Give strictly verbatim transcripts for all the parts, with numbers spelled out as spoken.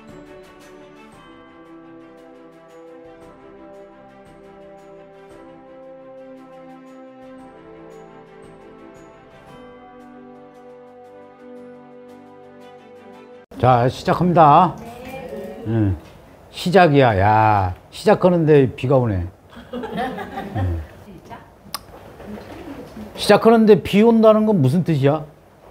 자, 시작합니다. 네. 응. 시작이야. 야, 시작하는데 비가 오네. 응. 시작하는데 비 온다는 건 무슨 뜻이야?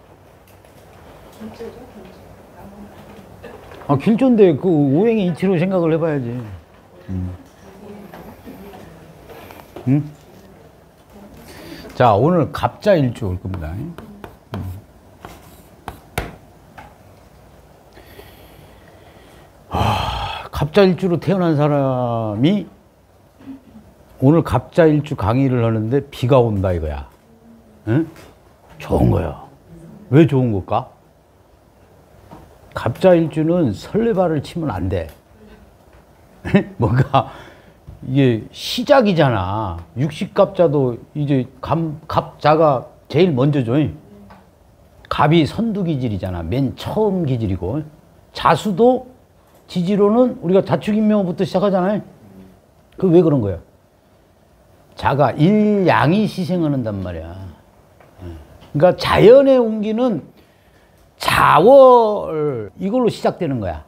아, 길조인데 그 오행의 이치로 생각을 해봐야지. 응. 응? 자, 오늘 갑자일주 올 겁니다. 갑자일주로 태어난 사람이 오늘 갑자일주 강의를 하는데 비가 온다 이거야. 응? 좋은 거야. 왜 좋은 걸까? 갑자일주는 설레발을 치면 안 돼. 뭔가 이게 시작이잖아. 육십갑자도 이제 감, 갑자가 제일 먼저죠. 갑이 선두기질이잖아. 맨 처음 기질이고. 자수도 지지로는 우리가 자축인명부터 시작하잖아요. 그 왜 그런 거야? 자가 일양이 시생하는단 말이야. 그러니까 자연의 온기는 자월 이걸로 시작되는 거야.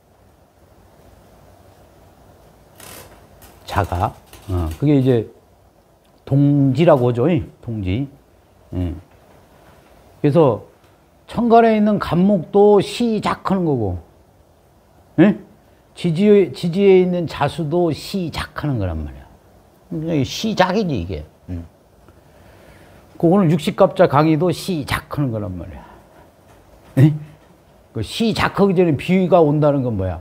자가. 어, 그게 이제 동지라고 하죠. 동지. 음. 그래서 천간에 있는 간목도 시작하는 거고. 예? 지지에, 지지에 있는 자수도 시작하는 거란 말이야. 시작이지, 이게. 응. 그 오늘 육십갑자 강의도 시작하는 거란 말이야. 예? 그 시작하기 전에 비가 온다는 건 뭐야?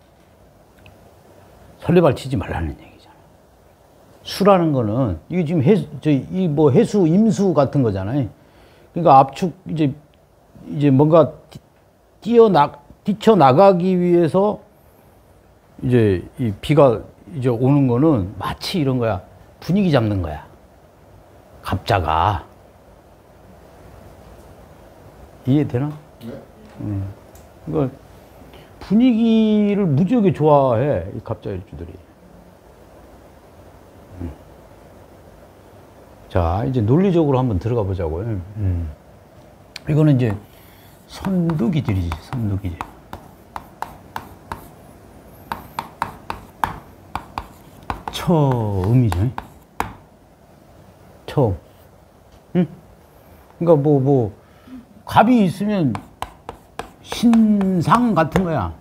설레발 치지 말라는 얘기잖아. 수라는 거는, 이게 지금 해수, 저, 이 뭐 해수, 임수 같은 거잖아요. 그러니까 압축, 이제, 이제 뭔가 뛰어나, 뛰쳐나가기 위해서 이제 이 비가 이제 오는 거는 마치 이런 거야. 분위기 잡는 거야. 갑자가. 이해되나? 네. 음. 그러니까 분위기를 무지하게 좋아해. 이 갑자일주들이. 음. 자, 이제 논리적으로 한번 들어가 보자고요. 음. 이거는 이제 선두기질이지, 선두기질. 처음이죠. 처음. 응? 그러니까 뭐, 뭐, 갑이 있으면 신상 같은 거야.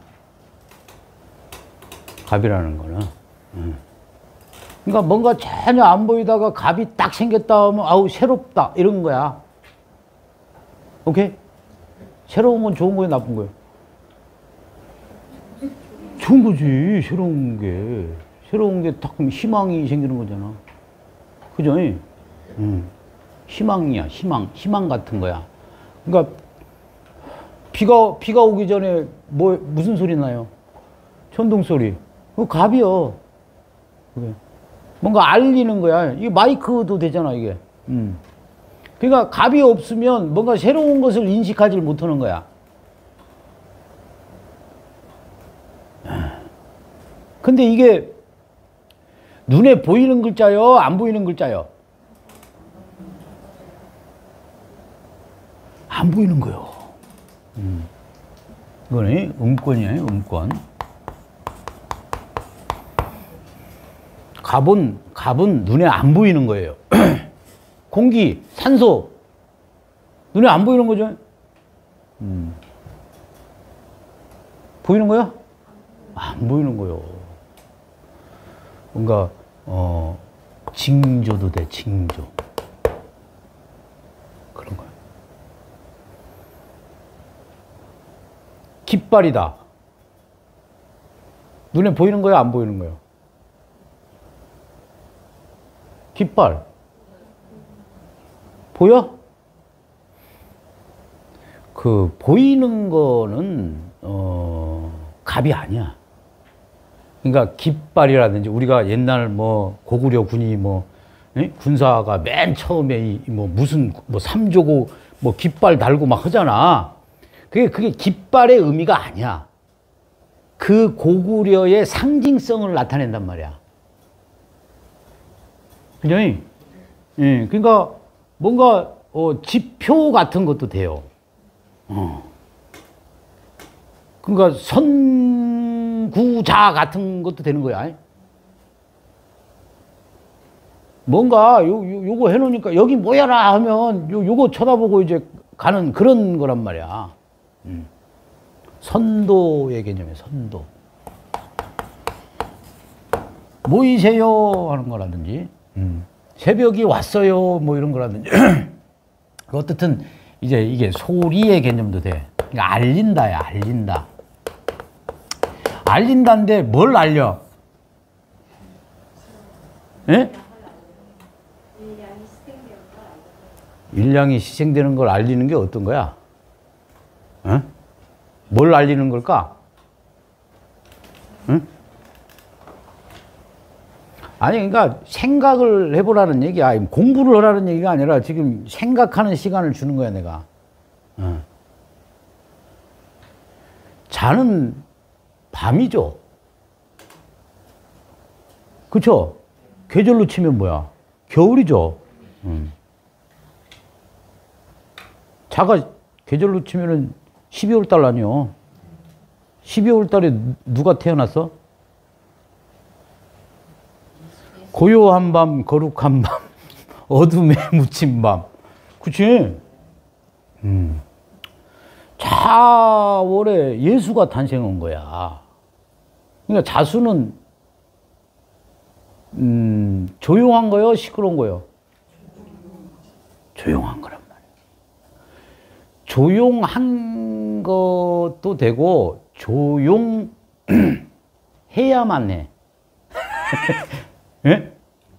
갑이라는 거는. 응. 그러니까 뭔가 전혀 안 보이다가 갑이 딱 생겼다 하면 아우, 새롭다. 이런 거야. 오케이? 새로운 건 좋은 거예요, 나쁜 거예요? 좋은 거지, 새로운 게. 새로운 게 딱 희망이 생기는 거잖아. 그죠? 응. 희망이야, 희망. 희망 같은 거야. 그러니까, 비가, 비가 오기 전에 뭐, 무슨 소리 나요? 천둥 소리. 그거 갑이요. 그게. 뭔가 알리는 거야. 이게 마이크도 되잖아, 이게. 음. 그러니까 갑이 없으면 뭔가 새로운 것을 인식하지 못하는 거야. 근데 이게 눈에 보이는 글자요? 안 보이는 글자요? 안 보이는 거요. 음. 이거는 음권이에요, 음권. 갑은, 갑은 눈에 안 보이는 거예요. 공기, 산소. 눈에 안 보이는 거죠? 음. 보이는 거야? 안 보이는 거요. 뭔가, 어, 징조도 돼, 징조. 그런 거야. 깃발이다. 눈에 보이는 거야, 안 보이는 거야? 깃발. 보여? 그, 보이는 거는, 어, 갑이 아니야. 그러니까 깃발이라든지 우리가 옛날 뭐 고구려 군이 뭐 에? 군사가 맨 처음에 이 뭐 무슨 뭐 삼조고 뭐 깃발 달고 막 하잖아. 그게 그게 깃발의 의미가 아니야. 그 고구려의 상징성을 나타낸단 말이야. 그죠? 예. 그러니까 뭔가 어, 지표 같은 것도 돼요. 어. 그러니까 선구자 같은 것도 되는 거야. 뭔가 요, 요, 요거 해놓으니까 여기 뭐야라 하면 요, 요거 쳐다보고 이제 가는 그런 거란 말이야. 음. 선도의 개념이에요. 선도. 모이세요 하는 거라든지 음. 새벽이 왔어요 뭐 이런 거라든지 어떻든 이제 이게 소리의 개념도 돼. 그러니까 알린다야. 알린다. 알린다인데 뭘 알려? 예? 일량이 희생되는 걸 알리는 게 어떤 거야? 어? 뭘 알리는 걸까? 응? 아니, 그러니까 생각을 해보라는 얘기야. 공부를 하라는 얘기가 아니라 지금 생각하는 시간을 주는 거야, 내가. 어. 자는 밤이죠. 그쵸? 계절로 치면 뭐야? 겨울이죠. 음. 자가 계절로 치면은 십이월 달 아니요. 십이월 달에 누가 태어났어? 고요한 밤, 거룩한 밤, 어둠에 묻힌 밤. 그치? 음. 자월에 예수가 탄생한 거야. 그러니까 자수는 음, 조용한 거요? 시끄러운 거요? 조용한 거란 말이에요. 조용한 것도 되고 조용해야만 해. 예?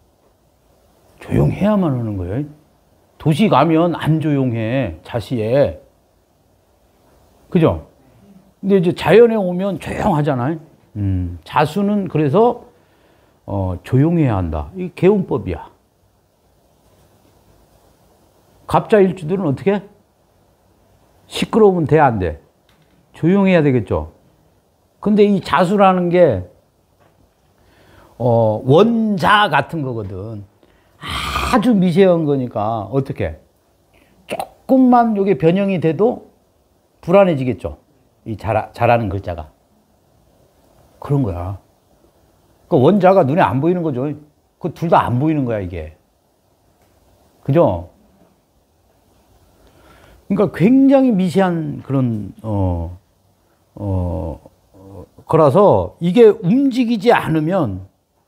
조용해야만 하는 거예요. 도시 가면 안 조용해, 자시에. 그죠? 근데 이제 자연에 오면 조용하잖아요. 음, 자수는 그래서 어, 조용해야 한다. 이게 개운법이야. 갑자일주들은 어떻게? 시끄러우면 돼, 안 돼? 조용해야 되겠죠? 근데 이 자수라는 게 어, 원자 같은 거거든. 아주 미세한 거니까 어떻게? 조금만 이게 변형이 돼도 불안해지겠죠? 이 자라, 자라는 글자가. 그런 거야. 그 원자가 눈에 안 보이는 거죠. 그 둘 다 안 보이는 거야, 이게. 그죠? 그러니까 굉장히 미세한 그런, 어, 어, 거라서 이게 움직이지 않으면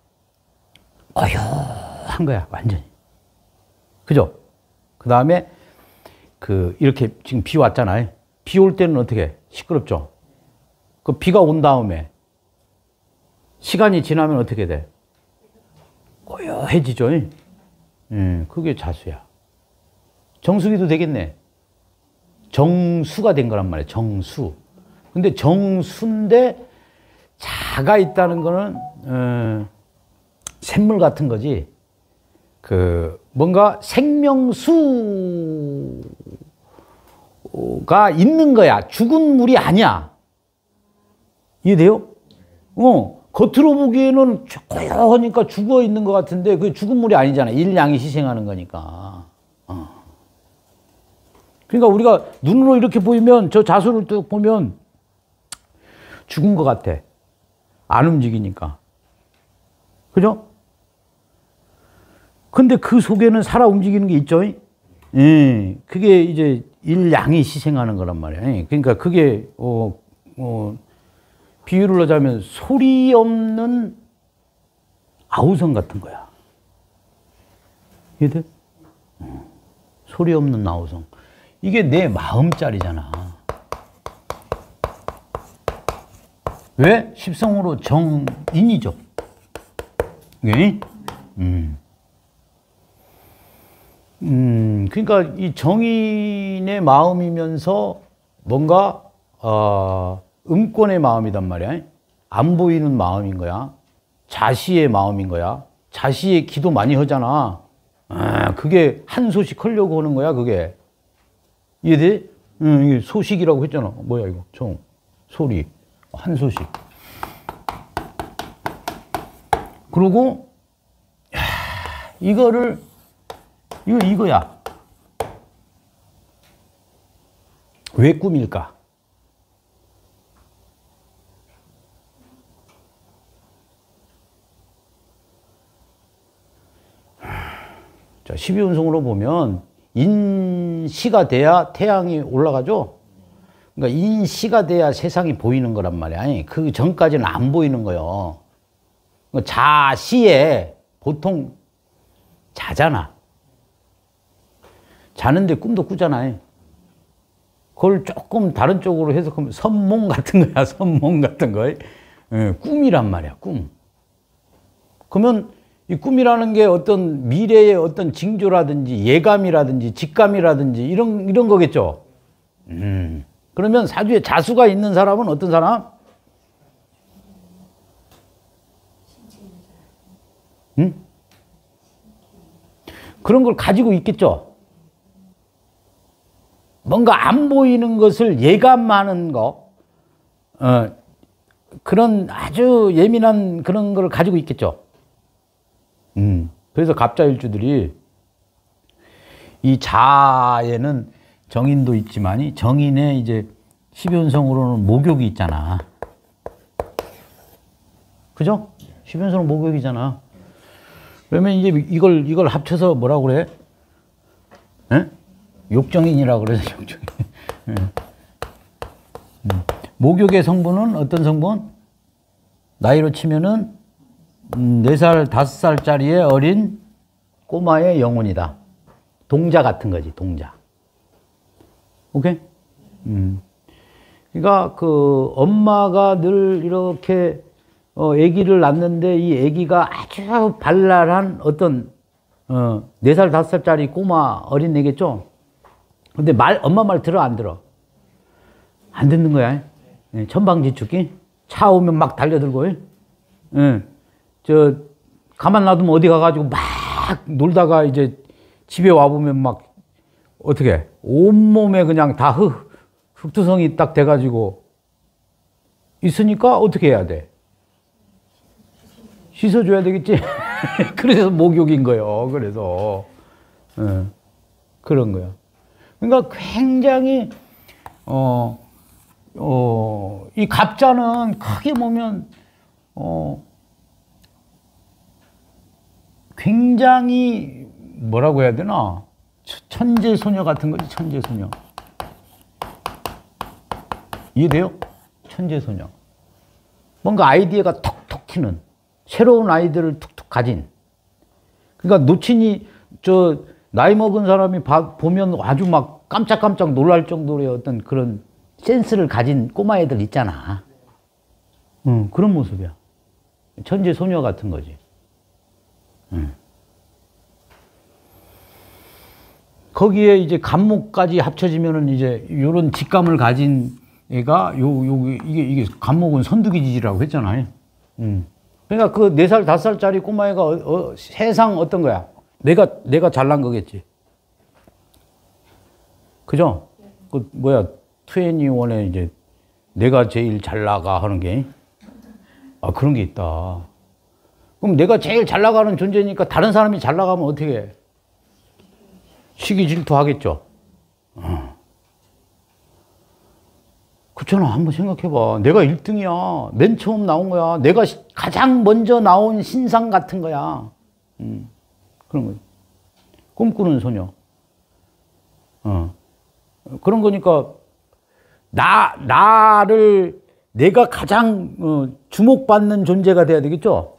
고요한 거야, 완전히. 그죠? 그 다음에 그, 이렇게 지금 비 왔잖아요. 비 올 때는 어떻게? 시끄럽죠? 그 비가 온 다음에 시간이 지나면 어떻게 돼? 고요해지죠? 음, 그게 자수야. 정수기도 되겠네. 정수가 된 거란 말이에요. 정수. 근데 정수인데 자가 있다는 거는 어, 샘물 같은 거지. 그 뭔가 생명수가 있는 거야. 죽은 물이 아니야. 이해돼요? 어. 겉으로 보기에는 고요하니까 죽어 있는 것 같은데 그게 죽은 물이 아니잖아. 일양이 희생하는 거니까. 어. 그러니까 우리가 눈으로 이렇게 보이면 저 자수를 또 보면 죽은 것 같아. 안 움직이니까. 그죠? 근데 그 속에는 살아 움직이는 게 있죠. 예. 그게 이제 일양이 희생하는 거란 말이야. 그러니까 그게 어, 어, 비유를 하자면 소리 없는 아우성 같은 거야. 이해돼? 어. 소리 없는 아우성. 이게 내 마음짜리잖아. 왜? 십성으로 정인이죠. 네? 음. 음, 그러니까 이 정인의 마음이면서 뭔가, 어, 음권의 마음이단 말이야. 안 보이는 마음인 거야. 자시의 마음인 거야. 자시의 기도 많이 하잖아. 아, 그게 한 소식 하려고 하는 거야, 그게. 이해돼? 응, 이게 소식이라고 했잖아. 뭐야, 이거. 정, 소리. 한 소식. 그리고 야, 이거를 이거 이거야. 왜 꿈일까? 자, 십이운성으로 보면 인시가 돼야 태양이 올라가죠. 그러니까 인시가 돼야 세상이 보이는 거란 말이야. 그 전까지는 안 보이는 거요. 자시에 보통 자잖아. 자는데 꿈도 꾸잖아. 그걸 조금 다른 쪽으로 해석하면 선몽 같은 거야. 선몽 같은 거. 예, 꿈이란 말이야. 꿈. 그러면 이 꿈이라는 게 어떤 미래의 어떤 징조라든지 예감이라든지 직감이라든지 이런 이런 거겠죠. 음. 그러면 사주에 자수가 있는 사람은 어떤 사람? 응? 그런 걸 가지고 있겠죠. 뭔가 안 보이는 것을 예감하는 거, 어, 그런 아주 예민한 그런 걸 가지고 있겠죠. 음. 그래서 갑자일주들이 이 자에는 정인도 있지만 정인에 이제 십이운성으로는 목욕이 있잖아. 그죠? 십이운성은 목욕이잖아. 그러면 이제 이걸 이걸 합쳐서 뭐라고 그래? 에? 욕정인이라고 그래서 욕정인. 음. 목욕의 성분은 어떤 성분? 나이로 치면은 음, 네 살, 다섯 살짜리의 어린 꼬마의 영혼이다. 동자 같은 거지, 동자. 오케이? 음. 그러니까 그 엄마가 늘 이렇게 어, 아기를 낳는데 이 아기가 아주 발랄한 어떤 어, 네 살, 다섯 살짜리 꼬마 어린 애겠죠? 근데 말, 엄마 말 들어, 안 들어? 안 듣는 거야. 예, 천방지축기? 차 오면 막 달려들고, 예. 저, 가만 놔두면 어디 가가지고 막 놀다가 이제 집에 와보면 막, 어떻게, 온몸에 그냥 다 흙, 흙투성이 딱 돼가지고 있으니까 어떻게 해야 돼? 씻어줘야 되겠지? 그래서 목욕인 거예요. 그래서. 예, 그런 거야. 그러니까 굉장히, 어, 어, 이 갑자는 크게 보면, 어, 굉장히 뭐라고 해야 되나? 천재 소녀 같은 거지, 천재 소녀. 이해돼요? 천재 소녀. 뭔가 아이디어가 톡톡 튀는, 새로운 아이디어를 툭툭 가진. 그러니까 놓친이, 저, 나이 먹은 사람이 봐, 보면 아주 막 깜짝깜짝 놀랄 정도의 어떤 그런 센스를 가진 꼬마애들 있잖아. 응, 그런 모습이야. 천재 소녀 같은 거지. 응. 거기에 이제 간목까지 합쳐지면은 이제 요런 직감을 가진 애가 요, 요, 이게, 이게 간목은 선두기지라고 했잖아요. 응. 그러니까 그 네 살, 다섯 살짜리 꼬마애가 어, 어, 세상 어떤 거야? 내가, 내가 잘난 거겠지. 그죠? 그, 뭐야, 이십일에 이제 내가 제일 잘 나가 하는 게, 아, 그런 게 있다. 그럼 내가 제일 잘 나가는 존재니까 다른 사람이 잘 나가면 어떻게 해? 시기 질투 하겠죠? 어. 그렇잖아. 한번 생각해봐. 내가 일 등이야. 맨 처음 나온 거야. 내가 가장 먼저 나온 신상 같은 거야. 음. 그런 거지. 꿈꾸는 소녀. 어. 그런 거니까, 나, 나를, 내가 가장, 어, 주목받는 존재가 돼야 되겠죠?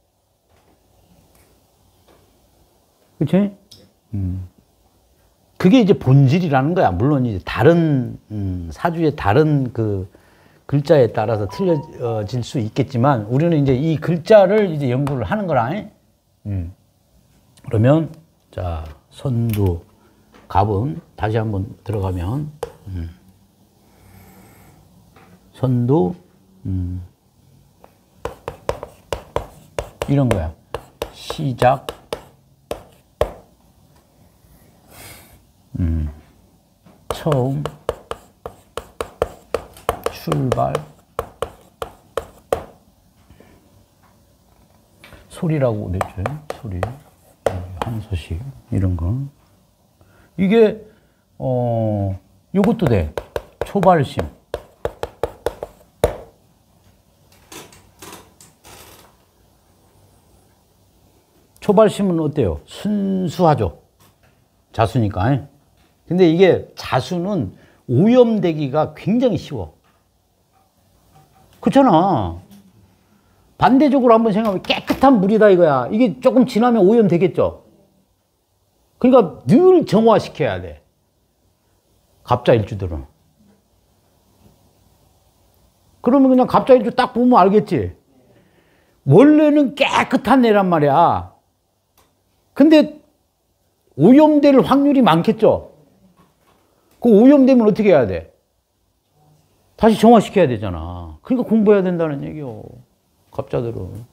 그치? 음. 그게 이제 본질이라는 거야. 물론 이제 다른, 음, 사주의 다른 그 글자에 따라서 틀려질 수 있겠지만, 우리는 이제 이 글자를 이제 연구를 하는 거라. 음. 그러면, 자, 선두, 갑은 다시 한번 들어가면, 음. 선두, 음. 이런 거야. 시작, 음. 처음, 출발, 소리라고 그랬죠. 소리. 한 소식. 이런 거. 이게, 어, 요것도 돼. 초발심. 초발심은 어때요? 순수하죠. 자수니까. 근데 이게 자수는 오염되기가 굉장히 쉬워. 그렇잖아. 반대적으로 한번 생각하면 깨끗한 물이다 이거야. 이게 조금 지나면 오염되겠죠. 그러니까 늘 정화시켜야 돼. 갑자일주들은. 그러면 그냥 갑자일주 딱 보면 알겠지. 원래는 깨끗한 애란 말이야. 근데 오염될 확률이 많겠죠. 그 오염되면 어떻게 해야 돼? 다시 정화시켜야 되잖아. 그러니까 공부해야 된다는 얘기요. 갑자들은.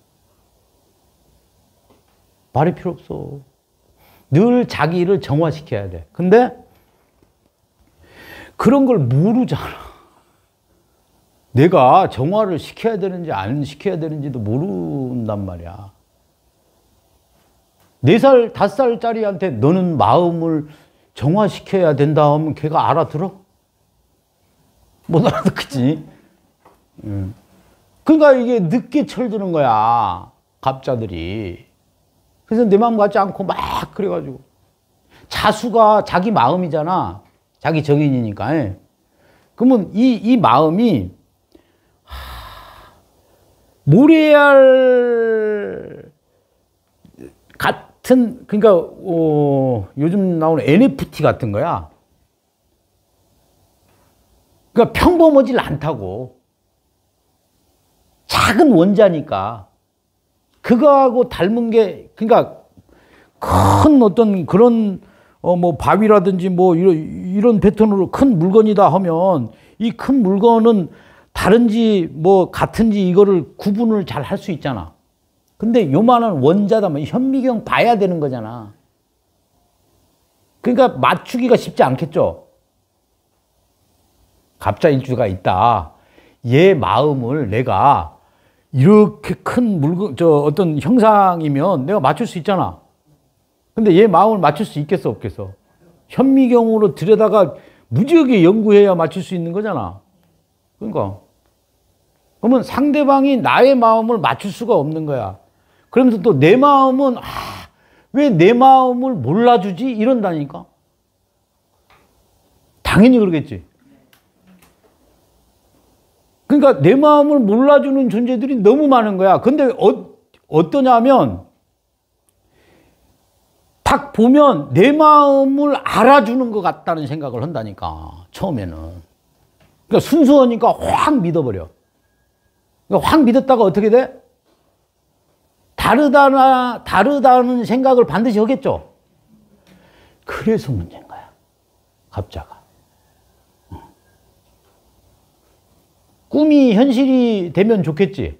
말이 필요 없어. 늘 자기를 정화시켜야 돼. 근데 그런 걸 모르잖아. 내가 정화를 시켜야 되는지 안 시켜야 되는지도 모른단 말이야. 네 살, 다섯 살짜리한테 너는 마음을 정화시켜야 된다 하면 걔가 알아들어? 못 알아듣지. 음. 그러니까 이게 늦게 철드는 거야. 갑자들이. 그래서 내 마음 같지 않고 막 그래가지고. 자수가 자기 마음이잖아. 자기 정인이니까. 그러면 이, 이 마음이 모래알 같은, 그러니까, 어, 요즘 나오는 엔에프티 같은 거야. 그러니까 평범하질 않다고. 작은 원자니까. 그거하고 닮은 게, 그러니까 큰 어떤 그런, 어, 뭐, 바위라든지 뭐, 이런, 이런 패턴으로 큰 물건이다 하면 이 큰 물건은 다른지 뭐 같은지 이거를 구분을 잘 할 수 있잖아. 근데 요만한 원자다면 현미경 봐야 되는 거잖아. 그러니까 맞추기가 쉽지 않겠죠. 갑자일주가 있다. 얘 마음을 내가 이렇게 큰 물건, 저 어떤 형상이면 내가 맞출 수 있잖아. 근데 얘 마음을 맞출 수 있겠어, 없겠어? 현미경으로 들여다가 무지하게 연구해야 맞출 수 있는 거잖아. 그러니까. 그러면 상대방이 나의 마음을 맞출 수가 없는 거야. 그러면서 또 내 마음은, 아, 왜 내 마음을 몰라주지? 이런다니까. 당연히 그러겠지. 그러니까 내 마음을 몰라주는 존재들이 너무 많은 거야. 근데 어, 어떠냐면, 딱 보면 내 마음을 알아주는 것 같다는 생각을 한다니까. 처음에는. 그러니까 순수하니까 확 믿어버려. 그러니까 확 믿었다가 어떻게 돼? 다르다나, 다르다는 생각을 반드시 하겠죠. 그래서 문제인 거야. 갑자가. 꿈이 현실이 되면 좋겠지.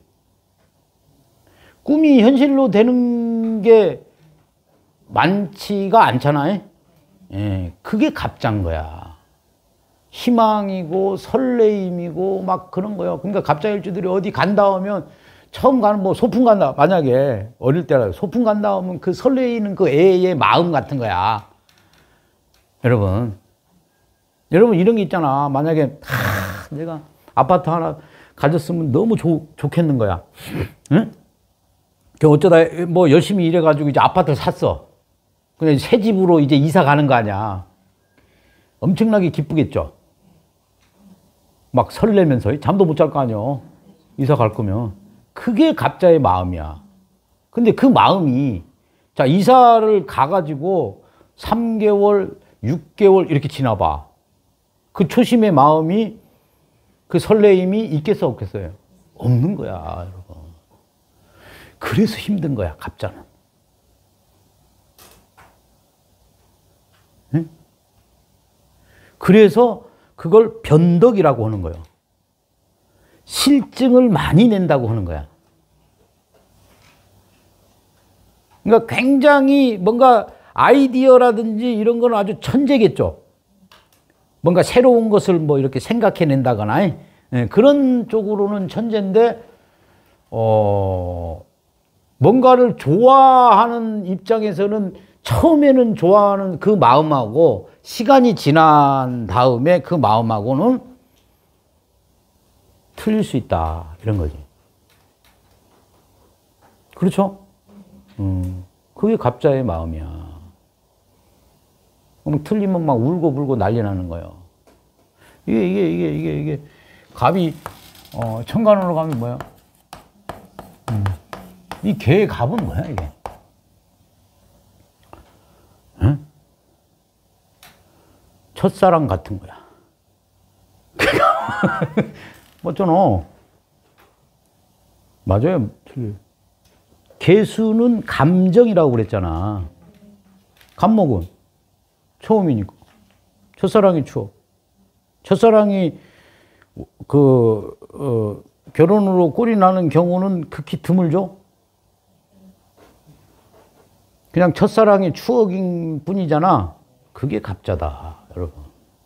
꿈이 현실로 되는 게 많지가 않잖아요. 예, 그게 갑자인 거야. 희망이고 설레임이고 막 그런 거요. 그러니까 갑자일주들이 어디 간다 하면 처음 가는 뭐 소풍 간다. 만약에 어릴 때라 소풍 간다 하면 그 설레이는 그 애의 마음 같은 거야. 여러분. 여러분 이런 게 있잖아. 만약에 하, 내가 아파트 하나 가졌으면 너무 좋, 좋겠는 거야. 응? 어쩌다 뭐 열심히 일해가지고 이제 아파트를 샀어. 그냥 새 집으로 이제 이사 가는 거 아니야. 엄청나게 기쁘겠죠. 막 설레면서 잠도 못 잘 거 아니야. 이사 갈 거면. 그게 갑자의 마음이야. 근데 그 마음이 자 이사를 가가지고 삼 개월, 육 개월 이렇게 지나봐. 그 초심의 마음이 그 설레임이 있겠어 없겠어요? 없는 거야, 여러분. 그래서 힘든 거야, 갑자는. 응? 그래서 그걸 변덕이라고 하는 거예요. 실증을 많이 낸다고 하는 거야. 그러니까 굉장히 뭔가 아이디어라든지 이런 건 아주 천재겠죠. 뭔가 새로운 것을 뭐 이렇게 생각해낸다거나 예, 그런 쪽으로는 천재인데 어, 뭔가를 좋아하는 입장에서는 처음에는 좋아하는 그 마음하고 시간이 지난 다음에 그 마음하고는 틀릴 수 있다. 이런 거지. 그렇죠? 음, 그게 갑자의 마음이야. 그럼 틀리면 막 울고 불고 난리 나는 거예요. 이게, 이게, 이게, 이게, 이게, 갑이, 어, 천간으로 가면 뭐야? 음, 이 개의 갑은 뭐야, 이게? 응? 첫사랑 같은 거야. 맞잖아. 맞아요. 개수는 감정이라고 그랬잖아. 감목은 처음이니까. 첫사랑이 추억. 첫사랑이 그 어, 결혼으로 꼴이 나는 경우는 극히 드물죠. 그냥 첫사랑의 추억인 뿐이잖아. 그게 갑자다, 여러분.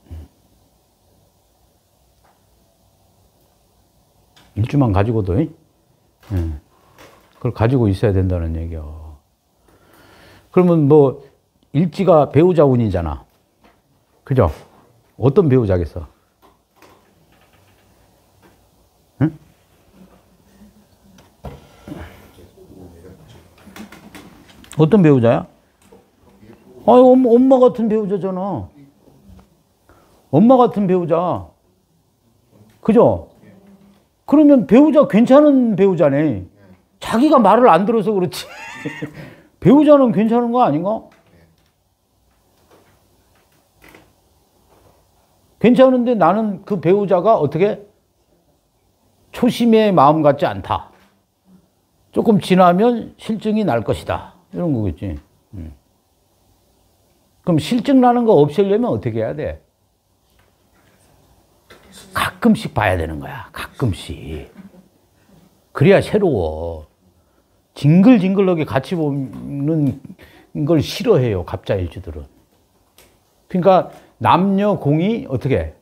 일주만 가지고도, 예. 그걸 가지고 있어야 된다는 얘기야. 그러면 뭐, 일지가 배우자 운이잖아. 그죠? 어떤 배우자겠어? 응? 어떤 배우자야? 아니, 엄마, 엄마 같은 배우자잖아. 엄마 같은 배우자. 그죠? 그러면 배우자 괜찮은 배우자네. 자기가 말을 안 들어서 그렇지. 배우자는 괜찮은 거 아닌가? 괜찮은데 나는 그 배우자가 어떻게? 초심의 마음 같지 않다. 조금 지나면 실증이 날 것이다. 이런 거겠지. 음. 그럼 실증 나는 거 없애려면 어떻게 해야 돼? 가끔씩 봐야 되는 거야. 가끔씩. 그래야 새로워. 징글징글하게 같이 보는 걸 싫어해요. 갑자일주들은. 그러니까 남녀 공이 어떻게 해?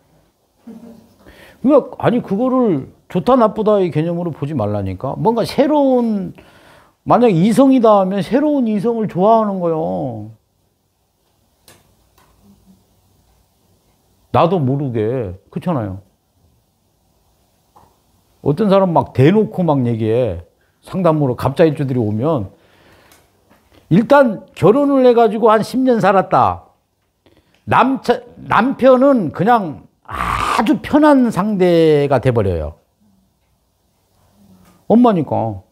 그러니까 아니 그거를 좋다 나쁘다의 개념으로 보지 말라니까. 뭔가 새로운, 만약 이성이다 하면 새로운 이성을 좋아하는 거예요. 나도 모르게. 그렇잖아요. 어떤 사람 막 대놓고 막 얘기해. 상담으로 갑자일주들이 오면 일단 결혼을 해가지고 한 십 년 살았다. 남차, 남편은 그냥 아주 편한 상대가 돼버려요. 엄마니까.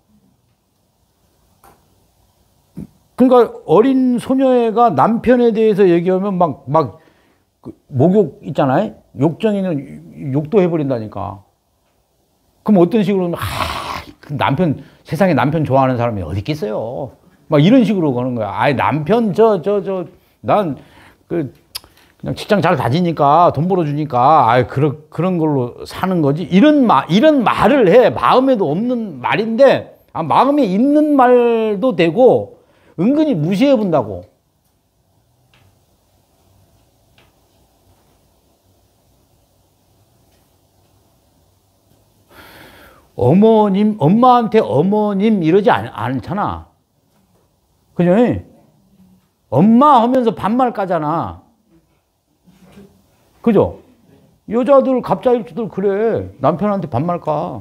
그러니까 어린 소녀애가 남편에 대해서 얘기하면 막, 막, 그 목욕 있잖아요. 욕정이는 욕도 해버린다니까. 그럼 어떤 식으로 하면, 아, 그 남편, 세상에 남편 좋아하는 사람이 어디 있겠어요. 막 이런 식으로 가는 거야. 아이, 남편, 저, 저, 저, 난, 그, 그냥 직장 잘 다니니까, 돈 벌어주니까, 아이, 그런, 그런 걸로 사는 거지. 이런 말, 이런 말을 해. 마음에도 없는 말인데, 아, 마음에 있는 말도 되고, 은근히 무시해 본다고. 어머님, 엄마한테 어머님 이러지 않, 않잖아. 그죠? 엄마 하면서 반말 까잖아. 그죠? 여자들, 갑자일주들 그래. 남편한테 반말 까.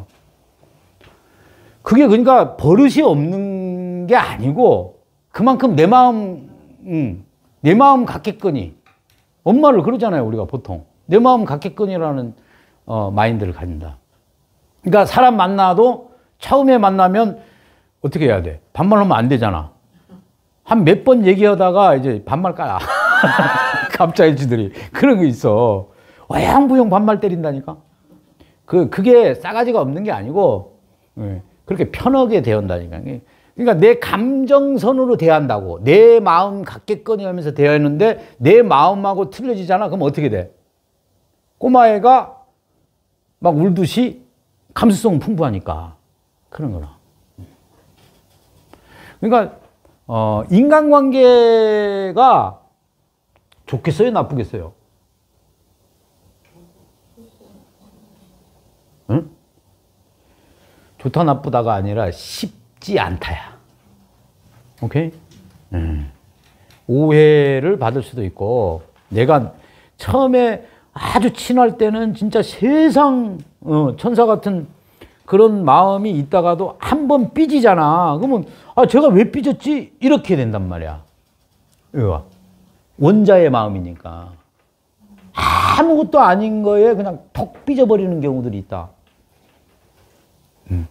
그게 그러니까 버릇이 없는 게 아니고 그만큼 내 마음, 음, 내 마음 갖겠거니. 엄마를 그러잖아요, 우리가 보통. 내 마음 갖겠거니라는 어, 마인드를 가진다. 그러니까 사람 만나도 처음에 만나면 어떻게 해야 돼? 반말하면 안 되잖아. 한 몇 번 얘기하다가 이제 반말 까야. 갑자일주들이. 그런 거 있어. 어영부영 반말 때린다니까. 그, 그게 싸가지가 없는 게 아니고, 예, 그렇게 편하게 대한다니까. 그러니까 내 감정선으로 대한다고. 내 마음 갖겠거니 하면서 대하는데 내 마음하고 틀려지잖아. 그럼 어떻게 돼? 꼬마애가 막 울듯이 감수성 풍부하니까. 그런 거나. 그러니까, 어, 인간관계가 좋겠어요? 나쁘겠어요? 응? 좋다 나쁘다가 아니라 쉽지 있지 않다야. 오케이? 음. 오해를 받을 수도 있고, 내가 처음에 아주 친할 때는 진짜 세상 어, 천사 같은 그런 마음이 있다가도 한 번 삐지잖아. 그러면 아 제가 왜 삐졌지? 이렇게 된단 말이야. 이거 원자의 마음이니까 아무것도 아닌 거에 그냥 톡 삐져버리는 경우들이 있다. 음.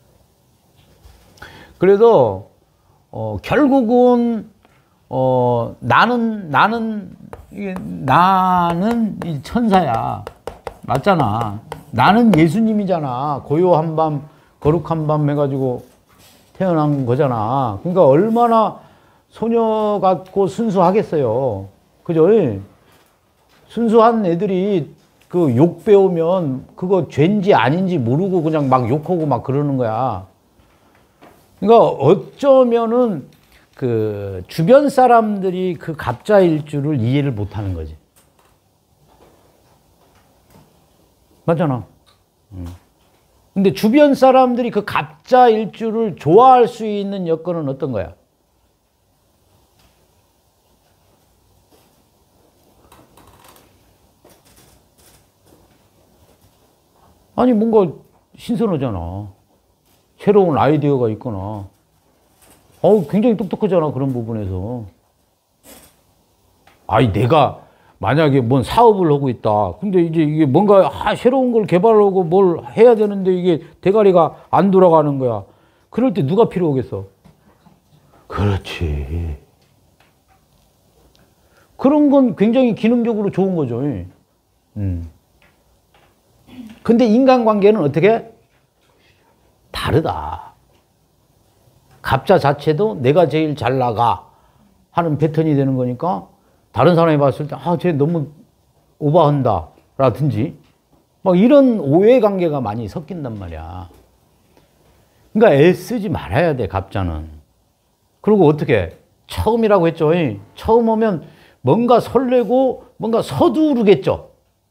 그래서 어, 결국은 어, 나는 나는 이게 나는 이 천사야. 맞잖아. 나는 예수님이잖아. 고요한 밤, 거룩한 밤 해가지고 태어난 거잖아. 그러니까 얼마나 소녀 같고 순수하겠어요. 그죠? 순수한 애들이 그 욕 배우면 그거 죄인지 아닌지 모르고 그냥 막 욕하고 막 그러는 거야. 그러니까 어쩌면은 그 주변 사람들이 그 갑자일 줄을 이해를 못 하는 거지. 맞잖아. 음. 근데 주변 사람들이 그 갑자 일주를 좋아할 수 있는 여건은 어떤 거야? 아니 뭔가 신선하잖아. 새로운 아이디어가 있거나. 어우 굉장히 똑똑하잖아 그런 부분에서. 아니 내가 만약에 뭔 사업을 하고 있다. 근데 이제 이게 뭔가 아, 새로운 걸 개발하고 뭘 해야 되는데 이게 대가리가 안 돌아가는 거야. 그럴 때 누가 필요하겠어? 그렇지. 그런 건 굉장히 기능적으로 좋은 거죠. 음. 근데 인간관계는 어떻게? 다르다. 갑자 자체도 내가 제일 잘 나가 하는 패턴이 되는 거니까 다른 사람이 봤을 때, 아, 쟤 너무 오버한다. 라든지, 막 이런 오해 관계가 많이 섞인단 말이야. 그러니까 애쓰지 말아야 돼, 갑자는. 그리고 어떻게? 처음이라고 했죠. 처음 오면 뭔가 설레고 뭔가 서두르겠죠.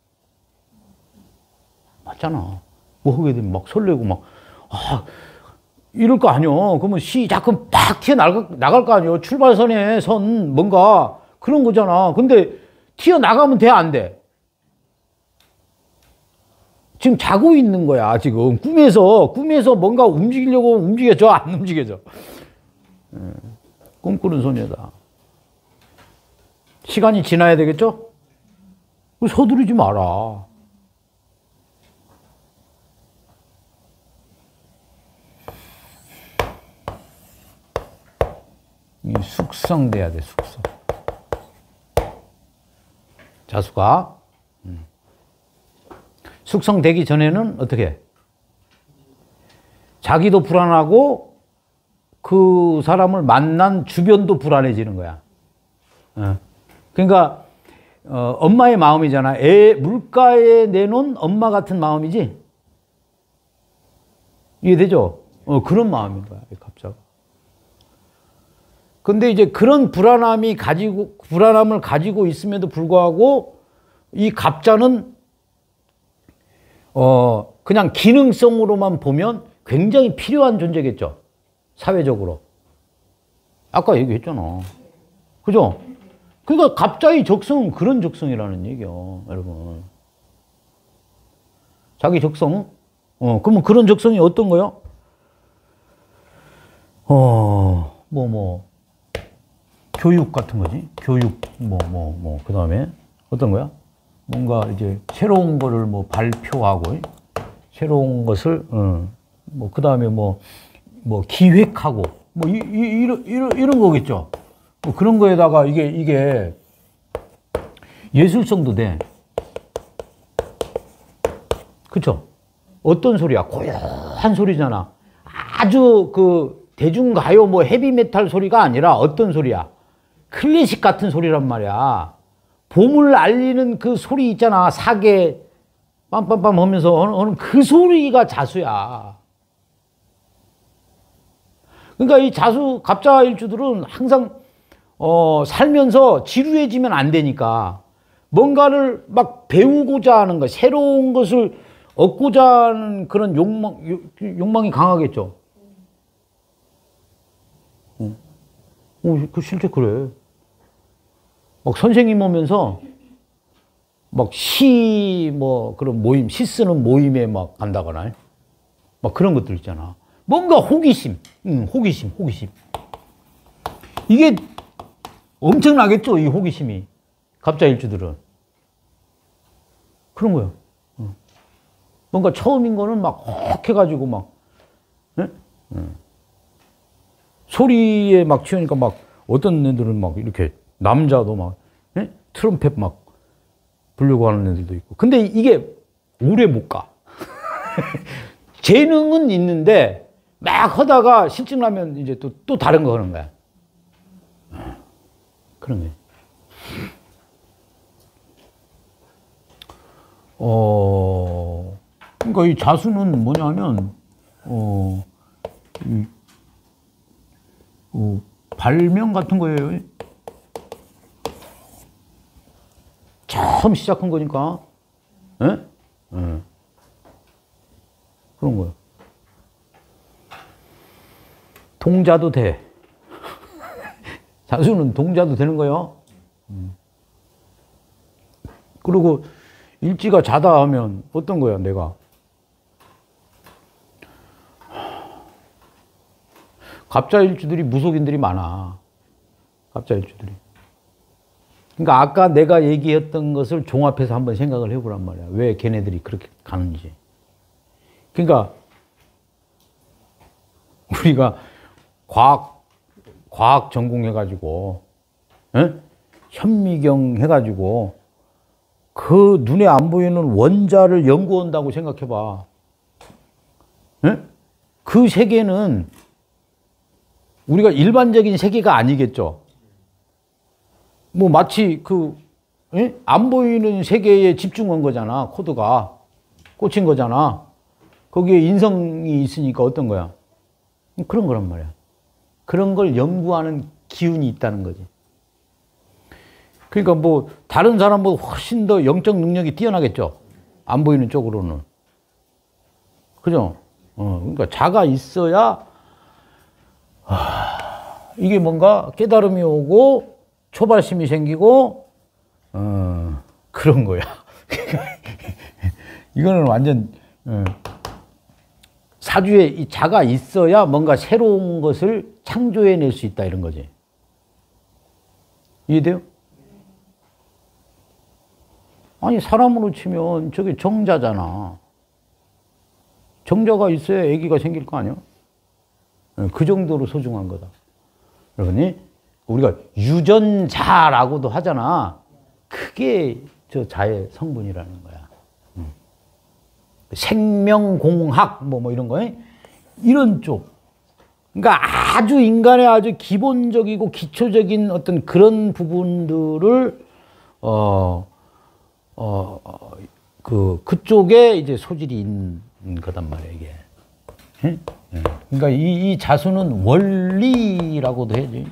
맞잖아. 뭐 하게 되면 막 설레고 막, 아, 이럴 거 아니요. 그러면 시작, 그럼 팍 튀어나갈 거 아니요. 출발선에 선, 뭔가. 그런 거잖아. 근데 튀어나가면 돼, 안 돼? 지금 자고 있는 거야, 지금. 꿈에서, 꿈에서 뭔가 움직이려고 움직여져, 안 움직여져? 꿈꾸는 소녀다. 시간이 지나야 되겠죠? 서두르지 마라. 이 숙성돼야 돼, 숙성. 자수가 음. 숙성되기 전에는 어떻게? 자기도 불안하고 그 사람을 만난 주변도 불안해지는 거야. 어. 그러니까 어, 엄마의 마음이잖아. 애 물가에 내놓은 엄마 같은 마음이지. 이해되죠? 어, 그런 마음인 거야, 갑자기. 근데 이제 그런 불안함이 가지고, 불안함을 가지고 있음에도 불구하고 이 갑자는, 어, 그냥 기능성으로만 보면 굉장히 필요한 존재겠죠. 사회적으로. 아까 얘기했잖아. 그죠? 그러니까 갑자의 적성은 그런 적성이라는 얘기요, 여러분. 자기 적성? 어, 그러면 그런 적성이 어떤 거요? 어, 뭐, 뭐. 교육 같은 거지. 교육, 뭐, 뭐, 뭐. 그 다음에 어떤 거야? 뭔가 이제 새로운 거를 뭐 발표하고, 새로운 것을, 어, 뭐, 그 다음에 뭐, 뭐, 기획하고, 뭐, 이, 이, 이런, 이런, 이런 거겠죠. 뭐 그런 거에다가 이게, 이게 예술성도 돼. 그쵸? 어떤 소리야? 고요한 소리잖아. 아주 그 대중가요 뭐 헤비메탈 소리가 아니라 어떤 소리야? 클래식 같은 소리란 말이야. 봄을 알리는 그 소리 있잖아. 사계 빰빰빰 하면서 하는 그 소리가 자수야. 그러니까 이 자수 갑자일주들은 항상 어, 살면서 지루해지면 안 되니까 뭔가를 막 배우고자 하는 거, 새로운 것을 얻고자 하는 그런 욕망, 욕망이 강하겠죠. 어, 그 실제 그래. 막 선생님 오면서 막 시, 뭐, 그런 모임, 시 쓰는 모임에 막 간다거나, 막 그런 것들 있잖아. 뭔가 호기심, 응, 호기심, 호기심. 이게 엄청나겠죠, 이 호기심이. 갑자일주들은. 그런 거야. 응. 뭔가 처음인 거는 막 혹 해가지고 막, 응? 응. 소리에 막 취하니까 막 어떤 애들은 막 이렇게 남자도 막, 응? 트럼펫 막 부르려고 하는 애들도 있고. 근데 이게 오래 못 가. 재능은 있는데 막 하다가 실증 나면 이제 또, 또 다른 거 하는 거야. 그런 거예요. 어, 그러니까 이 자수는 뭐냐면, 어, 이, 어, 발명 같은 거예요. 처음 시작한 거니까. 예? 예. 그런 거예요. 동자도 돼. 자수는 동자도 되는 거예요. 음. 그리고 일지가 자다 하면 어떤 거야, 내가? 갑자일주들이 무속인들이 많아. 갑자일주들이. 그러니까 아까 내가 얘기했던 것을 종합해서 한번 생각을 해보란 말이야. 왜 걔네들이 그렇게 가는지. 그러니까 우리가 과학, 과학 전공해가지고, 에? 현미경 해가지고, 그 눈에 안 보이는 원자를 연구한다고 생각해봐. 에? 그 세계는 우리가 일반적인 세계가 아니겠죠. 뭐 마치 그, 에? 안 보이는 세계에 집중한 거잖아. 코드가. 꽂힌 거잖아. 거기에 인성이 있으니까 어떤 거야? 그런 거란 말이야. 그런 걸 연구하는 기운이 있다는 거지. 그러니까 뭐 다른 사람보다 훨씬 더 영적 능력이 뛰어나겠죠. 안 보이는 쪽으로는. 그죠? 어, 그러니까 자가 있어야 하, 이게 뭔가 깨달음이 오고 초발심이 생기고 어, 그런 거야. 이거는 완전 어, 사주에 이 자가 있어야 뭔가 새로운 것을 창조해낼 수 있다 이런 거지. 이해돼요? 아니 사람으로 치면 저게 정자잖아. 정자가 있어야 아기가 생길 거 아니야? 그 정도로 소중한 거다. 그러니 우리가 유전자라고도 하잖아. 그게 저 자의 성분이라는 거야. 생명공학 뭐, 뭐 이런 거 이런 쪽. 그러니까 아주 인간의 아주 기본적이고 기초적인 어떤 그런 부분들을 어, 어, 그 그쪽에 이제 소질이 있는 거단 말이야 이게. 응? 그러니까 이, 이 자수는 원리라고도 해야지.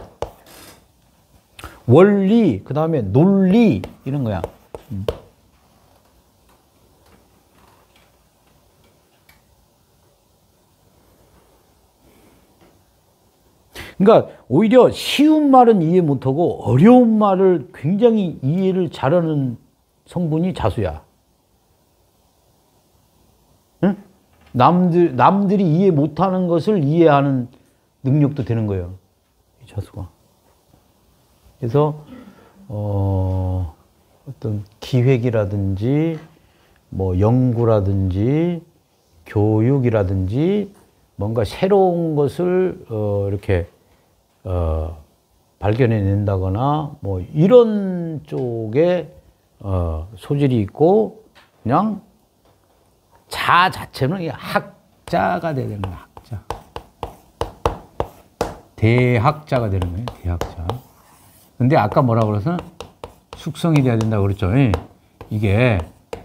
원리, 그 다음에 논리 이런 거야. 그러니까 오히려 쉬운 말은 이해 못하고 어려운 말을 굉장히 이해를 잘하는 성분이 자수야. 응? 남들, 남들이 이해 못하는 것을 이해하는 능력도 되는 거예요. 이 자수가. 그래서 어, 어떤 기획이라든지 뭐 연구라든지 교육이라든지 뭔가 새로운 것을 어, 이렇게 어, 발견해낸다거나 뭐 이런 쪽에 어, 소질이 있고 그냥 자 자체는 학자가 되야 되는 거야. 학자. 대학자가 되는 거예요. 대학자. 근데 아까 뭐라고 그래서 숙성이 돼야 된다고 그랬죠. 이게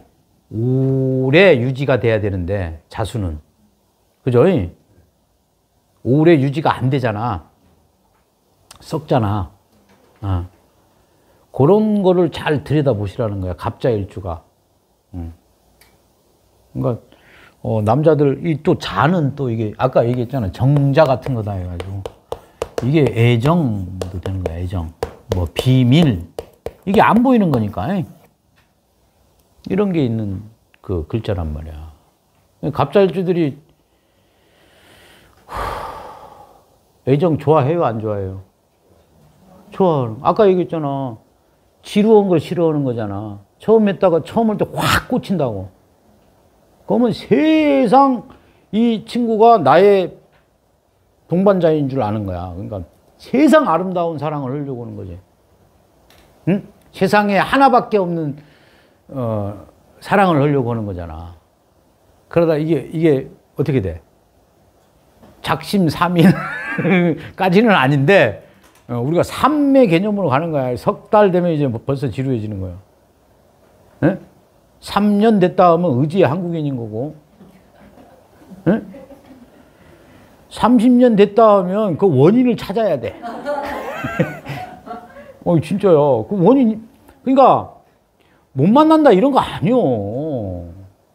오래 유지가 돼야 되는데 자수는. 그죠? 오래 유지가 안 되잖아. 썩잖아. 어. 그런 거를 잘 들여다보시라는 거야. 갑자일주가. 음. 그러니까 어, 남자들 이 또 자는 또 이게 아까 얘기했잖아. 정자 같은 거다 해가지고 이게 애정도 되는 거야, 애정. 뭐, 비밀. 이게 안 보이는 거니까. 이런 게 있는 그 글자란 말이야. 갑자일주들이 애정 좋아해요, 안 좋아해요? 좋아. 아까 얘기했잖아. 지루한 걸 싫어하는 거잖아. 처음 했다가 처음 할 때 확 꽂힌다고. 그러면 세상 이 친구가 나의 동반자인 줄 아는 거야. 그러니까 세상 아름다운 사랑을 하려고 하는 거지. 응? 세상에 하나밖에 없는 어, 사랑을 하려고 하는 거잖아. 그러다 이게 이게 어떻게 돼? 작심삼일까지는 아닌데 어, 우리가 삼매 개념으로 가는 거야. 석 달 되면 이제 벌써 지루해지는 거야. 예? 삼 년 됐다 하면 의지의 한국인인 거고, 예? 삼십 년 됐다 하면 그 원인을 찾아야 돼. 어, 진짜요. 그 원인, 그러니까 못 만난다 이런 거 아니요.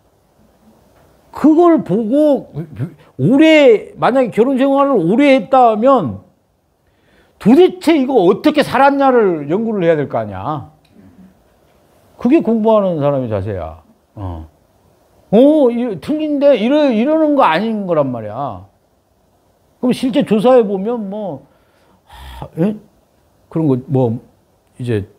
그걸 보고 오래, 만약에 결혼 생활을 오래 했다 하면 도대체 이거 어떻게 살았냐를 연구를 해야 될 거 아니야. 그게 공부하는 사람의 자세야. 어, 어 이, 틀린데 이러, 이러는 거 아닌 거란 말이야. 그럼 실제 조사해 보면 뭐, 하, 그런 거 뭐 이제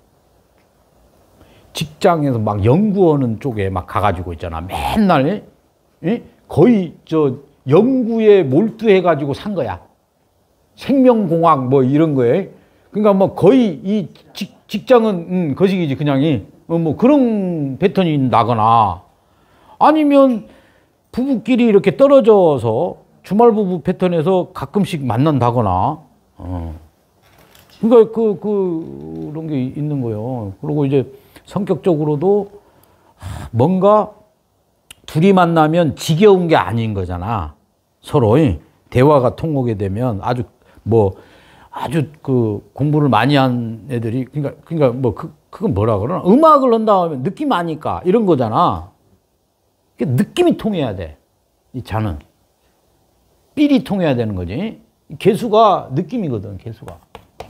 직장에서 막 연구하는 쪽에 막 가가지고 있잖아. 맨날 에? 거의 저 연구에 몰두해가지고 산 거야. 생명공학 뭐 이런 거에. 그러니까 뭐 거의 이 직, 직장은 음, 거식이지 그냥이. 어, 뭐 그런 패턴이 나거나 아니면 부부끼리 이렇게 떨어져서 주말 부부 패턴에서 가끔씩 만난다거나. 어. 그러니까 그, 그, 그런 게 있는 거예요. 그리고 이제 성격적으로도 뭔가 둘이 만나면 지겨운 게 아닌 거잖아. 서로 대화가 통하게 되면 아주 뭐 아주 그 공부를 많이 한 애들이 그러니까 그러니까 뭐 그, 그건 뭐라 그러나 음악을 한다 하면 느낌 아니까 이런 거잖아. 느낌이 통해야 돼. 이 자는 삘이 통해야 되는 거지. 개수가 느낌이거든. 개수가.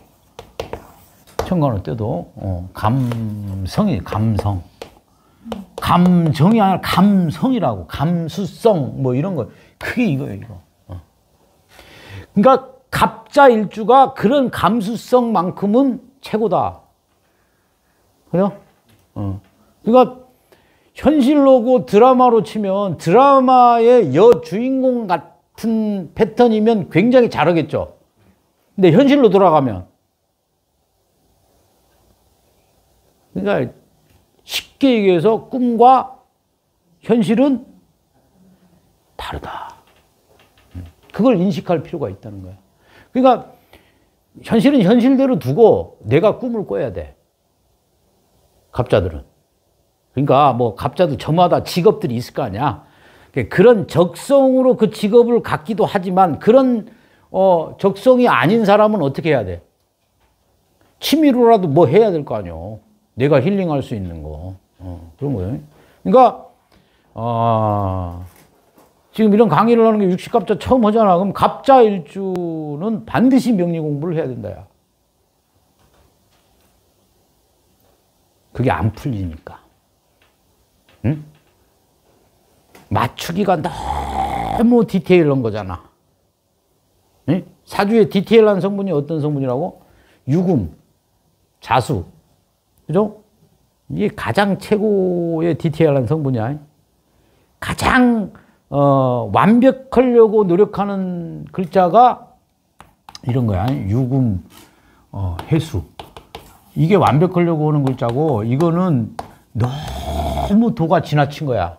청간호 때도 어, 감성이 감성. 감정이 아니라 감성이라고. 감수성 뭐 이런 거. 그게 이거예요. 이거. 어. 그러니까 갑자일주가 그런 감수성만큼은 최고다. 그래요? 어. 그러니까 현실로고 드라마로 치면 드라마의 여주인공 같은 패턴이면 굉장히 잘하겠죠. 근데 현실로 돌아가면 그러니까 쉽게 얘기해서 꿈과 현실은 다르다. 그걸 인식할 필요가 있다는 거야. 그러니까 현실은 현실대로 두고 내가 꿈을 꿔야 돼. 갑자들은. 그러니까 뭐 갑자들 저마다 직업들이 있을 거 아니야. 그런 적성으로 그 직업을 갖기도 하지만 그런 어, 적성이 아닌 사람은 어떻게 해야 돼? 취미로라도 뭐 해야 될 거 아니야. 내가 힐링할 수 있는 거. 어, 그런 거예요. 그러니까 어, 지금 이런 강의를 하는 게 육십갑자 처음 하잖아. 그럼 갑자일주는 반드시 명리 공부를 해야 된다. 야. 그게 안 풀리니까. 응? 맞추기가 너무 디테일한 거잖아. 응? 사주의 디테일한 성분이 어떤 성분이라고? 유금, 자수. 그죠? 이게 가장 최고의 디테일한 성분이야. 가장 어, 완벽하려고 노력하는 글자가 이런 거야. 유금, 어, 해수. 이게 완벽하려고 하는 글자고, 이거는 너무 도가 지나친 거야.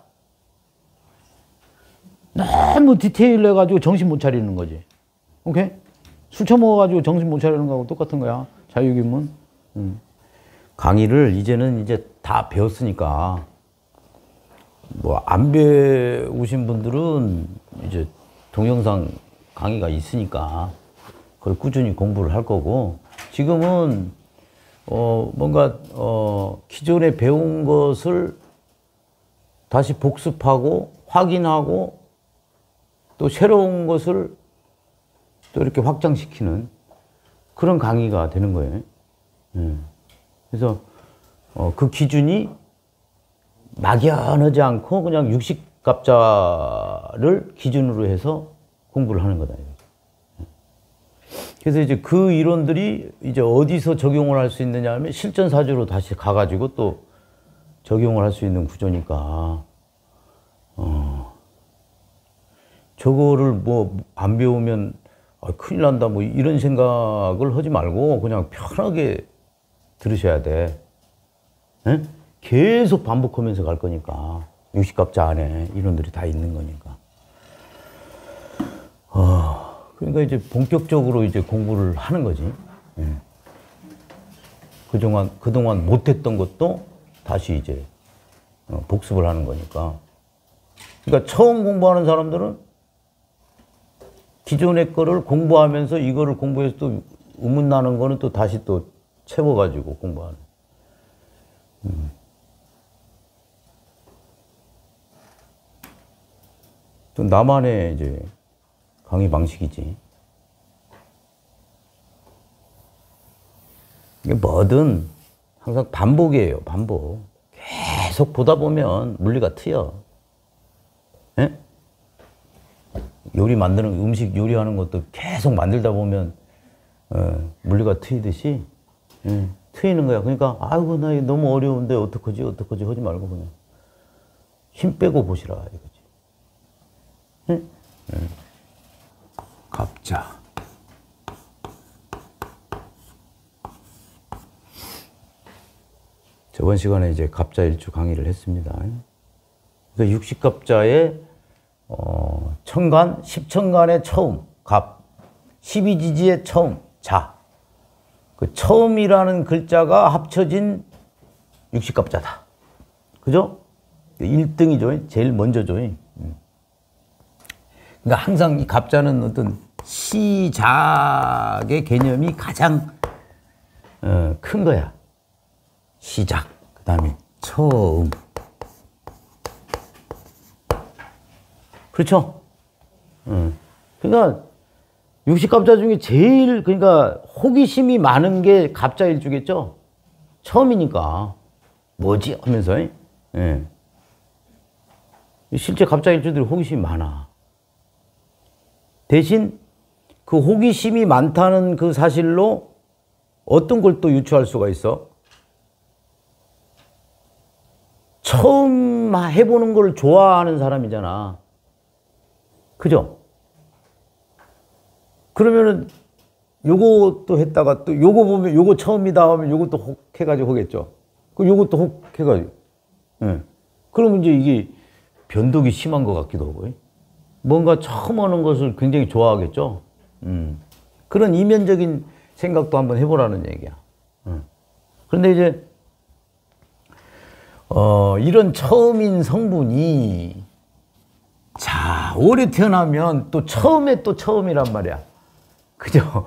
너무 디테일해가지고 정신 못 차리는 거지. 오케이? 술 처먹어가지고 정신 못 차리는 거하고 똑같은 거야. 자유기문. 음. 강의를 이제는 이제 다 배웠으니까 뭐 안 배우신 분들은 이제 동영상 강의가 있으니까 그걸 꾸준히 공부를 할 거고, 지금은 어 뭔가 어 기존에 배운 것을 다시 복습하고 확인하고 또 새로운 것을 또 이렇게 확장시키는 그런 강의가 되는 거예요. 예. 그래서 어, 그 기준이 막연하지 않고 그냥 육식갑자를 기준으로 해서 공부를 하는 거다. 그래서 이제 그 이론들이 이제 어디서 적용을 할 수 있느냐 하면 실전사주로 다시 가가지고 또 적용을 할 수 있는 구조니까, 어, 저거를 뭐 안 배우면 아, 큰일 난다 뭐 이런 생각을 하지 말고 그냥 편하게 들으셔야 돼. 에? 계속 반복하면서 갈 거니까. 육식갑자 안에 이론들이 다 있는 거니까. 어. 그러니까 이제 본격적으로 이제 공부를 하는 거지. 예. 그동안, 그동안 못했던 것도 다시 이제 어, 복습을 하는 거니까. 그러니까 처음 공부하는 사람들은 기존의 거를 공부하면서 이거를 공부해서 또 의문나는 거는 또 다시 또 채워가지고 공부하는. 음. 또 나만의 이제 강의 방식이지. 이게 뭐든 항상 반복이에요, 반복. 계속 보다 보면 물리가 트여. 예? 요리 만드는, 음식 요리하는 것도 계속 만들다 보면, 어, 물리가 트이듯이, 예, 트이는 거야. 그러니까, 아이고, 나 이거 너무 어려운데, 어떡하지, 어떡하지, 하지 말고 그냥 힘 빼고 보시라, 이거지. 예? 예. 갑자. 저번 시간에 이제 갑자일주 강의를 했습니다. 그래서 육식갑자의 어, 천간, 십천간의 처음, 갑, 십이지지의 처음, 자. 그 처음이라는 글자가 합쳐진 육식갑자다. 그죠? 일 등이죠. 제일 먼저죠. 그러니까 항상 이 갑자는 어떤 시작의 개념이 가장 어, 큰 거야. 시작, 그 다음에 처음. 그렇죠? 어. 그러니까 육식갑자 중에 제일 그러니까 호기심이 많은 게 갑자일주겠죠? 처음이니까 뭐지? 하면서. 예. 실제 갑자일주들이 호기심이 많아. 대신 그 호기심이 많다는 그 사실로 어떤 걸 또 유추할 수가 있어? 처음 해보는 걸 좋아하는 사람이잖아. 그죠? 그러면은 요것도 했다가 또 요거 보면 요거 처음이다 하면 요것도 혹 해가지고 하겠죠. 그 요것도 혹 해가지고. 예. 그러면 이제 이게 변덕이 심한 것 같기도 하고. 뭔가 처음 하는 것을 굉장히 좋아하겠죠. 음. 그런 이면적인 생각도 한번 해보라는 얘기야. 음. 그런데 이제 어, 이런 처음인 성분이 자 오래 태어나면 또 처음에 또 처음이란 말이야. 그죠?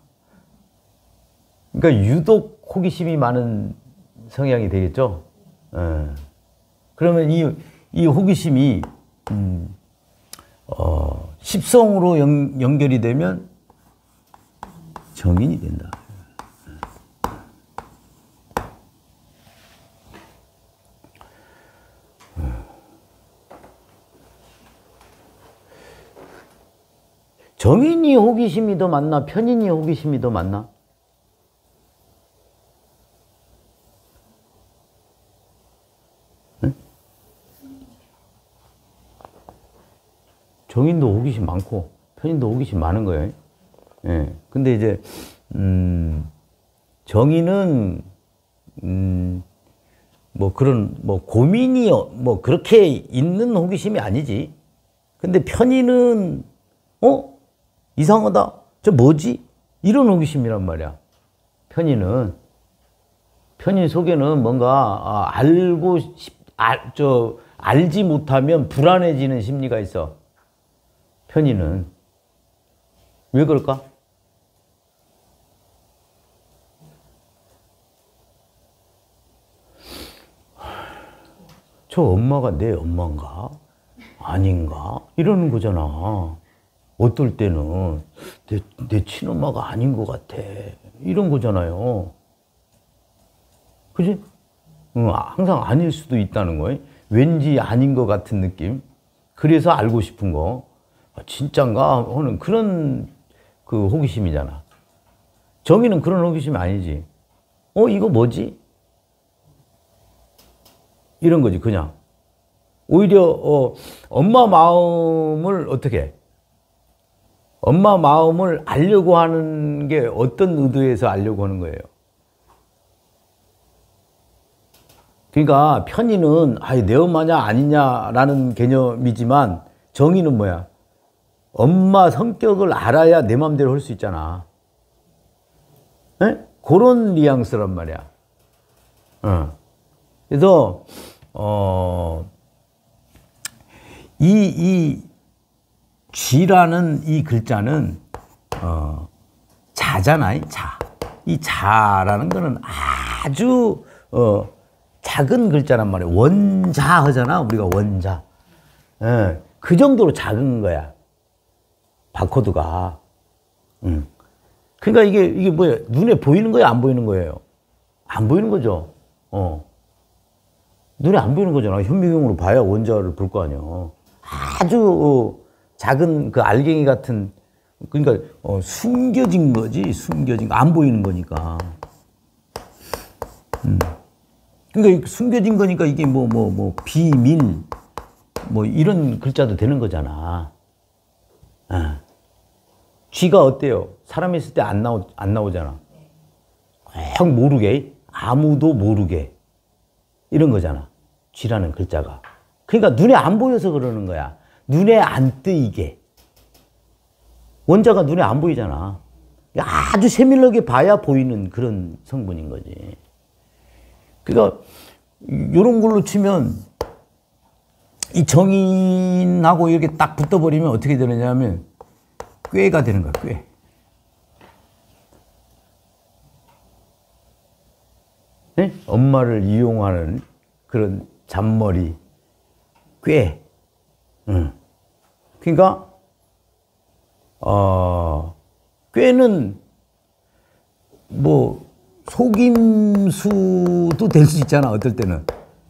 그러니까 유독 호기심이 많은 성향이 되겠죠. 예. 그러면 이, 이 호기심이 음, 어, 십성으로 연, 연결이 되면 정인이 된다. 정인이 호기심이 더 많나? 편인이 호기심이 더 많나? 응? 정인도 호기심 많고 편인도 호기심 많은 거예요. 예. 근데 이제 음, 정인은 음, 뭐 그런 뭐 고민이 뭐 그렇게 있는 호기심이 아니지. 근데 편인은 어? 이상하다. 저 뭐지? 이런 호기심이란 말이야. 편인은. 편인 속에는 뭔가 아, 알고 싶, 알, 저, 알지 못하면 불안해지는 심리가 있어. 편인은. 왜 그럴까? 저 엄마가 내 엄마인가? 아닌가? 이러는 거잖아. 어떨 때는 내, 내 친엄마가 아닌 것 같아. 이런 거잖아요. 그지? 응, 항상 아닐 수도 있다는 거예요. 왠지 아닌 것 같은 느낌. 그래서 알고 싶은 거. 아, 진짠가 하는 그런 그 호기심이잖아. 정의는 그런 호기심이 아니지. 어, 이거 뭐지? 이런 거지, 그냥. 오히려, 어, 엄마 마음을 어떻게 해? 엄마 마음을 알려고 하는 게 어떤 의도에서 알려고 하는 거예요? 그러니까 편의는 아이, 내 엄마냐 아니냐라는 개념이지만 정의는 뭐야? 엄마 성격을 알아야 내 마음대로 할 수 있잖아. 에? 그런 뉘앙스란 말이야. 어. 그래서 어, 이, 이 쥐라는 이 글자는 어, 자잖아요. 자. 이 자라는 거는 아주 어, 작은 글자란 말이에요. 원자 하잖아. 우리가 원자. 예, 그 정도로 작은 거야. 바코드가. 음. 그러니까 이게, 이게 뭐예요? 눈에 보이는 거예요? 안 보이는 거예요? 안 보이는 거죠. 어. 눈에 안 보이는 거잖아. 현미경으로 봐야 원자를 볼 거 아니야. 아주 어, 작은 그 알갱이 같은, 그러니까 어, 숨겨진 거지. 숨겨진 거. 안 보이는 거니까. 음. 그러니까 숨겨진 거니까 이게 뭐, 뭐, 뭐, 비밀, 뭐, 이런 글자도 되는 거잖아. 아. 쥐가 어때요? 사람 있을 때 안 나오, 안 나오잖아. 확 모르게, 아무도 모르게. 이런 거잖아. 쥐라는 글자가. 그러니까 눈에 안 보여서 그러는 거야. 눈에 안 뜨이게. 원자가 눈에 안 보이잖아. 아주 세밀하게 봐야 보이는 그런 성분인 거지. 그러니까 이런 걸로 치면 이 정인하고 이렇게 딱 붙어버리면 어떻게 되느냐면 꾀가 되는 거야. 꾀. 네? 엄마를 이용하는 그런 잔머리. 꾀. 응. 그러니까 어, 꾀는 뭐 속임수도 될 수 있잖아, 어떨 때는.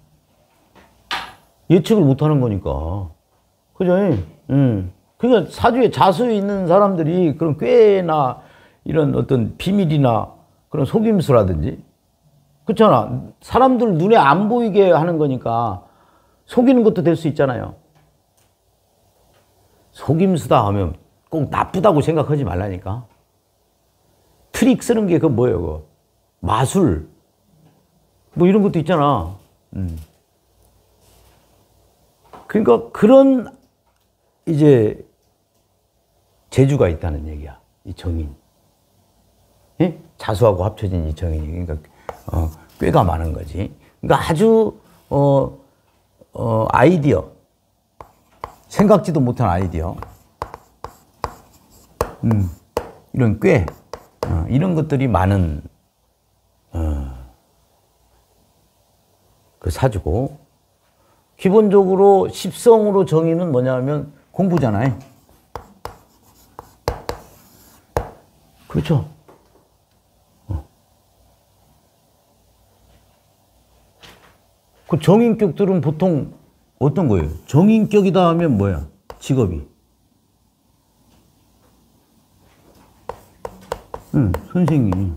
예측을 못 하는 거니까. 그죠? 응. 그러니까 사주에 자수에 있는 사람들이 그런 꾀나 이런 어떤 비밀이나 그런 속임수라든지. 그렇잖아. 사람들 눈에 안 보이게 하는 거니까 속이는 것도 될 수 있잖아요. 속임수다 하면 꼭 나쁘다고 생각하지 말라니까. 트릭 쓰는 게 그 뭐예요, 그거? 마술. 뭐 이런 것도 있잖아. 음. 그러니까 그런 이제 재주가 있다는 얘기야. 이 정인. 예? 자수하고 합쳐진 이 정인이. 그러니까 어, 꾀가 많은 거지. 그러니까 아주 어, 어, 아이디어. 생각지도 못한 아이디어. 음, 이런 꾀. 어, 이런 것들이 많은 어, 그 사주고, 기본적으로 십성으로 정의는 뭐냐면 공부잖아요. 그렇죠. 어. 그 정인격들은 보통 어떤 거예요? 정인격이다 하면 뭐야? 직업이. 응, 선생님.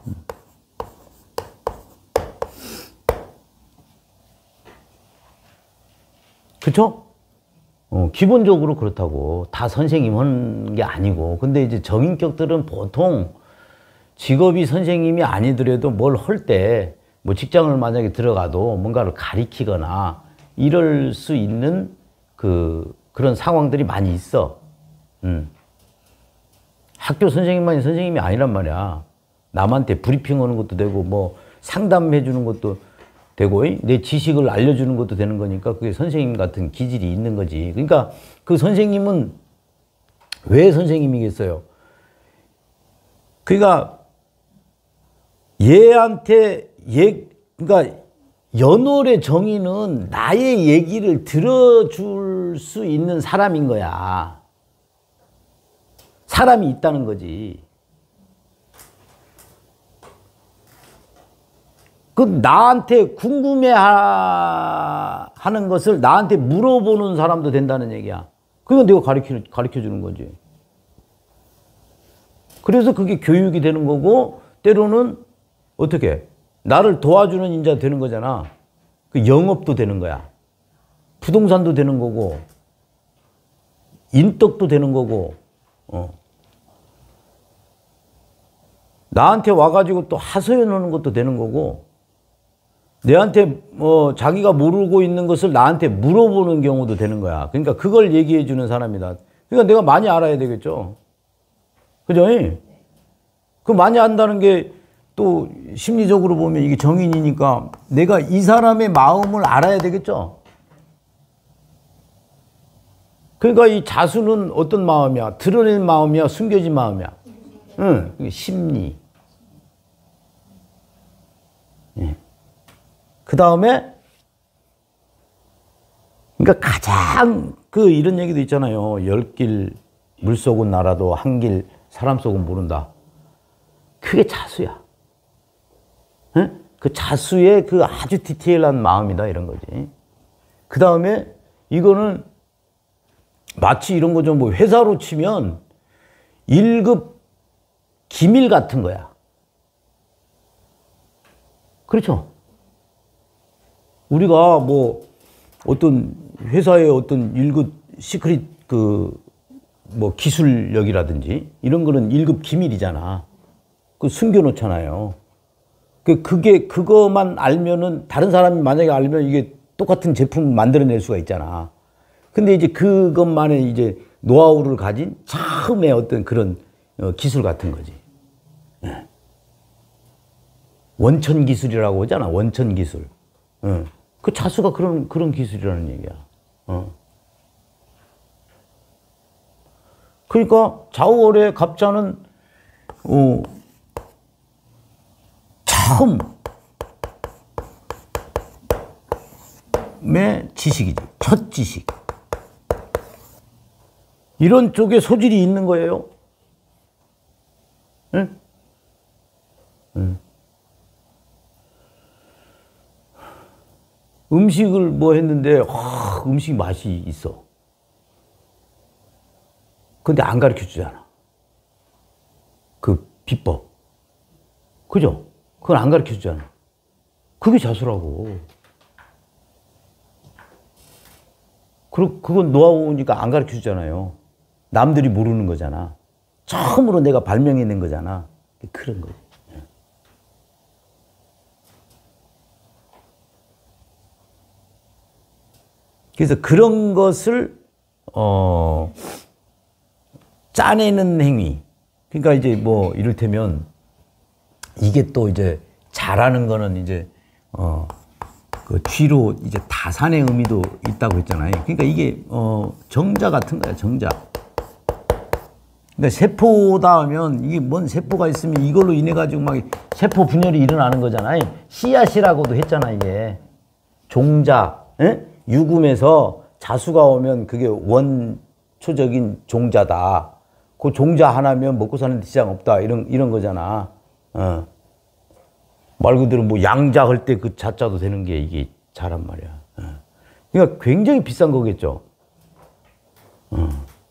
그쵸? 어, 기본적으로 그렇다고. 다 선생님 하는 게 아니고. 근데 이제 정인격들은 보통 직업이 선생님이 아니더라도 뭘 할 때, 뭐 직장을 만약에 들어가도 뭔가를 가리키거나 이럴 수 있는 그, 그런 상황들이 많이 있어. 음. 학교 선생님만이 선생님이 아니란 말이야. 남한테 브리핑 하는 것도 되고, 뭐 상담해 주는 것도 되고, 내 지식을 알려주는 것도 되는 거니까 그게 선생님 같은 기질이 있는 거지. 그러니까 그 선생님은 왜 선생님이겠어요? 그러니까 얘한테, 얘, 그러니까 연월의 정의는 나의 얘기를 들어줄 수 있는 사람인 거야. 사람이 있다는 거지. 그 나한테 궁금해 하는 것을 나한테 물어보는 사람도 된다는 얘기야. 그건 내가 가르쳐, 가르쳐 주는 거지. 그래서 그게 교육이 되는 거고, 때로는 어떻게? 나를 도와주는 인자 되는 거잖아. 그 영업도 되는 거야. 부동산도 되는 거고, 인덕도 되는 거고, 어. 나한테 와가지고 또 하소연 하는 것도 되는 거고, 내한테 뭐 자기가 모르고 있는 것을 나한테 물어보는 경우도 되는 거야. 그러니까 그걸 얘기해 주는 사람이다. 그러니까 내가 많이 알아야 되겠죠. 그죠? 그 많이 안다는 게 또 심리적으로 보면 이게 정인이니까 내가 이 사람의 마음을 알아야 되겠죠. 그러니까 이 자수는 어떤 마음이야? 드러낸 마음이야? 숨겨진 마음이야? 응, 심리. 예. 그 다음에, 그러니까 가장 그 이런 얘기도 있잖아요. 열 길 물속은 알아도 한 길 사람 속은 모른다. 그게 자수야. 응? 그 자수의 그 아주 디테일한 마음이다. 이런 거지. 그 다음에 이거는 마치 이런 거죠. 뭐 회사로 치면 일 급 기밀 같은 거야. 그렇죠? 우리가 뭐 어떤 회사의 어떤 일 급 시크릿 그 뭐 기술력이라든지 이런 거는 일 급 기밀이잖아. 그 숨겨놓잖아요. 그 그게 그거만 알면은 다른 사람이 만약에 알면 이게 똑같은 제품 만들어낼 수가 있잖아. 근데 이제 그것만의 이제 노하우를 가진 처음에 어떤 그런 기술 같은 거지. 원천 기술이라고 하잖아. 원천 기술. 그 자수가 그런 그런 기술이라는 얘기야. 어. 그러니까 좌우월의 갑자는 어, 처음의 지식이지. 첫 지식. 이런 쪽에 소질이 있는 거예요. 응? 응. 음식을 뭐 했는데 와, 음식 맛이 있어. 근데 안 가르쳐 주잖아. 그 비법. 그죠? 그건 안 가르쳐 주잖아. 그게 자수라고. 그리고 그건 노하우니까 안 가르쳐 주잖아요. 남들이 모르는 거잖아. 처음으로 내가 발명해낸 거잖아. 그런 거지. 그래서 그런 것을 어, 짜내는 행위. 그러니까 이제 뭐 이를테면 이게 또 이제 잘하는 거는 이제 어, 그 뒤로 이제 다산의 의미도 있다고 했잖아요. 그러니까 이게 어, 정자 같은 거야, 정자. 그러니까 세포다 하면 이게 뭔 세포가 있으면 이걸로 인해 가지고 막 세포 분열이 일어나는 거잖아요. 씨앗이라고도 했잖아, 이게. 종자. 에? 유금에서 자수가 오면 그게 원초적인 종자다. 그 종자 하나면 먹고 사는 데 지장 없다. 이런, 이런 거잖아. 어. 말 그대로 뭐 양자할 때 그 자자도 되는 게 이게 자란 말이야. 어. 그러니까 굉장히 비싼 거겠죠. 어.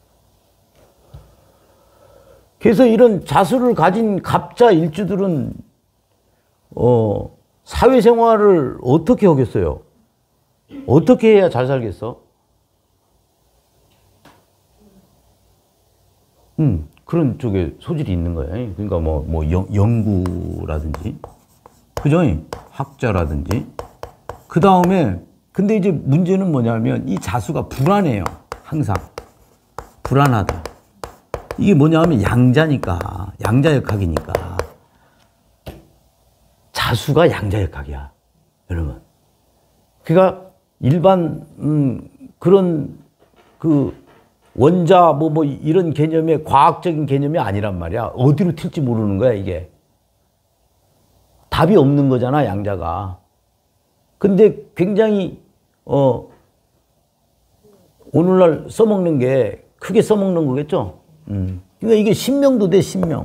그래서 이런 자수를 가진 갑자 일주들은, 어, 사회생활을 어떻게 하겠어요? 어떻게 해야 잘 살겠어? 음, 그런 쪽에 소질이 있는 거야. 그러니까 뭐, 뭐, 연, 연구라든지, 그죠? 학자라든지. 그 다음에, 근데 이제 문제는 뭐냐면, 이 자수가 불안해요. 항상. 불안하다. 이게 뭐냐면 양자니까, 양자역학이니까. 자수가 양자역학이야. 여러분. 그러니까 일반, 음, 그런, 그, 원자, 뭐, 뭐, 이런 개념의 과학적인 개념이 아니란 말이야. 어디로 튈지 모르는 거야, 이게. 답이 없는 거잖아, 양자가. 근데 굉장히, 어, 오늘날 써먹는 게 크게 써먹는 거겠죠? 음. 그러니까 이게 신명도 돼, 신명.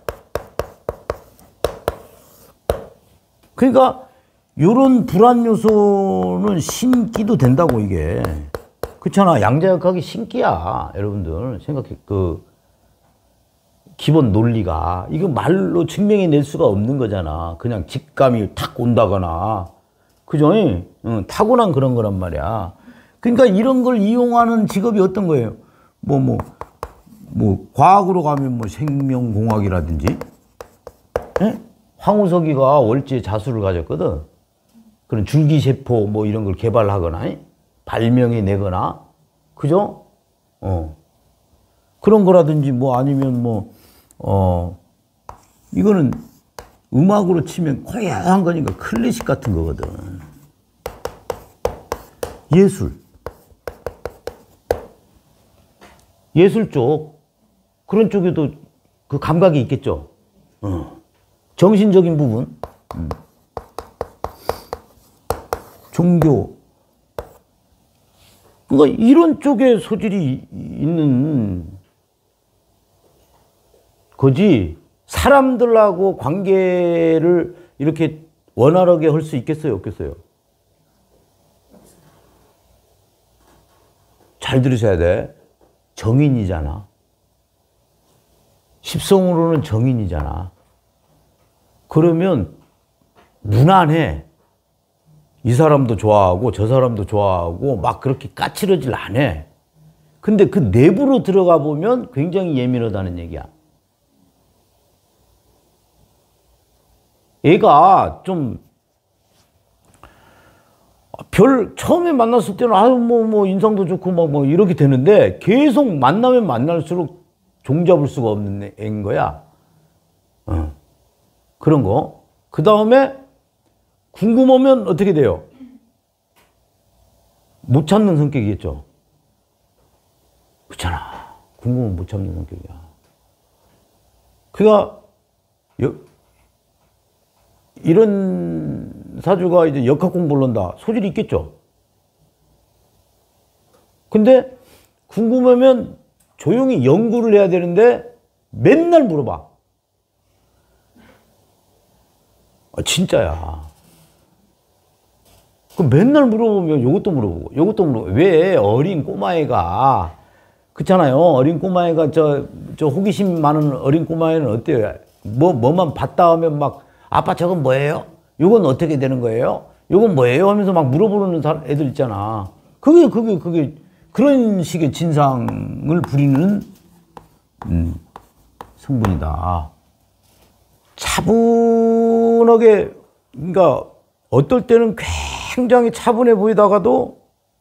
그러니까 요런 불안 요소는 신기도 된다고, 이게. 그렇잖아. 양자역학이 신기야. 여러분들 생각해. 그 기본 논리가 이거 말로 증명해 낼 수가 없는 거잖아. 그냥 직감이 탁 온다거나. 그죠? 응, 타고난 그런 거란 말이야. 그러니까 이런 걸 이용하는 직업이 어떤 거예요? 뭐, 뭐, 뭐, 과학으로 가면 뭐 생명공학이라든지, 예? 황우석이가 월지에 자수를 가졌거든. 그런 줄기세포 뭐 이런 걸 개발하거나, 예? 발명해 내거나, 그죠? 어. 그런 거라든지 뭐 아니면 뭐, 어, 이거는 음악으로 치면 고야한 거니까 클래식 같은 거거든. 예술. 예술 쪽. 그런 쪽에도 그 감각이 있겠죠. 어. 정신적인 부분. 음. 종교. 그러니까 이런 쪽에 소질이 있는 거지. 사람들하고 관계를 이렇게 원활하게 할 수 있겠어요, 없겠어요? 잘 들으셔야 돼. 정인이잖아. 십성으로는 정인이잖아. 그러면 무난해. 이 사람도 좋아하고 저 사람도 좋아하고 막 그렇게 까칠하질 않아. 근데 그 내부로 들어가 보면 굉장히 예민하다는 얘기야. 얘가 좀 별 처음에 만났을 때는 아유 뭐 뭐 인상도 좋고 뭐 뭐 이렇게 되는데 계속 만나면 만날수록 종잡을 수가 없는 애인 거야. 어. 그런 거. 그 다음에 궁금하면 어떻게 돼요? 못 참는 성격이겠죠. 그렇잖아. 궁금하면 못 참는 성격이야. 그가 이런 사주가 이제 역학 공부를 한다. 소질이 있겠죠. 근데 궁금하면 조용히 연구를 해야 되는데 맨날 물어봐. 아, 진짜야. 그럼 맨날 물어보면 요것도 물어보고 요것도 물어보고. 왜 어린 꼬마애가 그렇잖아요. 어린 꼬마애가 저, 저 호기심 많은 어린 꼬마애는 어때요? 뭐, 뭐만 봤다 하면 막 아빠 저건 뭐예요? 요건 어떻게 되는 거예요? 요건 뭐예요? 하면서 막 물어보는 애들 있잖아. 그게, 그게, 그게, 그런 식의 진상을 부리는, 음, 성분이다. 차분하게, 그러니까, 어떨 때는 굉장히 차분해 보이다가도,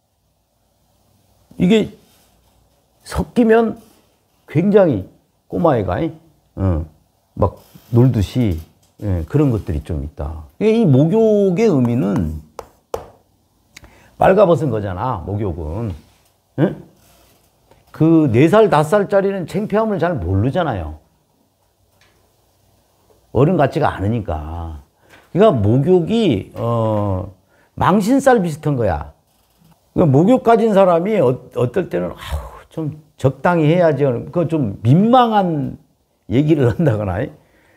이게 섞이면 굉장히 꼬마애가, 어, 막 놀듯이, 예, 그런 것들이 좀 있다. 이 목욕의 의미는 빨가벗은 거잖아, 목욕은. 예? 그 네 살, 다섯 살짜리는 창피함을 잘 모르잖아요. 어른 같지가 않으니까. 그러니까 목욕이, 어, 망신살 비슷한 거야. 그러니까 목욕 가진 사람이 어, 어떨 때는, 아우, 좀 적당히 해야지. 그 좀 민망한 얘기를 한다거나,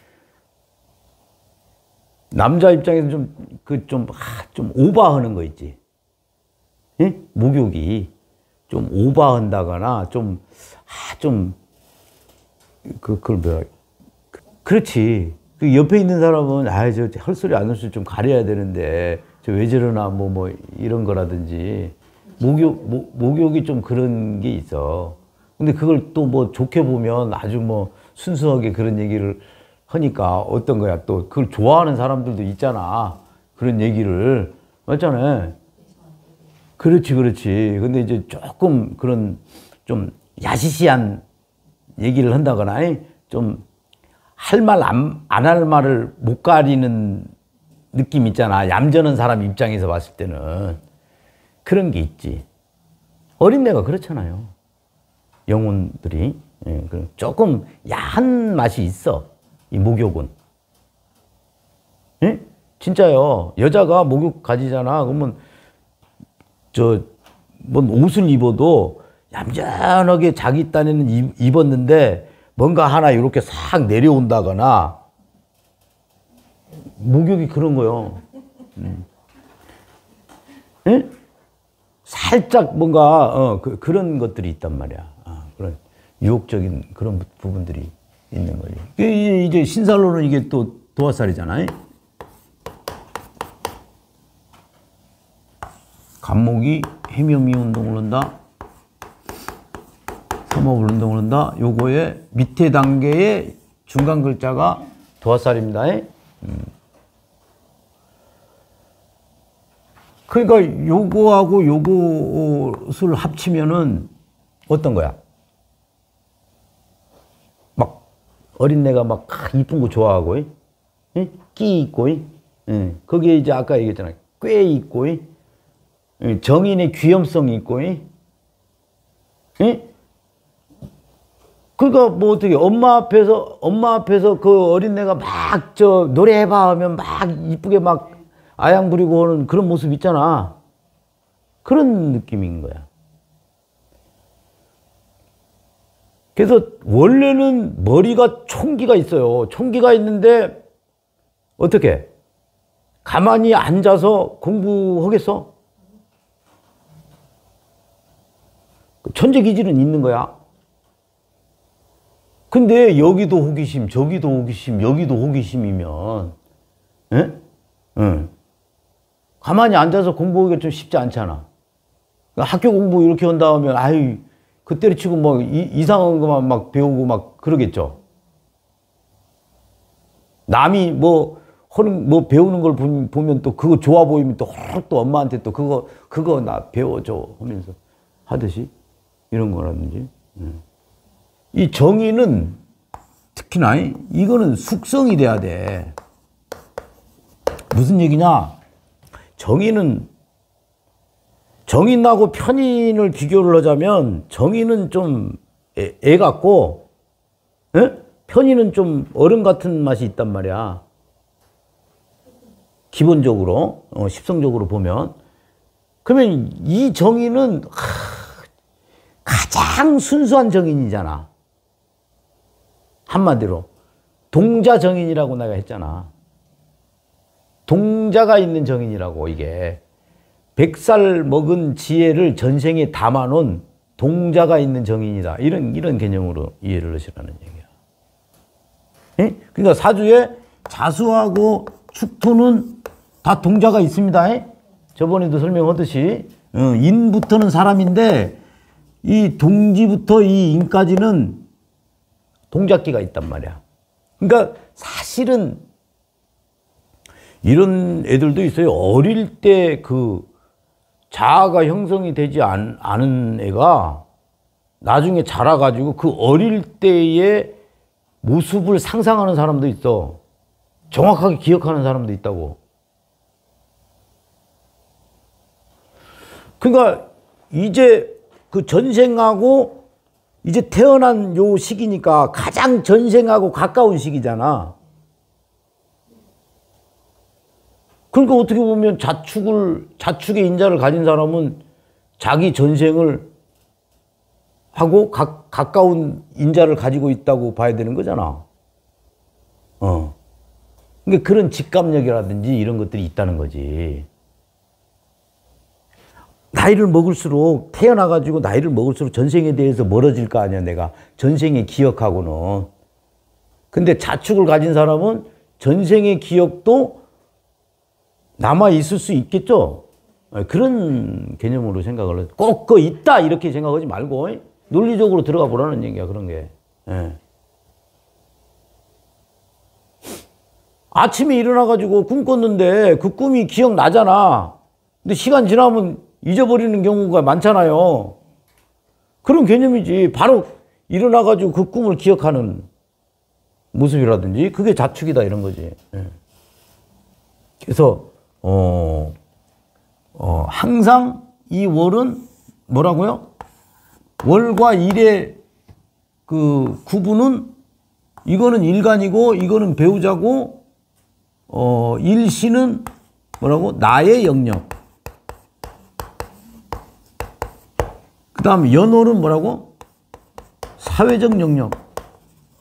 남자 입장에서 좀, 그, 좀, 아, 좀 오버하는 거 있지. 예? 목욕이 좀 오버한다거나, 좀, 아, 좀, 그, 그걸 뭐야. 그렇지. 그 옆에 있는 사람은, 아, 저, 헐소리 안 할 수 좀 가려야 되는데, 저 왜 저러나, 뭐, 뭐, 이런 거라든지. 목욕, 모, 목욕이 좀 그런 게 있어. 근데 그걸 또 뭐 좋게 보면 아주 뭐 순수하게 그런 얘기를 하니까 어떤 거야. 또 그걸 좋아하는 사람들도 있잖아. 그런 얘기를. 맞잖아. 그렇지, 그렇지. 근데 이제 조금 그런 좀 야시시한 얘기를 한다거나 좀 할 말, 안, 안 할 말을 못 가리는 느낌 있잖아. 얌전한 사람 입장에서 봤을 때는. 그런 게 있지. 어린애가 그렇잖아요. 영혼들이. 예, 조금 야한 맛이 있어. 이 목욕은. 예? 진짜요. 여자가 목욕 가지잖아. 그러면 저 뭔 옷을 입어도 얌전하게 자기 딴에는 입, 입었는데 뭔가 하나 이렇게 싹 내려온다거나 목욕이 그런 거요. 음. 예? 살짝 뭔가 어, 그, 그런 것들이 있단 말이야. 아, 그런 유혹적인 그런 부분들이 있는 거지. 이게 이제 신살로는 이게 또 도화살이잖아요. 간목이 해묘미 운동을 한다. 삼업을 운동을 한다. 요거의 밑에 단계의 중간 글자가 도화살입니다. 음. 그러니까 요거하고 요것을 합치면은 어떤 거야? 막 어린애가 막 이쁜 거 좋아하고, 예? 끼 있고, 예? 거기에 이제 아까 얘기했잖아. 꽤 있고, 예? 정인의 귀염성이 있고, 예? 그러니까 뭐 어떻게 엄마 앞에서 엄마 앞에서 그 어린애가 막 저 노래해봐 하면 막 이쁘게 막 아양 부리고 하는 그런 모습 있잖아. 그런 느낌인 거야. 그래서 원래는 머리가 총기가 있어요. 총기가 있는데 어떻게? 가만히 앉아서 공부하겠어? 천재 기질은 있는 거야. 근데 여기도 호기심, 저기도 호기심, 여기도 호기심이면, 예? 응. 가만히 앉아서 공부하기가 좀 쉽지 않잖아. 학교 공부 이렇게 한다 하면, 아유, 그 때려치고 뭐 이, 이상한 것만 막 배우고 막 그러겠죠. 남이 뭐, 하는, 뭐 배우는 걸 보면 또 그거 좋아 보이면 또 호록 또 엄마한테 또 그거, 그거 나 배워줘 하면서 하듯이 이런 거라든지. 응. 이 정의는 특히나 이거는 숙성이 돼야 돼. 무슨 얘기냐? 정의는 정인하고 편인을 비교를 하자면 정의는 좀 애, 애 같고, 에? 편인은 좀 어른 같은 맛이 있단 말이야. 기본적으로 어, 십성적으로 보면. 그러면 이 정의는 하, 가장 순수한 정인이잖아. 한마디로 동자 정인이라고 내가 했잖아. 동자가 있는 정인이라고. 이게 백 살 먹은 지혜를 전생에 담아놓은 동자가 있는 정인이다. 이런 이런 개념으로 이해를 하시라는 얘기야. 에? 그러니까 사주에 자수하고 축토는 다 동자가 있습니다. 에? 저번에도 설명하듯이 어, 인부터는 사람인데 이 동지부터 이 인까지는 동작기가 있단 말이야. 그러니까 사실은 이런 애들도 있어요. 어릴 때 그 자아가 형성이 되지 않, 않은 애가 나중에 자라가지고 그 어릴 때의 모습을 상상하는 사람도 있어. 정확하게 기억하는 사람도 있다고. 그러니까 이제 그 전생하고 이제 태어난 요 시기니까 가장 전생하고 가까운 시기잖아. 그러니까 어떻게 보면 자축을, 자축의 인자를 가진 사람은 자기 전생을 하고 가, 가까운 인자를 가지고 있다고 봐야 되는 거잖아. 어. 그러니까 그런 직감력이라든지 이런 것들이 있다는 거지. 나이를 먹을수록, 태어나가지고 나이를 먹을수록 전생에 대해서 멀어질 거 아니야, 내가. 전생의 기억하고는. 근데 자축을 가진 사람은 전생의 기억도 남아있을 수 있겠죠? 그런 개념으로 생각을 해. 꼭 그 있다! 이렇게 생각하지 말고, 논리적으로 들어가 보라는 얘기야, 그런 게. 예. 아침에 일어나가지고 꿈 꿨는데 그 꿈이 기억나잖아. 근데 시간 지나면 잊어버리는 경우가 많잖아요. 그런 개념이지. 바로 일어나가지고 그 꿈을 기억하는 모습이라든지 그게 자축이다 이런 거지. 그래서 어, 어, 항상 이 월은 뭐라고요? 월과 일의 그 구분은 이거는 일간이고 이거는 배우자고 어, 일시는 뭐라고? 나의 영역. 그 다음 연월은 뭐라고? 사회적 영역.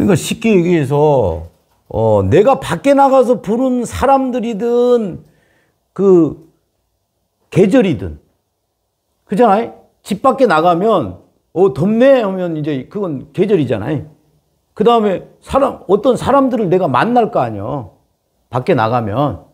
그러니까 쉽게 얘기해서 어, 내가 밖에 나가서 부른 사람들이든 그 계절이든 그잖아요. 집 밖에 나가면 어 덥네 하면 이제 그건 계절이잖아요. 그 다음에 사람 어떤 사람들을 내가 만날 거 아니야. 밖에 나가면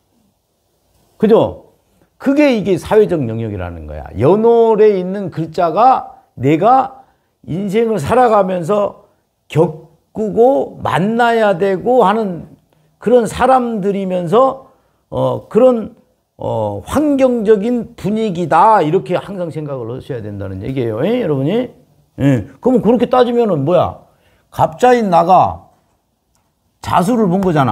그죠? 그게 이게 사회적 영역이라는 거야. 연월에 있는 글자가 내가 인생을 살아가면서 겪고 만나야 되고 하는 그런 사람들이면서 어 그런 어 환경적인 분위기다 이렇게 항상 생각을 하셔야 된다는 얘기예요. 에? 여러분이? 예. 그러면 그렇게 따지면은 뭐야? 갑자인 나가 자수를 본 거잖아.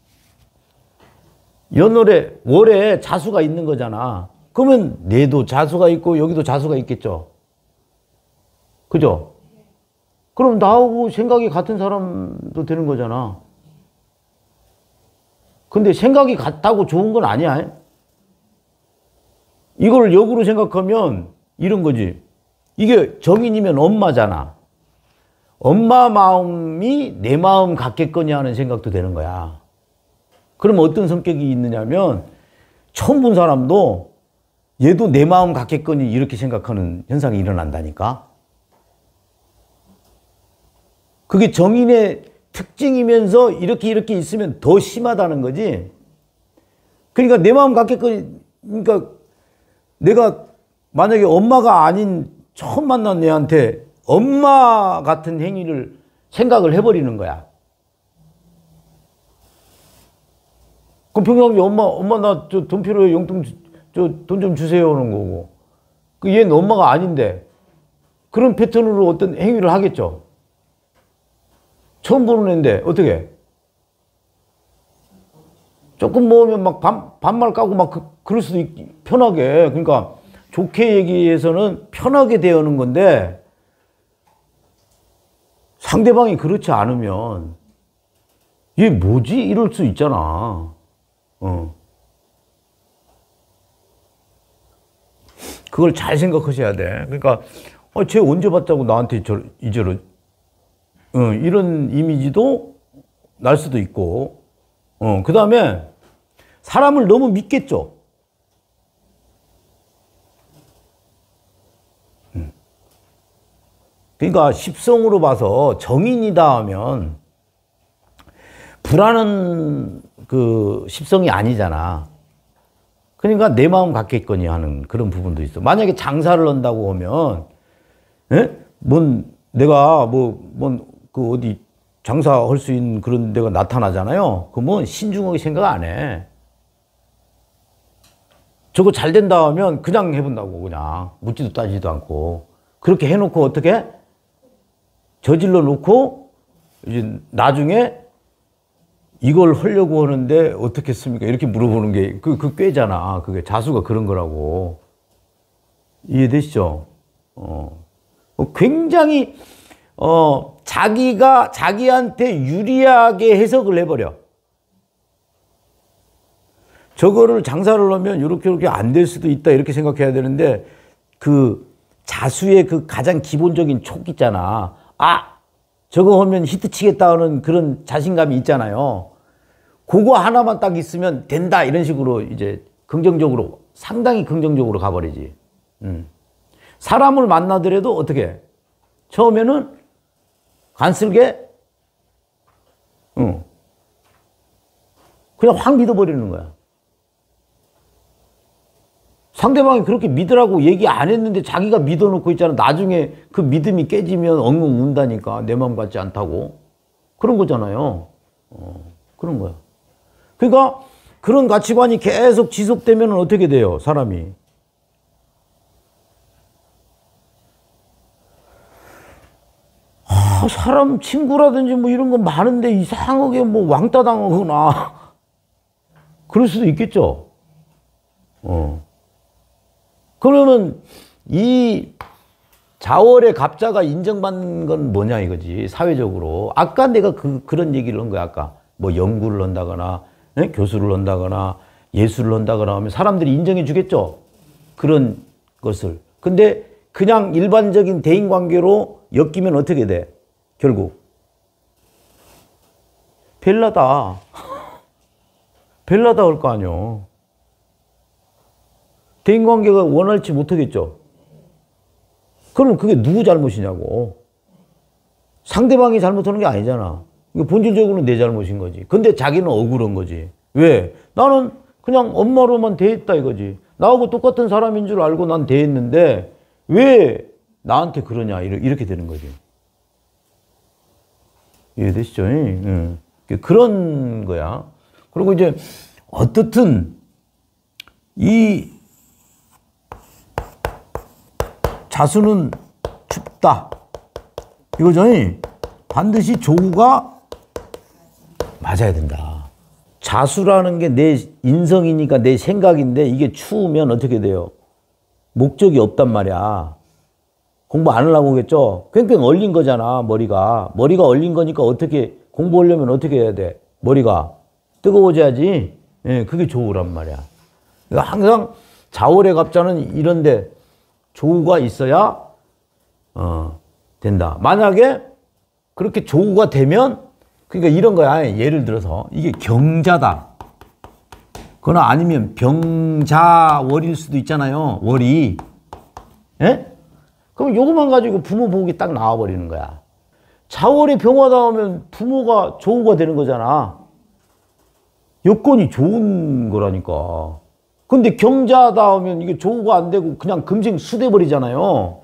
연월에 월에 자수가 있는 거잖아. 그러면 내도 자수가 있고 여기도 자수가 있겠죠. 그죠? 그럼 나하고 생각이 같은 사람도 되는 거잖아. 근데 생각이 같다고 좋은 건 아니야. 이걸 역으로 생각하면 이런 거지. 이게 정인이면 엄마잖아. 엄마 마음이 내 마음 같겠거니 하는 생각도 되는 거야. 그럼 어떤 성격이 있느냐면 처음 본 사람도 얘도 내 마음 같겠거니 이렇게 생각하는 현상이 일어난다니까. 그게 정인의 특징이면서 이렇게 이렇게 있으면 더 심하다는 거지. 그러니까 내 마음 같겠거니, 그러니까 내가 만약에 엄마가 아닌 처음 만난 애한테 엄마 같은 행위를 생각을 해버리는 거야. 그럼 평소에 엄마, 엄마 나 저 돈 필요해 용돈 저 돈 좀 주세요 하는 거고. 그 얘는 엄마가 아닌데 그런 패턴으로 어떤 행위를 하겠죠. 처음 보는 애인데 어떻게? 조금 모으면 막 반, 반말 까고 막 그, 그럴 수도 있, 편하게. 그러니까 좋게 얘기해서는 편하게 대하는 건데 상대방이 그렇지 않으면 얘 뭐지? 이럴 수 있잖아. 어. 그걸 잘 생각하셔야 돼. 그러니까 어, 쟤 언제 봤다고 나한테 저, 이제로 어, 이런 이미지도 날 수도 있고 어, 그 다음에 사람을 너무 믿겠죠. 음. 그러니까 십성으로 봐서 정인이다 하면 불안한 그 십성이 아니잖아. 그러니까 내 마음 같겠거니 하는 그런 부분도 있어. 만약에 장사를 한다고 하면, 예? 뭔, 내가 뭐, 뭔, 그 어디 장사할 수 있는 그런 데가 나타나잖아요. 그러면 신중하게 생각 안 해. 저거 잘 된다 하면 그냥 해본다고, 그냥. 묻지도 따지지도 않고. 그렇게 해놓고 어떻게? 저질러 놓고, 이제 나중에 이걸 하려고 하는데 어떻게 했습니까? 이렇게 물어보는 게 그, 그 꾀잖아. 그게 자수가 그런 거라고. 이해되시죠? 어. 굉장히, 어, 자기가 자기한테 유리하게 해석을 해버려. 저거를 장사를 하면 이렇게 이렇게 안 될 수도 있다. 이렇게 생각해야 되는데 그 자수의 그 가장 기본적인 촉 있잖아. 아! 저거 하면 히트 치겠다 하는 그런 자신감이 있잖아요. 그거 하나만 딱 있으면 된다 이런 식으로 이제 긍정적으로 상당히 긍정적으로 가버리지. 음. 사람을 만나더라도 어떻게 처음에는 간슬게 응. 그냥 확 믿어버리는 거야. 상대방이 그렇게 믿으라고 얘기 안 했는데 자기가 믿어놓고 있잖아. 나중에 그 믿음이 깨지면 엉엉 운다니까. 내 마음 같지 않다고. 그런 거잖아요. 어, 그런 거야. 그러니까 그런 가치관이 계속 지속되면 어떻게 돼요? 사람이. 아, 사람 친구라든지 뭐 이런 거 많은데 이상하게 뭐 왕따 당하거나 그럴 수도 있겠죠. 어. 그러면 이 자월의 갑자가 인정받는 건 뭐냐 이거지. 사회적으로. 아까 내가 그, 그런 얘기를 한 거야. 아까 뭐 연구를 한다거나 네? 교수를 한다거나 예술을 한다거나 하면 사람들이 인정해 주겠죠. 그런 것을. 근데 그냥 일반적인 대인관계로 엮이면 어떻게 돼? 결국 벨라다. 벨라다 할 거 아니요. 대인관계가 원활치 못하겠죠. 그럼 그게 누구 잘못이냐고. 상대방이 잘못하는 게 아니잖아. 이거 본질적으로는 내 잘못인 거지. 근데 자기는 억울한 거지. 왜? 나는 그냥 엄마로만 대했다 이거지. 나하고 똑같은 사람인 줄 알고 난 대했는데 왜 나한테 그러냐 이렇게 되는 거지. 이해되시죠? 응. 그런 거야. 그리고 이제 어떻든 이 자수는 춥다 이거죠. 반드시 조우가 맞아야 된다. 자수라는 게 내 인성이니까 내 생각인데 이게 추우면 어떻게 돼요? 목적이 없단 말이야. 공부 안 하려고 하겠죠? 꽹꽹 얼린 거잖아, 머리가. 머리가 얼린 거니까 어떻게, 공부하려면 어떻게 해야 돼? 머리가 뜨거워져야지. 예, 그게 조우란 말이야. 그러니까 항상 자월의 갑자는 이런데 조우가 있어야, 어, 된다. 만약에 그렇게 조우가 되면, 그러니까 이런 거야. 예를 들어서, 이게 경자다. 그러나 아니면 병자월일 수도 있잖아요. 월이. 예? 그럼 요것만 가지고 부모 복이 딱 나와버리는 거야. 자월이 병화다 하면 부모가 조우가 되는 거잖아. 여건이 좋은 거라니까. 근데 경자다 하면 이게 조우가 안 되고 그냥 금생 수돼 버리잖아요.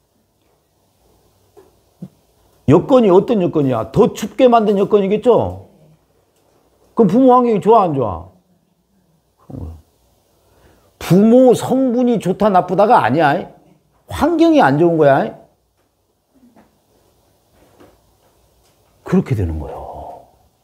여건이 어떤 여건이야? 더 춥게 만든 여건이겠죠? 그럼 부모 환경이 좋아, 안 좋아? 부모 성분이 좋다, 나쁘다가 아니야. 환경이 안 좋은 거야. 그렇게 되는 거예요.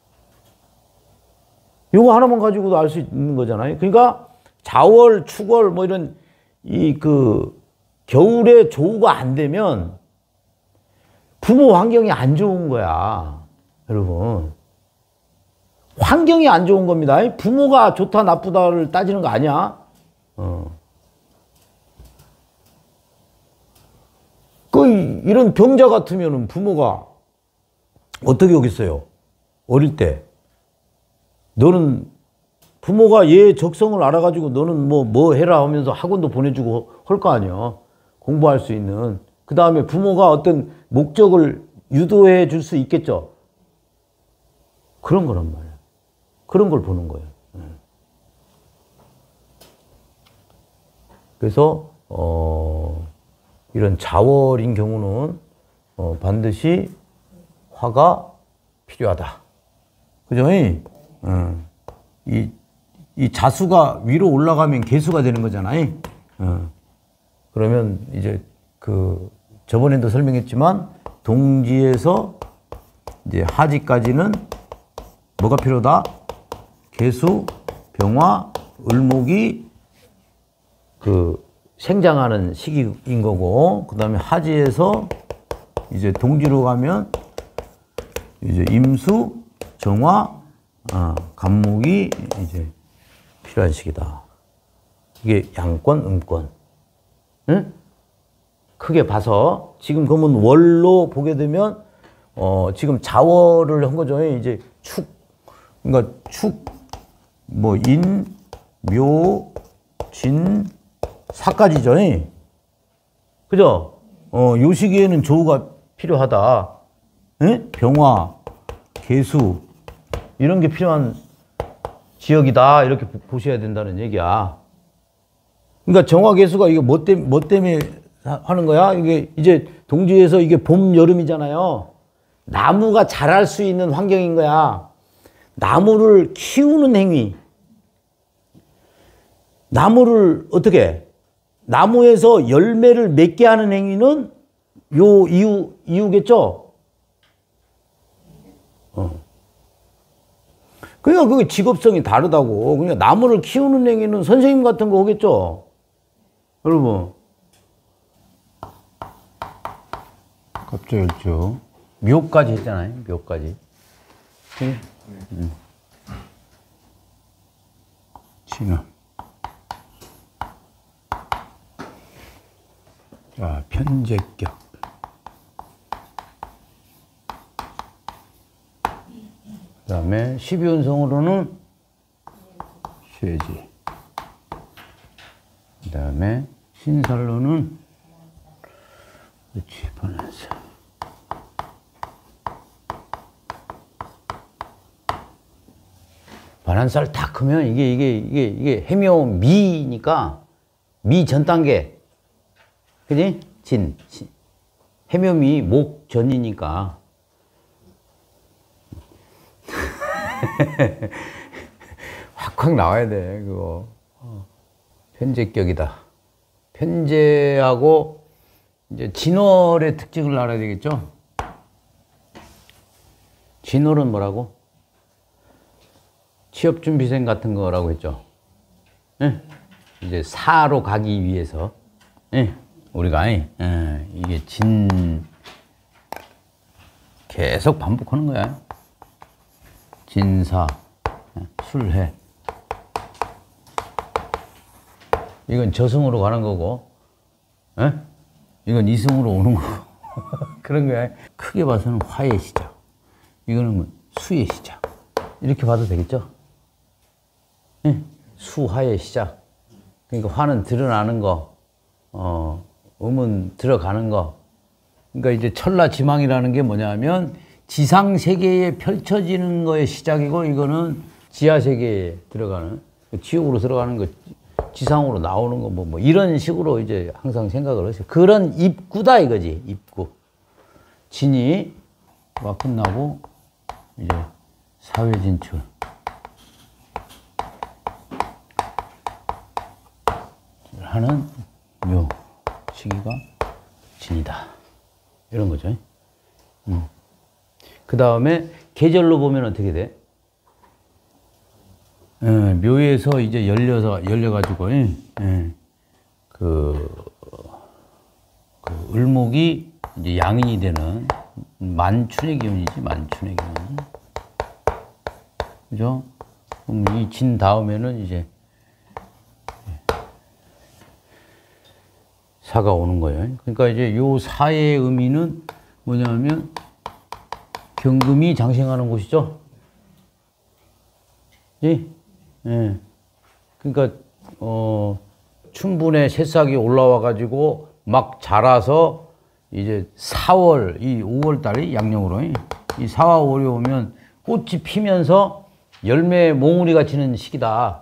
이거 하나만 가지고도 알 수 있는 거잖아요. 그러니까 자월, 축월 뭐 이런 이 그 겨울에 조우가 안 되면 부모 환경이 안 좋은 거야. 여러분. 환경이 안 좋은 겁니다. 부모가 좋다, 나쁘다를 따지는 거 아니야. 어. 그 이런 병자 같으면은 부모가 어떻게 오겠어요? 어릴 때 너는 부모가 얘 적성을 알아가지고 너는 뭐 뭐 해라 하면서 학원도 보내주고 할 거 아니야. 공부할 수 있는. 그 다음에 부모가 어떤 목적을 유도해 줄 수 있겠죠. 그런 거란 말이야. 그런 걸 보는 거예요. 그래서 어. 이런 자월인 경우는 어, 반드시 화가 필요하다. 그죠? 어. 이, 이 자수가 위로 올라가면 개수가 되는 거잖아요. 어. 그러면 이제 그 저번에도 설명했지만 동지에서 이제 하지까지는 뭐가 필요하다? 개수, 병화, 을목이 그 생장하는 시기인 거고, 그 다음에 하지에서 이제 동지로 가면 이제 임수, 정화, 아, 간목이 이제 필요한 시기다. 이게 양권, 음권. 응? 크게 봐서 지금 그러면 월로 보게 되면 어, 지금 자월을 한 거죠. 이제 축, 그러니까 축, 뭐 인, 묘, 진, 사까지죠. 그죠? 어, 요 시기에는 조우가 필요하다. 에? 병화, 개수, 이런 게 필요한 지역이다. 이렇게 보셔야 된다는 얘기야. 그러니까 정화, 개수가 이게 뭐 때문에, 뭐 때문에 하는 거야? 이게 이제 동지에서 이게 봄, 여름이잖아요. 나무가 자랄 수 있는 환경인 거야. 나무를 키우는 행위. 나무를 어떻게 해? 나무에서 열매를 맺게 하는 행위는 요 이유, 이유겠죠? 어. 그러니까 그게 직업성이 다르다고. 그러니까 나무를 키우는 행위는 선생님 같은 거 오겠죠? 여러분. 갑자일죠. 묘까지 했잖아요. 묘까지. 응? 응. 진화. 자, 편제격. 그 다음에 다음에 십이운성으로는 쇠지. 그 다음에 신살로는 그렇지, 반환살. 반환살 다 크면 이게 이게 이게 이게 해묘미니까 미 전 단계, 그지? 진, 진. 해묘미 목 전이니까. 확확 나와야 돼 그거. 편제격이다. 편제하고 이제 진월의 특징을 알아야 되겠죠? 진월은 뭐라고? 취업준비생 같은 거라고 했죠. 예? 이제 사로 가기 위해서, 예? 우리가 예? 이게 진 계속 반복하는 거야. 진사, 술해. 이건 저승으로 가는 거고, 예? 이건 이승으로 오는 거고. 그런 거야. 크게 봐서는 화의 시작. 이거는 수의 시작. 이렇게 봐도 되겠죠? 예? 수화의 시작. 그러니까 화는 드러나는 거, 어, 음은 들어가는 거. 그러니까 이제 천라지망이라는 게 뭐냐면 지상 세계에 펼쳐지는 거의 시작이고, 이거는 지하 세계에 들어가는, 지옥으로 들어가는 거, 지상으로 나오는 거, 뭐, 뭐, 이런 식으로 이제 항상 생각을 하세요. 그런 입구다 이거지, 입구. 진이 막 끝나고, 이제 사회 진출. 하는 묘 시기가 진이다. 이런 거죠. 음. 그 다음에 계절로 보면 어떻게 돼? 예, 묘에서 이제 열려서, 열려가지고, 예, 예, 그, 그, 을목이 이제 양인이 되는 만춘의 기운이지, 만춘의 기운. 그죠? 그럼 이 진 다음에는 이제 사가 오는 거예요. 그러니까 이제 요 사의 의미는 뭐냐면 경금이 장생하는 곳이죠. 예? 예. 그러니까 어 춘분에 새싹이 올라와 가지고 막 자라서 이제 사월, 이 오월 달이 양력으로 이 사와 오월이 오면 꽃이 피면서 열매 몽우리가 지는 시기다.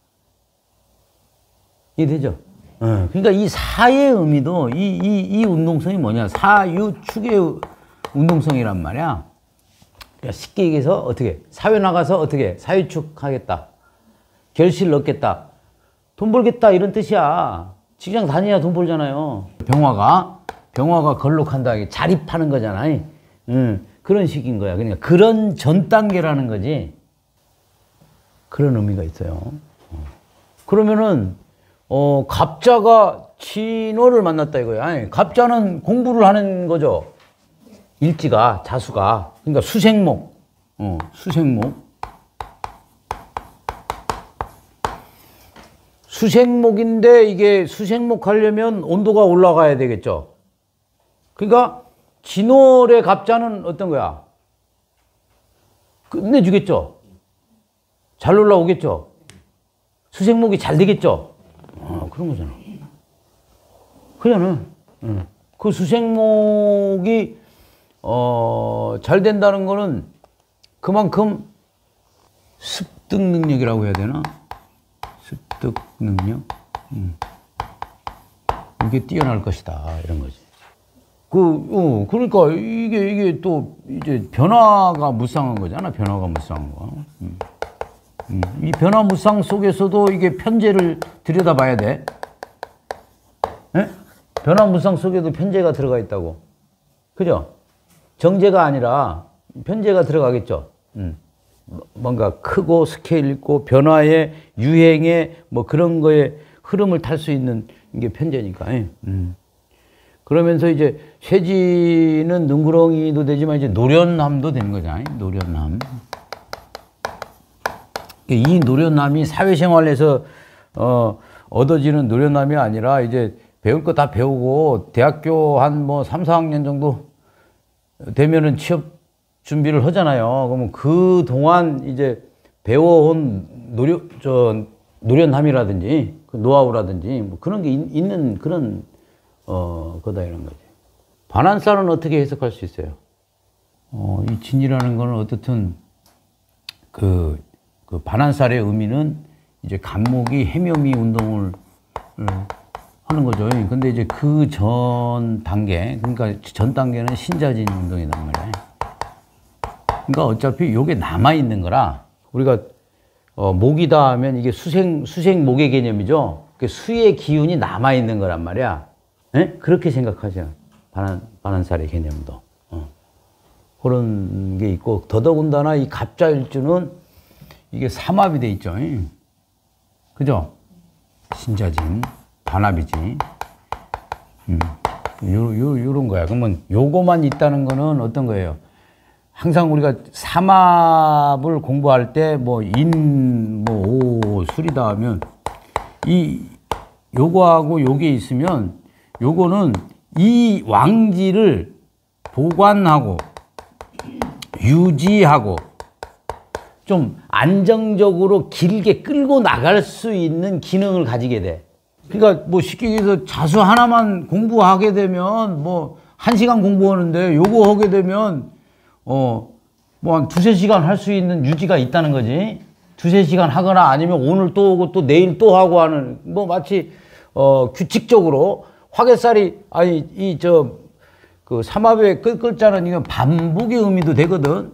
이해되죠? 어, 그러니까 이 사의 의미도 이, 이, 이 운동성이 뭐냐? 사유축의 운동성이란 말이야. 그러니까 쉽게 얘기해서 어떻게? 사회 나가서 어떻게? 사유축 하겠다. 결실 넣겠다. 돈 벌겠다. 이런 뜻이야. 직장 다녀야 돈 벌잖아요. 병화가, 병화가 걸록한다. 자립하는 거잖아. 응, 그런 식인 거야. 그러니까 그런 전 단계라는 거지. 그런 의미가 있어요. 그러면은, 어, 갑자가 진월을 만났다 이거야. 아니, 갑자는 공부를 하는 거죠. 일지가, 자수가. 그러니까 수생목. 어, 수생목. 수생목인데 이게 수생목 하려면 온도가 올라가야 되겠죠. 그러니까 진월의 갑자는 어떤 거야? 끝내주겠죠. 잘 올라오겠죠. 수생목이 잘 되겠죠. 어, 그런 거잖아. 그잖아. 응. 그 수생목이 어, 잘 된다는 거는 그만큼 습득 능력이라고 해야 되나? 습득 능력? 음. 이게 뛰어날 것이다. 이런 거지. 그, 어, 그러니까 이게, 이게 또 이제 변화가 무쌍한 거잖아. 변화가 무쌍한 거. 음. 음. 이 변화 무쌍 속에서도 이게 편제를 들여다봐야 돼. 에? 변화 무쌍 속에도 편제가 들어가 있다고. 그죠? 정제가 아니라 편제가 들어가겠죠. 음. 뭔가 크고 스케일 있고 변화의 유행의 뭐 그런 거에 흐름을 탈 수 있는 게 편제니까. 음. 그러면서 이제 쇠지는 능구렁이도 되지만 이제 노련함도 되는 거잖아요. 노련함. 이 노련함이 사회생활에서 어, 얻어지는 노련함이 아니라 이제 배울 거 다 배우고 대학교 한 뭐 삼, 사 학년 정도 되면은 취업 준비를 하잖아요. 그러면 그 동안 이제 배워온 노력, 저, 노련함이라든지, 그 노하우라든지, 뭐 그런 게 있, 있는 그런, 어, 거다, 이런 거지. 반환살은 어떻게 해석할 수 있어요? 어, 이 진이라는 거는 어떻든, 그, 그 반환살의 의미는 이제 간목이 해묘미 운동을 하는 거죠. 근데 이제 그 전 단계, 그러니까 전 단계는 신자진 운동이란 말이에요. 그러니까 어차피 요게 남아있는 거라, 우리가, 어, 목이다 하면 이게 수생, 수생목의 개념이죠. 그 수의 기운이 남아있는 거란 말이야. 에? 그렇게 생각하죠. 반환, 반환살의 개념도. 어. 그런 게 있고, 더더군다나 이 갑자일주는 이게 삼합이 돼 있죠. 그죠? 신자진, 반합이지. 음. 요, 요, 요런 거야. 그러면 요거만 있다는 거는 어떤 거예요? 항상 우리가 삼합을 공부할 때 뭐 인, 뭐 오, 술이다 하면 이 요거하고 요게 있으면 요거는 이 왕지를 보관하고 유지하고 좀 안정적으로 길게 끌고 나갈 수 있는 기능을 가지게 돼. 그러니까 뭐 쉽게 얘기해서 자수 하나만 공부하게 되면 뭐 한 시간 공부하는데 요거 하게 되면 어 뭐 한 두세 시간 할 수 있는 유지가 있다는 거지. 두세 시간 하거나 아니면 오늘 또 오고 또 내일 또 하고 하는, 뭐 마치 어 규칙적으로 화개살이, 아니 이 저 그 삼합의 끝 글자는 이건 반복의 의미도 되거든.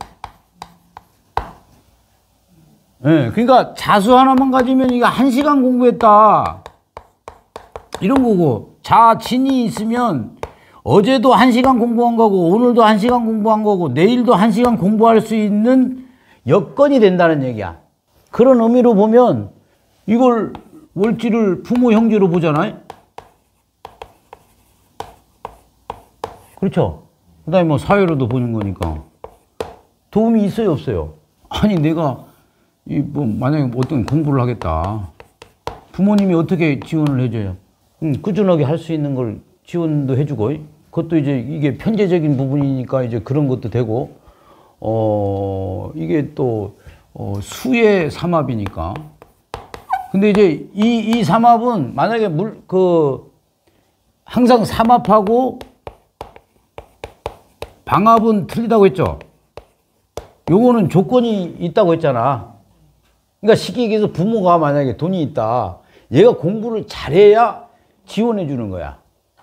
예, 네, 그러니까 자수 하나만 가지면 이거 한 시간 공부했다 이런 거고, 자진이 있으면 어제도 한 시간 공부한 거고 오늘도 한 시간 공부한 거고 내일도 한 시간 공부할 수 있는 여건이 된다는 얘기야. 그런 의미로 보면 이걸 월지를 부모 형제로 보잖아요. 그렇죠? 그 다음에 뭐 사회로도 보는 거니까 도움이 있어요, 없어요? 아니 내가 이 뭐 만약에 어떤 공부를 하겠다, 부모님이 어떻게 지원을 해줘요? 음, 꾸준하게 할 수 있는 걸 지원도 해주고, 그것도 이제 이게 편제적인 부분이니까 이제 그런 것도 되고, 어 이게 또 어, 수의 삼합이니까. 근데 이제 이 이 삼합은 만약에 물 그 항상 삼합하고 방합은 틀리다고 했죠. 요거는 조건이 있다고 했잖아. 그러니까 쉽게 얘기해서 부모가 만약에 돈이 있다, 얘가 공부를 잘해야 지원해 주는 거야.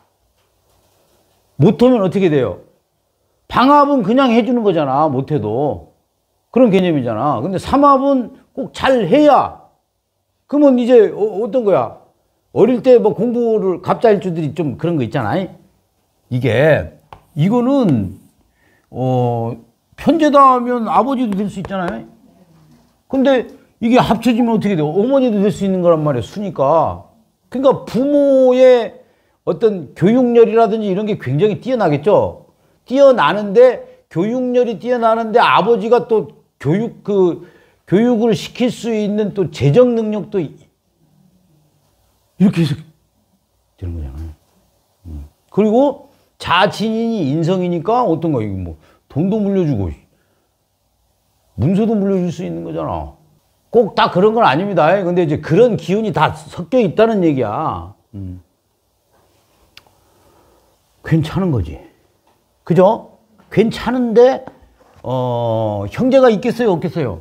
못하면 어떻게 돼요? 방합은 그냥 해주는 거잖아, 못해도. 그런 개념이잖아. 근데 삼합은 꼭 잘해야. 그러면 이제 어, 어떤 거야? 어릴 때 뭐 공부를, 갑자일주들이 좀 그런 거 있잖아. 이게 이거는 어 편제다 하면 아버지도 될 수 있잖아요. 근데 이게 합쳐지면 어떻게 돼요? 어머니도 될 수 있는 거란 말이에요, 수니까. 그러니까 부모의 어떤 교육열이라든지 이런 게 굉장히 뛰어나겠죠. 뛰어나는데, 교육열이 뛰어나는데 아버지가 또 교육, 그 교육을 시킬 수 있는 또 재정 능력도 이렇게 해서 되는 거잖아요. 그리고 자친인이 인성이니까 어떤 거, 이거 뭐 돈도 물려주고 문서도 물려줄 수 있는 거잖아. 꼭 다 그런 건 아닙니다. 근데 이제 그런 기운이 다 섞여 있다는 얘기야. 음. 괜찮은 거지. 그죠? 괜찮은데, 어, 형제가 있겠어요, 없겠어요?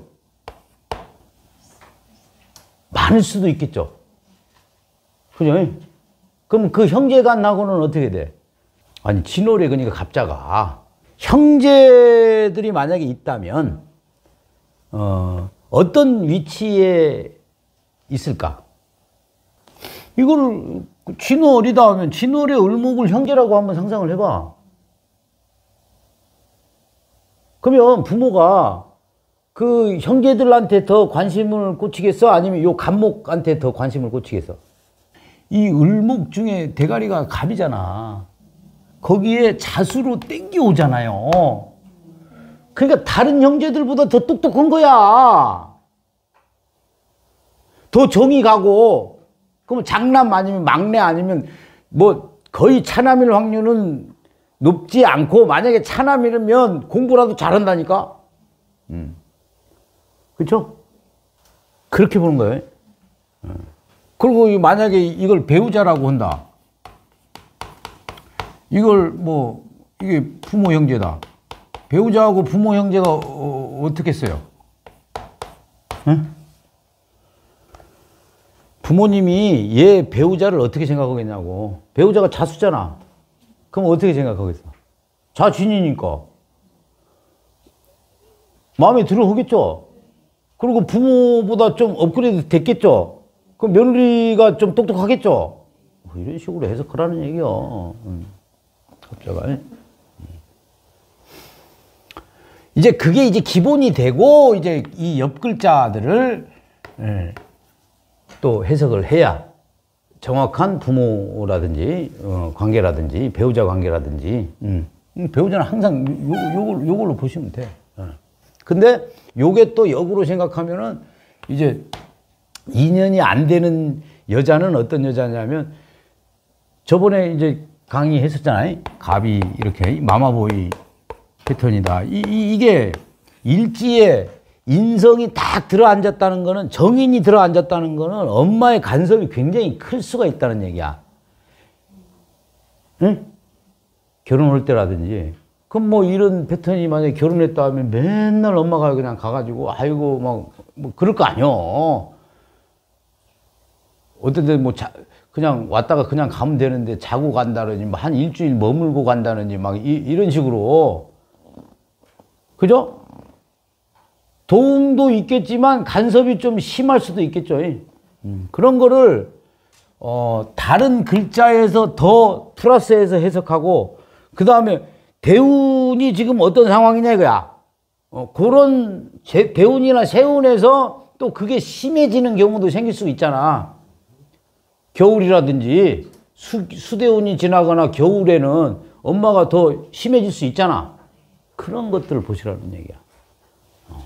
많을 수도 있겠죠. 그죠? 그럼 그 형제간하고는 어떻게 돼? 아니, 진월에 그러니까 갑자가 형제들이 만약에 있다면, 어, 어떤 위치에 있을까? 이거를 진월이다 하면 진월의 을목을 형제라고 한번 상상을 해봐. 그러면 부모가 그 형제들한테 더 관심을 꽂히겠어? 아니면 요 간목한테 더 관심을 꽂히겠어? 이 을목 중에 대가리가 갑이잖아. 거기에 자수로 땡겨오잖아요. 그러니까 다른 형제들보다 더 똑똑한 거야. 더 정이 가고. 그럼 장남 아니면 막내 아니면 뭐 거의 차남일 확률은 높지 않고 만약에 차남이면 공부라도 잘한다니까. 음. 그렇죠? 그렇게 보는 거예요. 그리고 만약에 이걸 배우자라고 한다. 이걸 뭐 이게 부모 형제다. 배우자하고 부모 형제가 어, 어떻게 써요? 응? 부모님이 얘 배우자를 어떻게 생각하겠냐고. 배우자가 자수잖아. 그럼 어떻게 생각하겠어? 자진이니까 마음에 들어 하겠죠. 그리고 부모보다 좀 업그레이드 됐겠죠. 그럼 며느리가 좀 똑똑하겠죠. 뭐 이런 식으로 해석하라는 얘기야. 음. 갑자기. 이제 그게 이제 기본이 되고 이제 이 옆 글자들을 예, 또 해석을 해야 정확한 부모라든지 어, 관계라든지 배우자 관계라든지 음. 배우자는 항상 요, 요걸, 요걸로 보시면 돼. 어. 근데 요게 또 역으로 생각하면은 이제 인연이 안 되는 여자는 어떤 여자냐면 저번에 이제 강의했었잖아요. 갑이 이렇게 마마보이 패턴이다. 이, 이, 이게 일지에 인성이 딱 들어앉았다는 거는, 정인이 들어앉았다는 거는 엄마의 간섭이 굉장히 클 수가 있다는 얘기야. 응? 결혼할 때라든지. 그럼 뭐 이런 패턴이 만약에 결혼했다 하면 맨날 엄마가 그냥 가가지고 아이고 막 뭐 그럴 거 아니여. 어떤 데 뭐 자, 그냥 왔다가 그냥 가면 되는데 자고 간다든지 뭐 한 일주일 머물고 간다든지 막 이, 이런 식으로. 그죠? 도움도 있겠지만 간섭이 좀 심할 수도 있겠죠. 음, 그런 거를 어, 다른 글자에서 더 플러스해서 해석하고, 그 다음에 대운이 지금 어떤 상황이냐 이거야. 어, 그런 제, 대운이나 세운에서 또 그게 심해지는 경우도 생길 수 있잖아. 겨울이라든지 수, 수대운이 지나거나 겨울에는 엄마가 더 심해질 수 있잖아. 그런 것들을 보시라는 얘기야. 어.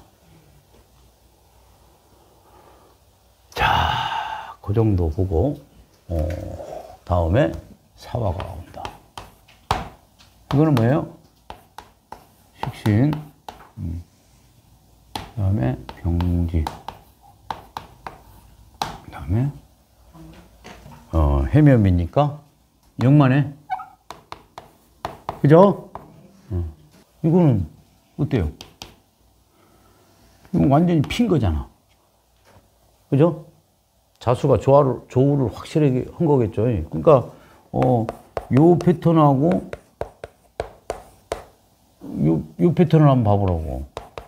자, 그 정도 보고 어, 다음에 사화가 온다. 이거는 뭐예요? 식신, 음. 그 다음에 병지, 그 다음에 어, 해면이니까 영만해. 그죠? 어. 이거는 어때요? 이건 완전히 핀 거잖아. 그죠? 자수가 조화를, 조우를 확실하게 한 거겠죠. 그러니까, 어, 요 패턴하고, 요, 요 패턴을 한번 봐보라고.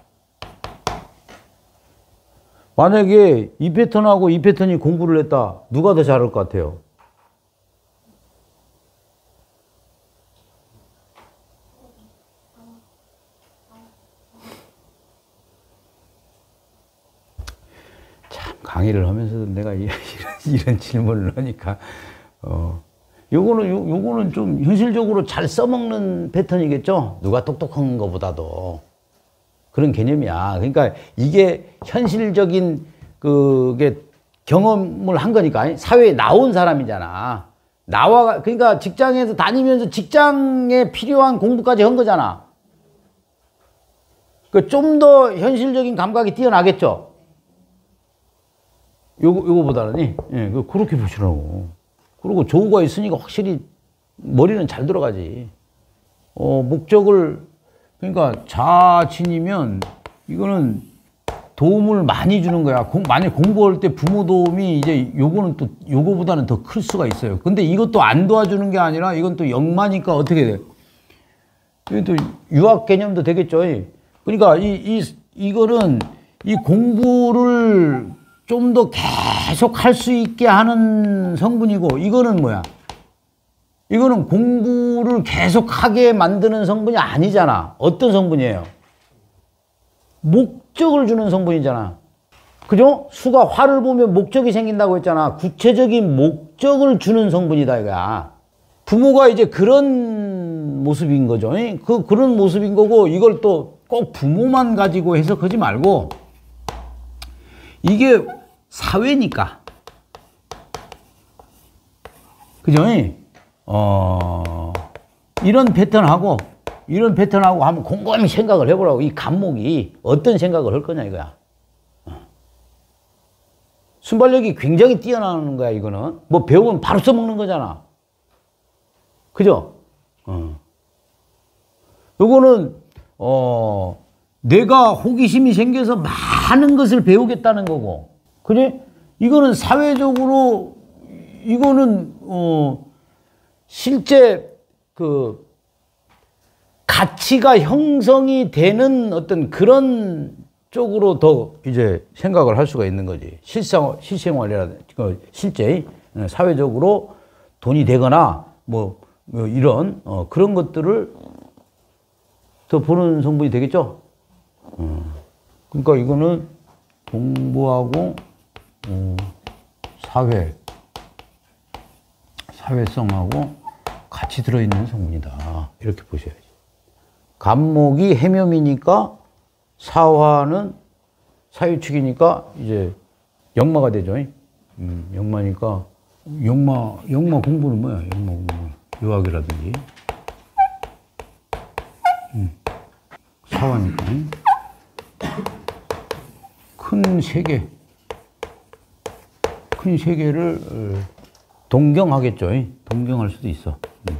만약에 이 패턴하고 이 패턴이 공부를 했다. 누가 더 잘할 것 같아요? 참, 강의를 하면서도 내가 이런, 이런 질문을 하니까, 어, 요거는, 요, 요거는 좀 현실적으로 잘 써먹는 패턴이겠죠? 누가 똑똑한 것보다도. 그런 개념이야. 그러니까 이게 현실적인 그게 경험을 한 거니까 사회에 나온 사람이잖아. 나와 그러니까 직장에서 다니면서 직장에 필요한 공부까지 한 거잖아. 그 좀 더 현실적인 감각이 뛰어나겠죠. 요거 요거보다는 예, 그렇게 보시라고. 그리고 조우가 있으니까 확실히 머리는 잘 들어가지. 어, 목적을 그러니까 자친이면 이거는 도움을 많이 주는 거야. 공, 만약 공부할 때 부모 도움이 이제 요거는 또 요거보다는 더 클 수가 있어요. 근데 이것도 안 도와주는 게 아니라 이건 또 역마니까 어떻게 돼? 이건 또 유학 개념도 되겠죠. 그러니까 이, 이, 이거는 이 공부를 좀 더 계속 할 수 있게 하는 성분이고, 이거는 뭐야? 이거는 공부를 계속하게 만드는 성분이 아니잖아. 어떤 성분이에요? 목적을 주는 성분이잖아. 그죠? 수가 화를 보면 목적이 생긴다고 했잖아. 구체적인 목적을 주는 성분이다 이거야. 부모가 이제 그런 모습인 거죠. 그, 그런 모습인 거고, 이걸 또 꼭 부모만 가지고 해석하지 말고, 이게 사회니까. 그죠? 어, 이런 패턴하고 이런 패턴하고 한번 곰곰이 생각을 해보라고. 이 간목이 어떤 생각을 할 거냐 이거야. 순발력이 굉장히 뛰어나는 거야 이거는. 뭐 배우면 바로 써먹는 거잖아. 그죠? 어. 요거는 어 내가 호기심이 생겨서 많은 것을 배우겠다는 거고, 그지? 이거는 사회적으로 이거는 어 실제 그 가치가 형성이 되는 어떤 그런 쪽으로 더 이제 생각을 할 수가 있는 거지. 실생 실생활이라든지 실제 사회적으로 돈이 되거나 뭐 이런 어 그런 것들을 더 보는 성분이 되겠죠. 어. 그러니까 이거는 공부하고 어, 사회 사회성하고 같이 들어있는 성분이다. 이렇게 보셔야지. 간목이 해묘미니까 사화는 사유축이니까 이제 역마가 되죠. 음, 역마니까 역마 역마 공부는 뭐야? 역마 공부 유학이라든지 음, 사화니까 큰 세계 큰 세계를 동경하겠죠. 동경할 수도 있어. 음.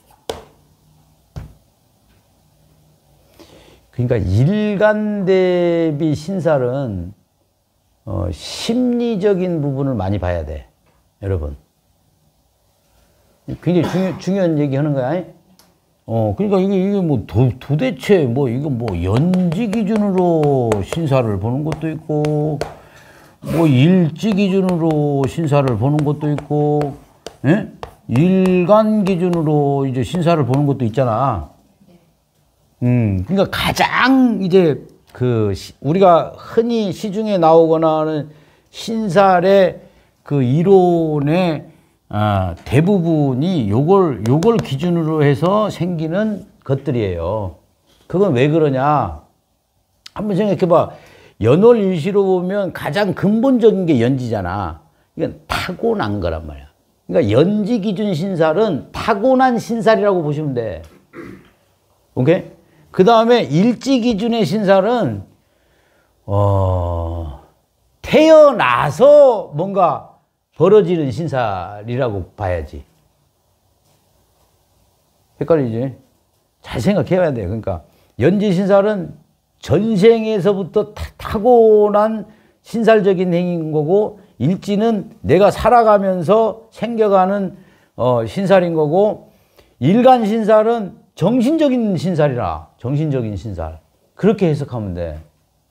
그러니까 일간대비 신살은 어, 심리적인 부분을 많이 봐야 돼, 여러분. 굉장히 중요, 중요한 얘기 하는 거야. 어, 그러니까 이게, 이게 뭐 도, 도대체 뭐 이거 뭐 연지 기준으로 신사를 보는 것도 있고, 뭐 일지 기준으로 신사를 보는 것도 있고, 예? 일간 기준으로 이제 신사를 보는 것도 있잖아. 음, 그러니까 가장 이제 그 시, 우리가 흔히 시중에 나오거나 하는 신살의 그 이론의 아, 대부분이 요걸 요걸 기준으로 해서 생기는 것들이에요. 그건 왜 그러냐? 한번 생각해봐. 연월일시로 보면 가장 근본적인 게 연지잖아. 이건 타고난 거란 말이야. 그러니까 연지 기준 신살은 타고난 신살이라고 보시면 돼. 오케이? 그 다음에 일지 기준의 신살은 어, 태어나서 뭔가 벌어지는 신살이라고 봐야지. 헷갈리지? 잘 생각해야 돼. 그러니까 연지 신살은 전생에서부터 타, 타고난 신살적인 행위인 거고, 일지는 내가 살아가면서 생겨가는 어, 신살인 거고, 일간 신살은 정신적인 신살이라. 정신적인 신살. 그렇게 해석하면 돼.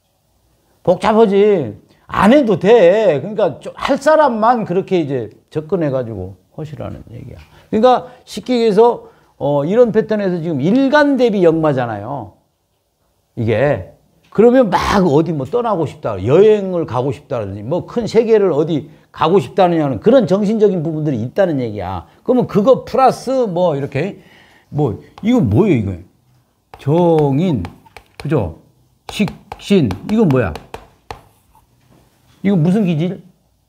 복잡하지. 안 해도 돼. 그러니까 할 사람만 그렇게 이제 접근해가지고 허시라는 얘기야. 그러니까 쉽게 얘기해서 어, 이런 패턴에서 지금 일간 대비 역마잖아요. 이게. 그러면 막 어디 뭐 떠나고 싶다, 여행을 가고 싶다든지, 뭐 큰 세계를 어디 가고 싶다느냐는 그런 정신적인 부분들이 있다는 얘기야. 그러면 그거 플러스 뭐 이렇게 뭐 이건 뭐예요 이거? 정인, 그죠? 식신, 이건 뭐야? 이거 무슨 기질?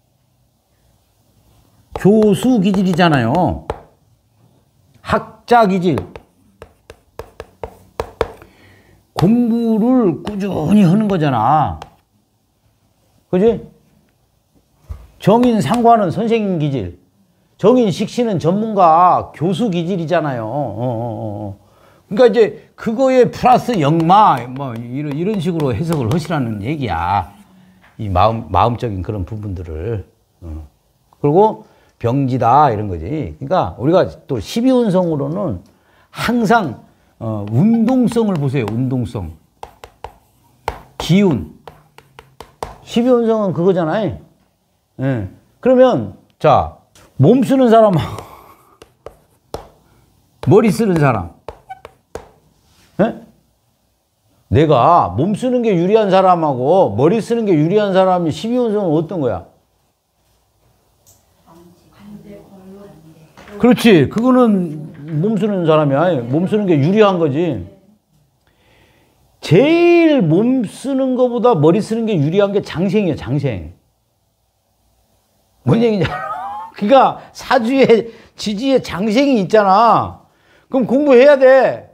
교수 기질이잖아요. 학자 기질. 공부를 꾸준히 하는 거잖아. 그지? 정인 상관은 선생님 기질. 정인 식신은 전문가 교수 기질이잖아요. 어, 어, 어. 그러니까 이제 그거에 플러스 역마 뭐 이런 이런 식으로 해석을 하시라는 얘기야. 이 마음 마음적인 그런 부분들을. 어. 그리고 병지다 이런 거지. 그러니까 우리가 또 십이운성으로는 항상 어, 운동성을 보세요. 운동성. 기운. 십이운성은 그거잖아요. 예. 그러면 자, 몸 쓰는 사람하고 머리 쓰는 사람. 예? 내가 몸 쓰는 게 유리한 사람하고 머리 쓰는 게 유리한 사람이 십이운성은 어떤 거야? 그렇지. 그거는 몸 쓰는 사람이야. 몸 쓰는 게 유리한 거지. 제일 몸 쓰는 것보다 머리 쓰는 게 유리한 게 장생이야, 장생. 뭔 얘기냐? 그러니까 사주에, 지지에 장생이 있잖아. 그럼 공부해야 돼.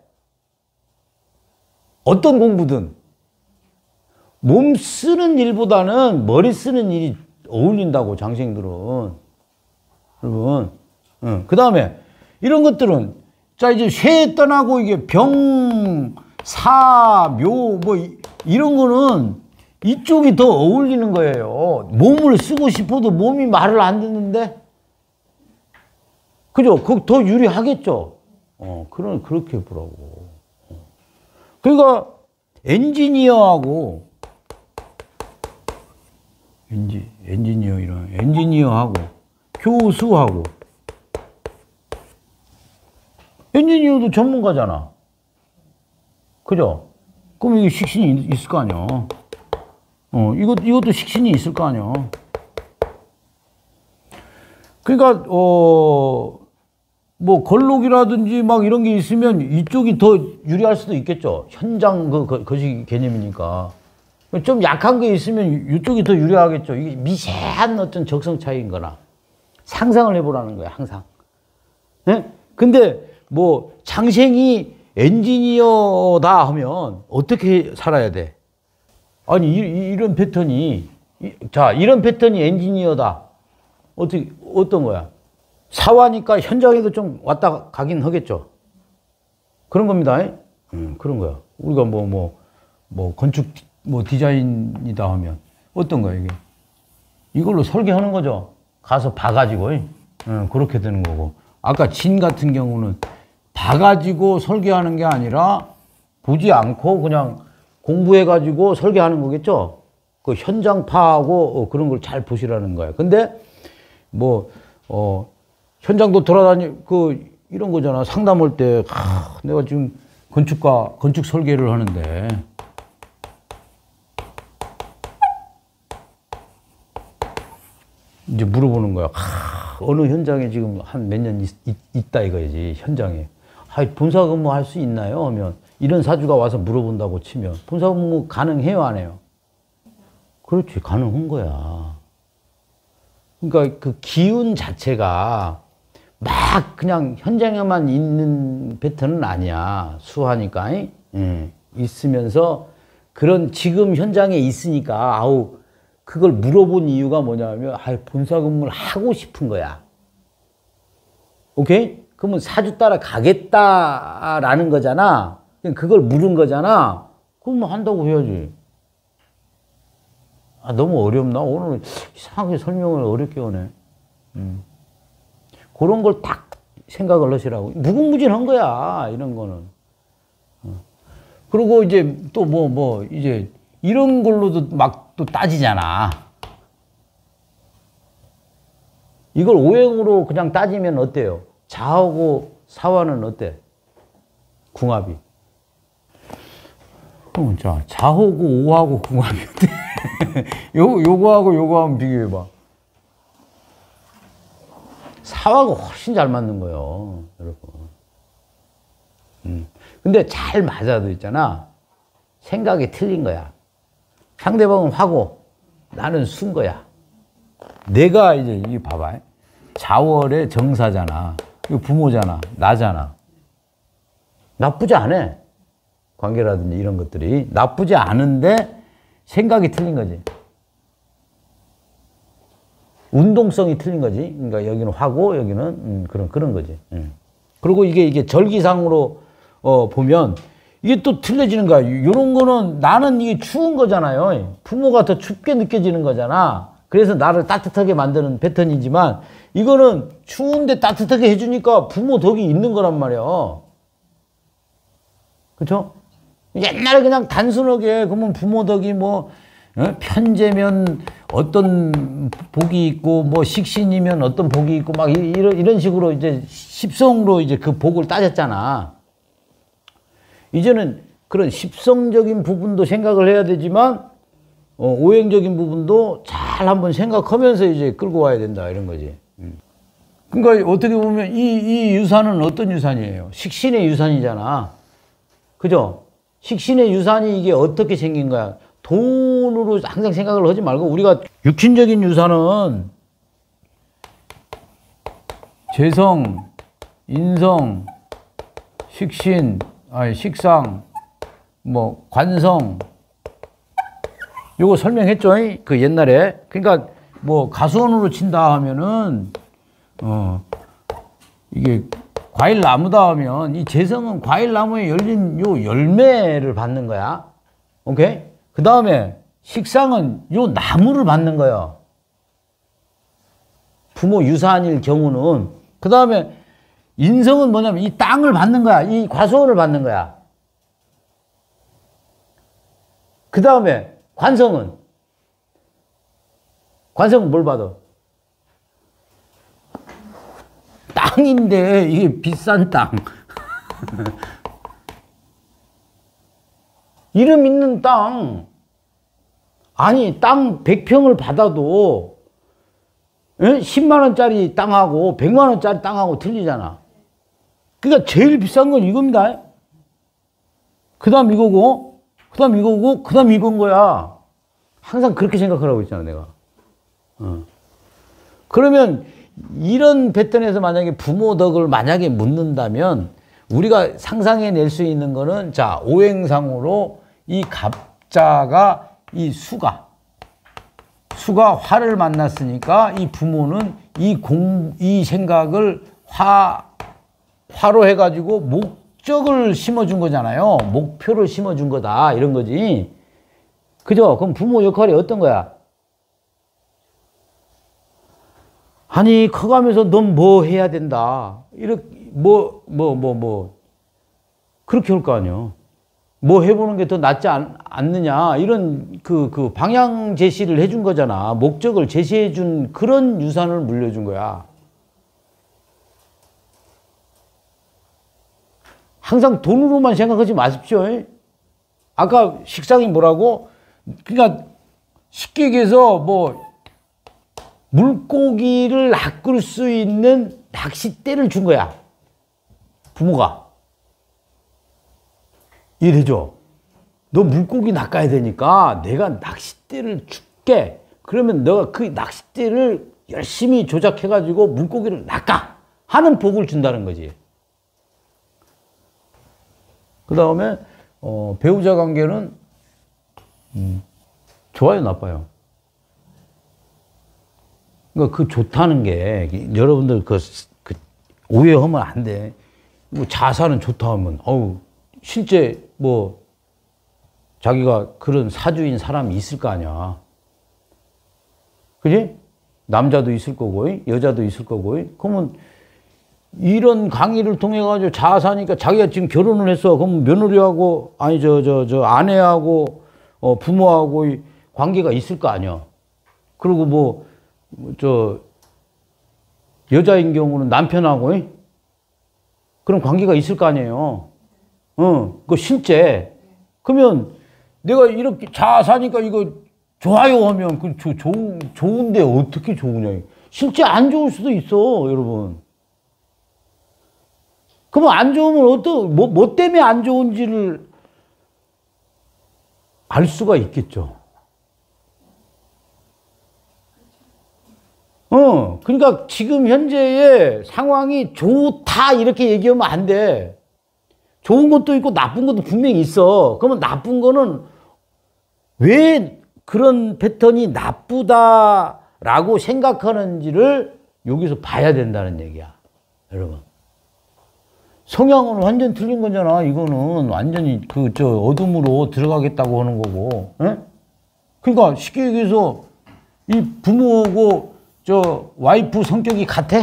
어떤 공부든. 몸 쓰는 일보다는 머리 쓰는 일이 어울린다고, 장생들은. 여러분. 응. 그 다음에 이런 것들은, 자, 이제 쇠 떠나고 이게 병, 사, 묘, 뭐, 이, 이런 거는 이쪽이 더 어울리는 거예요. 몸을 쓰고 싶어도 몸이 말을 안 듣는데? 그죠? 그거 더 유리하겠죠? 어, 그런, 그렇게 보라고. 그러니까, 엔지니어하고, 엔지, 엔지니어, 이런, 엔지니어하고, 교수하고, 엔지니어도 전문가잖아. 그죠? 그럼 이게 식신이 있을 거 아니야. 어, 이것, 이것도 식신이 있을 거 아니야. 그러니까, 어, 뭐, 걸록이라든지 막 이런 게 있으면 이쪽이 더 유리할 수도 있겠죠. 현장 그, 그, 거시 개념이니까. 좀 약한 게 있으면 이쪽이 더 유리하겠죠. 이게 미세한 어떤 적성 차이인 거나. 상상을 해보라는 거야, 항상. 네? 근데 뭐, 장생이 엔지니어다 하면 어떻게 살아야 돼? 아니, 이, 이런 패턴이, 이, 자, 이런 패턴이 엔지니어다. 어떻게, 어떤 거야? 사화니까 현장에도 좀 왔다 가긴 하겠죠. 그런 겁니다. 음, 그런 거야. 우리가 뭐, 뭐, 뭐, 건축, 뭐, 디자인이다 하면 어떤 거야, 이게? 이걸로 설계하는 거죠. 가서 봐가지고, 음, 그렇게 되는 거고. 아까 진 같은 경우는 봐가지고 설계하는 게 아니라 보지 않고 그냥 공부해가지고 설계하는 거겠죠? 그 현장 파하고 어, 그런 걸 잘 보시라는 거야. 근데 뭐, 어, 현장도 돌아다니, 그, 이런 거잖아. 상담할 때, 하, 내가 지금 건축가, 건축 설계를 하는데, 이제 물어보는 거야. 하, 어느 현장에 지금 한 몇 년 있다 이거지, 현장에. 아, 본사 근무 할 수 있나요? 하면, 이런 사주가 와서 물어본다고 치면, 본사 근무 가능해요, 안 해요? 그렇지, 가능한 거야. 그러니까 그 기운 자체가 막 그냥 현장에만 있는 패턴은 아니야. 수하니까. 응. 있으면서 그런 지금 현장에 있으니까 아우 그걸 물어본 이유가 뭐냐면 아 본사 근무를 하고 싶은 거야. 오케이? 그러면 사주 따라 가겠다라는 거잖아. 그걸 물은 거잖아. 그럼 뭐 한다고 해야지. 아, 너무 어렵나? 오늘 이상하게 설명을 어렵게 하네. 음. 그런 걸 딱 생각을 하시라고. 무궁무진한 거야, 이런 거는. 어. 그리고 이제 또 뭐, 뭐, 이제 이런 걸로도 막 또 따지잖아. 이걸 오행으로 그냥 따지면 어때요? 자하고 사화는 어때? 궁합이. 그럼 자, 자하고 오하고 궁합이 어때? 요, 요거하고 요거 한번 비교해봐. 사화가 훨씬 잘 맞는 거예요, 여러분. 음. 근데 잘 맞아도 있잖아. 생각이 틀린 거야. 상대방은 화고, 나는 순 거야. 내가 이제, 이 봐봐. 자월의 정사잖아. 이거 부모잖아. 나잖아. 나쁘지 않아. 관계라든지 이런 것들이. 나쁘지 않은데 생각이 틀린 거지. 운동성이 틀린 거지. 그러니까 여기는 화고, 여기는 음, 그런 그런 거지. 음. 그리고 이게 이게 절기상으로 어, 보면 이게 또 틀려지는 거야. 이런 거는 나는 이게 추운 거잖아요. 부모가 더 춥게 느껴지는 거잖아. 그래서 나를 따뜻하게 만드는 패턴이지만 이거는 추운데 따뜻하게 해주니까 부모 덕이 있는 거란 말이야. 그렇죠? 옛날에 그냥 단순하게 그러면 부모 덕이 뭐 어? 편재면 어떤 복이 있고 뭐 식신이면 어떤 복이 있고 막 이런 이런 식으로 이제 십성으로 이제 그 복을 따졌잖아. 이제는 그런 십성적인 부분도 생각을 해야 되지만 어, 오행적인 부분도 잘 한번 생각하면서 이제 끌고 와야 된다 이런 거지. 음. 그러니까 어떻게 보면 이, 이 유산은 어떤 유산이에요? 식신의 유산이잖아. 그죠? 식신의 유산이 이게 어떻게 생긴 거야? 돈으로 항상 생각을 하지 말고 우리가 육신적인 유산은 재성, 인성, 식신, 아니, 식상, 뭐, 관성. 요거 설명했죠? 그 옛날에. 그러니까 뭐 가수원으로 친다 하면은, 어, 이게 과일 나무다 하면 이 재성은 과일 나무에 열린 요 열매를 받는 거야. 오케이? 그 다음에 식상은 요 나무를 받는 거야. 부모 유사한일 경우는. 그 다음에 인성은 뭐냐면 이 땅을 받는 거야. 이 과수원을 받는 거야. 그 다음에 관성은 관성은 뭘 받아? 땅인데 이게 비싼 땅. 이름 있는 땅. 아니 땅 백 평을 받아도 십만 원짜리 땅하고 백만 원짜리 땅하고 틀리잖아. 그러니까 제일 비싼 건 이겁니다. 그 다음 이거고 그 다음 이거고 그 다음 이건 거야. 항상 그렇게 생각하라고 했잖아 내가. 어. 그러면 이런 패턴에서 만약에 부모 덕을 만약에 묻는다면 우리가 상상해낼 수 있는 거는 자 오행상으로 이 갑자가 이 수가 수가 화를 만났으니까 이 부모는 이 공, 이 생각을 화, 화로 해가지고 목적을 심어준 거잖아요. 목표를 심어준 거다. 이런 거지. 그죠? 그럼 부모 역할이 어떤 거야? 아니, 커가면서 넌 뭐 해야 된다. 이렇게, 뭐, 뭐, 뭐, 뭐. 그렇게 할 거 아니야. 뭐 해보는 게 더 낫지 않, 않느냐. 이런 그, 그 방향 제시를 해준 거잖아. 목적을 제시해준 그런 유산을 물려준 거야. 항상 돈으로만 생각하지 마십시오. 아까 식상이 뭐라고? 그러니까 쉽게 얘기해서 뭐 물고기를 낚을 수 있는 낚싯대를 준 거야. 부모가. 이해되죠? 너 물고기 낚아야 되니까 내가 낚싯대를 줄게. 그러면 너가 그 낚싯대를 열심히 조작해가지고 물고기를 낚아. 하는 복을 준다는 거지. 그 다음에 어, 배우자 관계는 음, 좋아요, 나빠요? 그러니까 그 좋다는 게 여러분들 그, 그 오해하면 안 돼. 뭐 자사는 좋다 하면 어우 실제 뭐 자기가 그런 사주인 사람이 있을 거 아니야. 그지? 남자도 있을 거고 여자도 있을 거고. 그러면 이런 강의를 통해 가지고 자사니까 자기가 지금 결혼을 했어. 그럼 며느리하고 아니 저 저 저 아내하고 어, 부모하고 관계가 있을 거 아니야. 그리고 뭐 저 여자인 경우는 남편하고 그런 관계가 있을 거 아니에요. 어, 그 실제. 그러면 내가 이렇게 자사니까 이거 좋아요 하면 그 조, 좋은 좋은데 어떻게 좋으냐. 실제 안 좋을 수도 있어, 여러분. 그러면 안 좋으면 어떤 뭐, 뭐 때문에 안 좋은지를 알 수가 있겠죠. 어, 그러니까 지금 현재의 상황이 좋다 이렇게 얘기하면 안 돼. 좋은 것도 있고 나쁜 것도 분명히 있어. 그러면 나쁜 거는 왜 그런 패턴이 나쁘다라고 생각하는지를 여기서 봐야 된다는 얘기야, 여러분. 성향은 완전 틀린 거잖아. 이거는 완전히 그 저 어둠으로 들어가겠다고 하는 거고. 에? 그러니까 쉽게 얘기해서 이 부모하고 저 와이프 성격이 같아?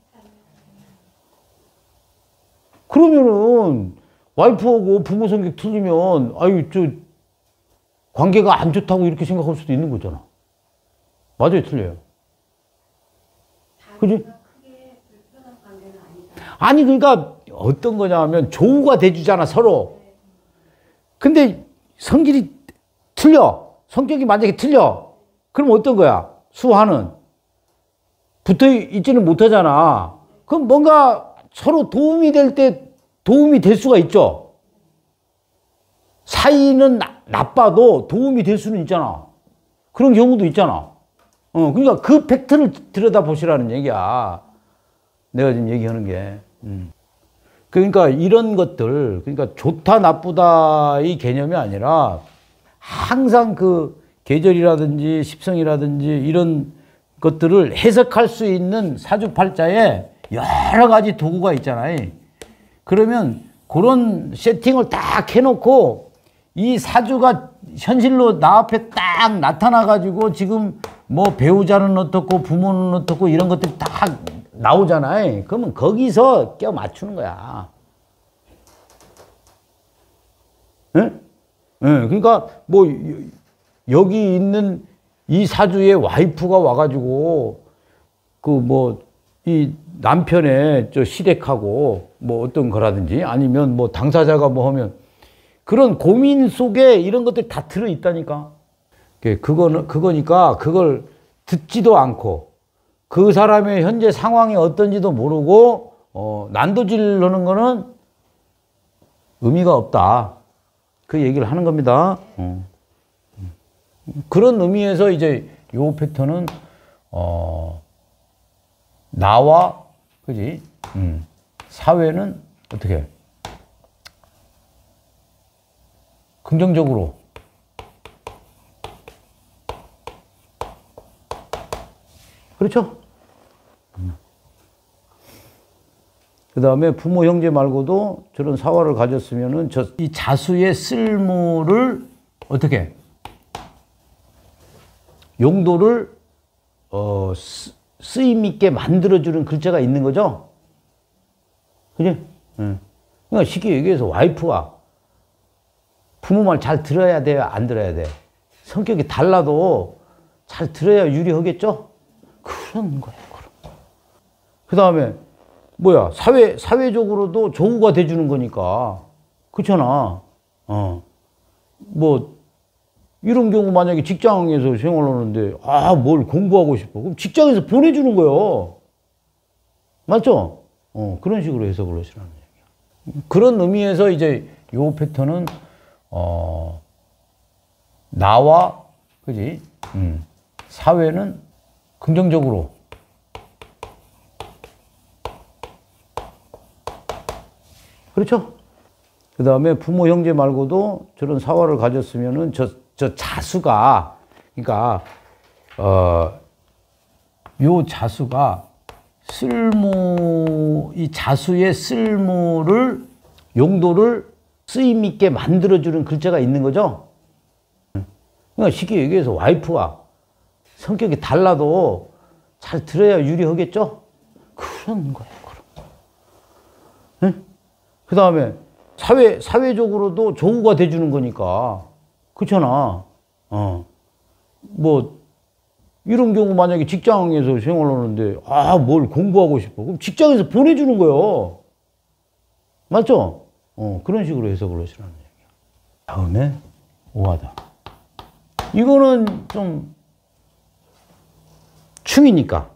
그러면은 와이프하고 부모 성격 틀리면 아유 저 관계가 안 좋다고 이렇게 생각할 수도 있는 거잖아. 맞아요, 틀려요? 그지? 아니 그러니까 어떤 거냐 하면 조우가 돼주잖아 서로. 근데 성질이 틀려. 성격이 만약에 틀려. 그럼 어떤 거야? 수화는 붙어 있지는 못하잖아. 그럼 뭔가 서로 도움이 될 때 도움이 될 수가 있죠. 사이는 나, 나빠도 도움이 될 수는 있잖아. 그런 경우도 있잖아. 어, 그러니까 그 팩트를 들여다보시라는 얘기야. 내가 지금 얘기하는 게. 음. 그러니까 이런 것들, 그러니까 좋다 나쁘다 이 개념이 아니라 항상 그 계절이라든지 십성이라든지 이런 것들을 해석할 수 있는 사주팔자에 여러 가지 도구가 있잖아요. 그러면 그런 세팅을 딱 해놓고 이 사주가 현실로 나 앞에 딱 나타나가지고 지금 뭐 배우자는 어떻고 부모는 어떻고 이런 것들이 딱 나오잖아요. 그러면 거기서 껴 맞추는 거야. 예? 예, 그러니까 뭐 여기 있는 이 사주의 와이프가 와가지고 그 뭐 이 남편의 저 시댁하고 뭐 어떤 거라든지 아니면 뭐 당사자가 뭐 하면 그런 고민 속에 이런 것들이 다 들어 있다니까. 그거는 그거니까 그걸 듣지도 않고 그 사람의 현재 상황이 어떤지도 모르고 어, 난도질하는 거는 의미가 없다. 그 얘기를 하는 겁니다. 어. 그런 의미에서 이제 요 패턴은 어, 나와 그지 음, 사회는 어떻게 긍정적으로 그렇죠? 그 다음에 부모 형제 말고도 저런 사화를 가졌으면은 저 이 자수의 쓸모를 어떻게 용도를 어, 쓰, 쓰임 있게 만들어주는 글자가 있는 거죠. 그지? 응. 그러니까 쉽게 얘기해서 와이프가 부모 말 잘 들어야 돼요? 안 들어야 돼? 성격이 달라도 잘 들어야 유리하겠죠? 그런 거예요. 그 다음에 뭐야 사회 사회적으로도 조우가 돼주는 거니까 그렇잖아. 어. 뭐 이런 경우 만약에 직장에서 생활하는데 아 뭘 공부하고 싶어 그럼 직장에서 보내주는 거예요. 맞죠? 어 그런 식으로 해석을 하시라는 얘기야. 그런 의미에서 이제 요 패턴은 어 나와 그지 음, 사회는 긍정적으로 그렇죠? 그 다음에 부모 형제 말고도 저런 사화를 가졌으면은 저, 저 자수가, 그러니까, 어, 요 자수가 쓸모, 이 자수의 쓸모를, 용도를 쓰임 있게 만들어주는 글자가 있는 거죠? 그러니까 쉽게 얘기해서 와이프가 성격이 달라도 잘 들어야 유리하겠죠? 그런 거예요, 그런 거. 응? 그 다음에 사회, 사회적으로도 조우가 돼주는 거니까. 그렇잖아. 어. 뭐, 이런 경우 만약에 직장에서 생활하는데, 아, 뭘 공부하고 싶어. 그럼 직장에서 보내주는 거예요. 맞죠? 어, 그런 식으로 해석을 하시라는 얘기야. 다음에, 오하다. 이거는 좀, 충이니까.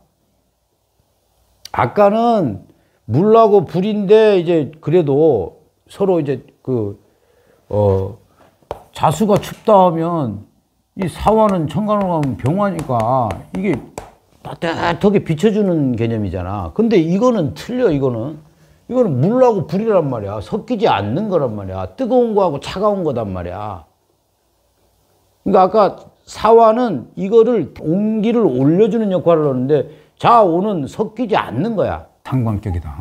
아까는 물하고 불인데, 이제, 그래도 서로 이제, 그, 어, 자수가 춥다 하면, 이 사화는 천간으로 가면 병화니까, 이게 따뜻하게 비춰주는 개념이잖아. 근데 이거는 틀려, 이거는. 이거는 물하고 불이란 말이야. 섞이지 않는 거란 말이야. 뜨거운 거하고 차가운 거단 말이야. 그러니까 아까 사화는 이거를 온기를 올려주는 역할을 하는데 자오는 섞이지 않는 거야. 상관격이다.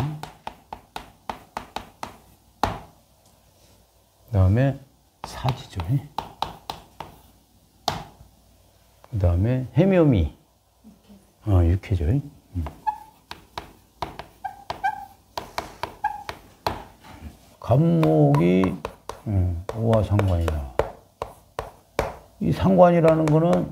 그 다음에 사지죠. 그 다음에 해묘미. 어, 육해죠. 음. 간목이 음, 오와 상관이다. 이 상관이라는 거는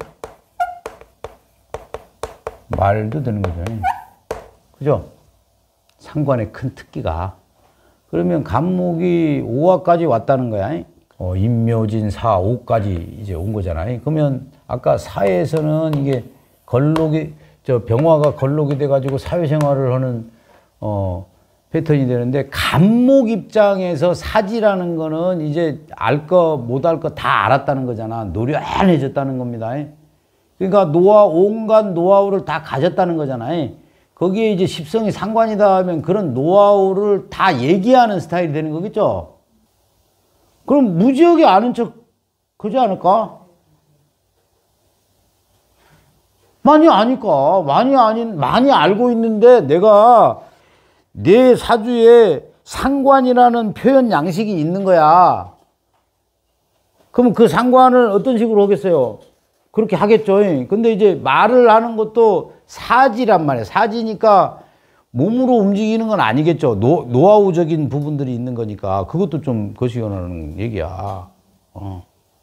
말도 되는 거죠. 그죠? 상관의 큰 특기가. 그러면 간목이 오화까지 왔다는 거야. 어, 임묘진 사, 오까지 이제 온 거잖아요. 그러면 아까 사에서는 이게 걸록이, 저 병화가 걸록이 돼가지고 사회생활을 하는, 어, 패턴이 되는데, 간목 입장에서 사지라는 거는 이제 알 거, 못 알 거 다 알았다는 거잖아. 노련해졌다는 겁니다. 그러니까 노하, 온갖 노하우를 다 가졌다는 거잖아요. 거기에 이제 십성이 상관이다 하면 그런 노하우를 다 얘기하는 스타일이 되는 거겠죠? 그럼 무지하게 아는 척 그러지 않을까? 많이 아니까. 많이 아닌, 많이 알고 있는데 내가 내 사주에 상관이라는 표현 양식이 있는 거야. 그럼 그 상관을 어떤 식으로 하겠어요? 그렇게 하겠죠. 근데 이제 말을 하는 것도 사지란 말이에요. 사지니까 몸으로 움직이는 건 아니겠죠. 노, 노하우적인 부분들이 있는 거니까. 그것도 좀 거시기하는 얘기야. 어.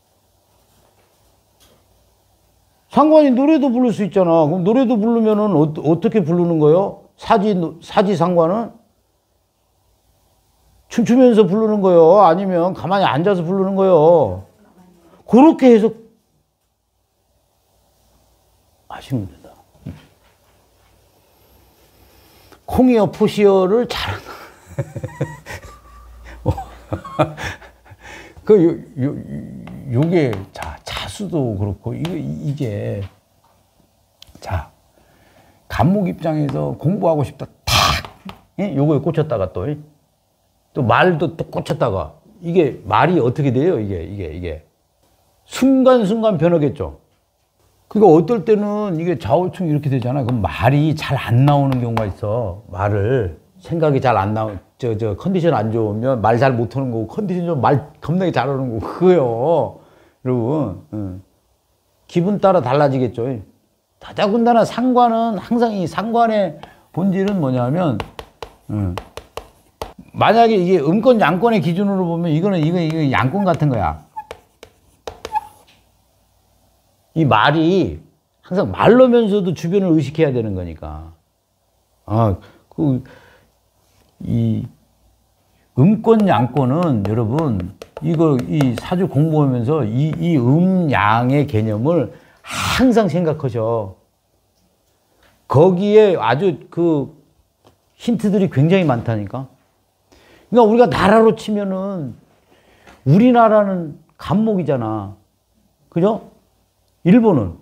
상관이 노래도 부를 수 있잖아. 그럼 노래도 부르면은 어, 어떻게 부르는 거예요? 사지, 사지 상관은? 춤추면서 부르는 거요? 아니면 가만히 앉아서 부르는 거요? 그렇게 해서 하시면 된다. 콩이어 포시어를 잘한다. 그, 요, 요, 요게, 자, 자수도 그렇고, 이거, 이게, 자, 간목 입장에서 공부하고 싶다, 탁! 예? 요거에 꽂혔다가 또, 또 말도 또 꽂혔다가, 이게 말이 어떻게 돼요? 이게, 이게, 이게. 순간순간 변하겠죠? 그러니까 어떨 때는 이게 좌우충 이렇게 되잖아. 그럼 말이 잘 안 나오는 경우가 있어. 말을. 생각이 잘 안 나오, 저, 저, 컨디션 안 좋으면 말 잘 못하는 거고, 컨디션 좀 말 겁나게 잘하는 거고, 그거요. 여러분, 응. 기분 따라 달라지겠죠. 다자군다나 상관은 항상 이 상관의 본질은 뭐냐면, 응. 만약에 이게 음권, 양권의 기준으로 보면 이거는, 이거, 이거 양권 같은 거야. 이 말이 항상 말로면서도 주변을 의식해야 되는 거니까. 아, 그, 이 음권 양권은 여러분 이거 이 사주 공부하면서 이, 이 음양의 개념을 항상 생각하셔. 거기에 아주 그 힌트들이 굉장히 많다니까. 그러니까 우리가 나라로 치면은 우리나라는 간목이잖아. 그죠? 일본은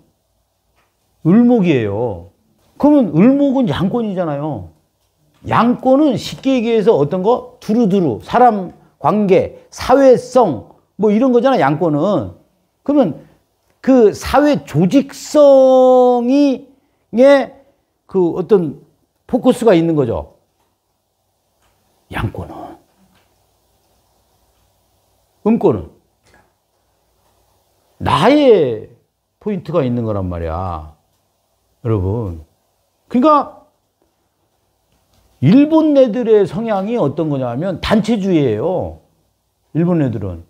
을목이에요. 그러면 을목은 양권이잖아요. 양권은 쉽게 얘기해서 어떤 거? 두루두루, 사람 관계, 사회성, 뭐 이런 거잖아, 양권은. 그러면 그 사회 조직성이, 에 그 어떤 포커스가 있는 거죠. 양권은. 음권은. 나의 포인트가 있는 거란 말이야. 여러분. 그러니까, 일본 애들의 성향이 어떤 거냐면 단체주의예요. 일본 애들은.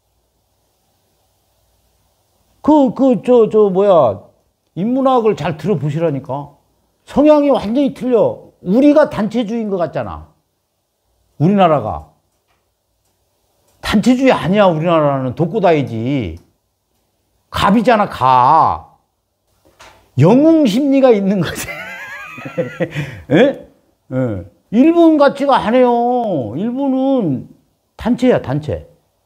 그, 그, 저, 저, 뭐야. 인문학을 잘 들어보시라니까. 성향이 완전히 틀려. 우리가 단체주의인 것 같잖아. 우리나라가. 단체주의 아니야, 우리나라는. 독고다이지. 갑이잖아, 가. 영웅 심리가 있는 거지. 예? 예. 일본 같지가 않아요. 일본은 단체야, 단체.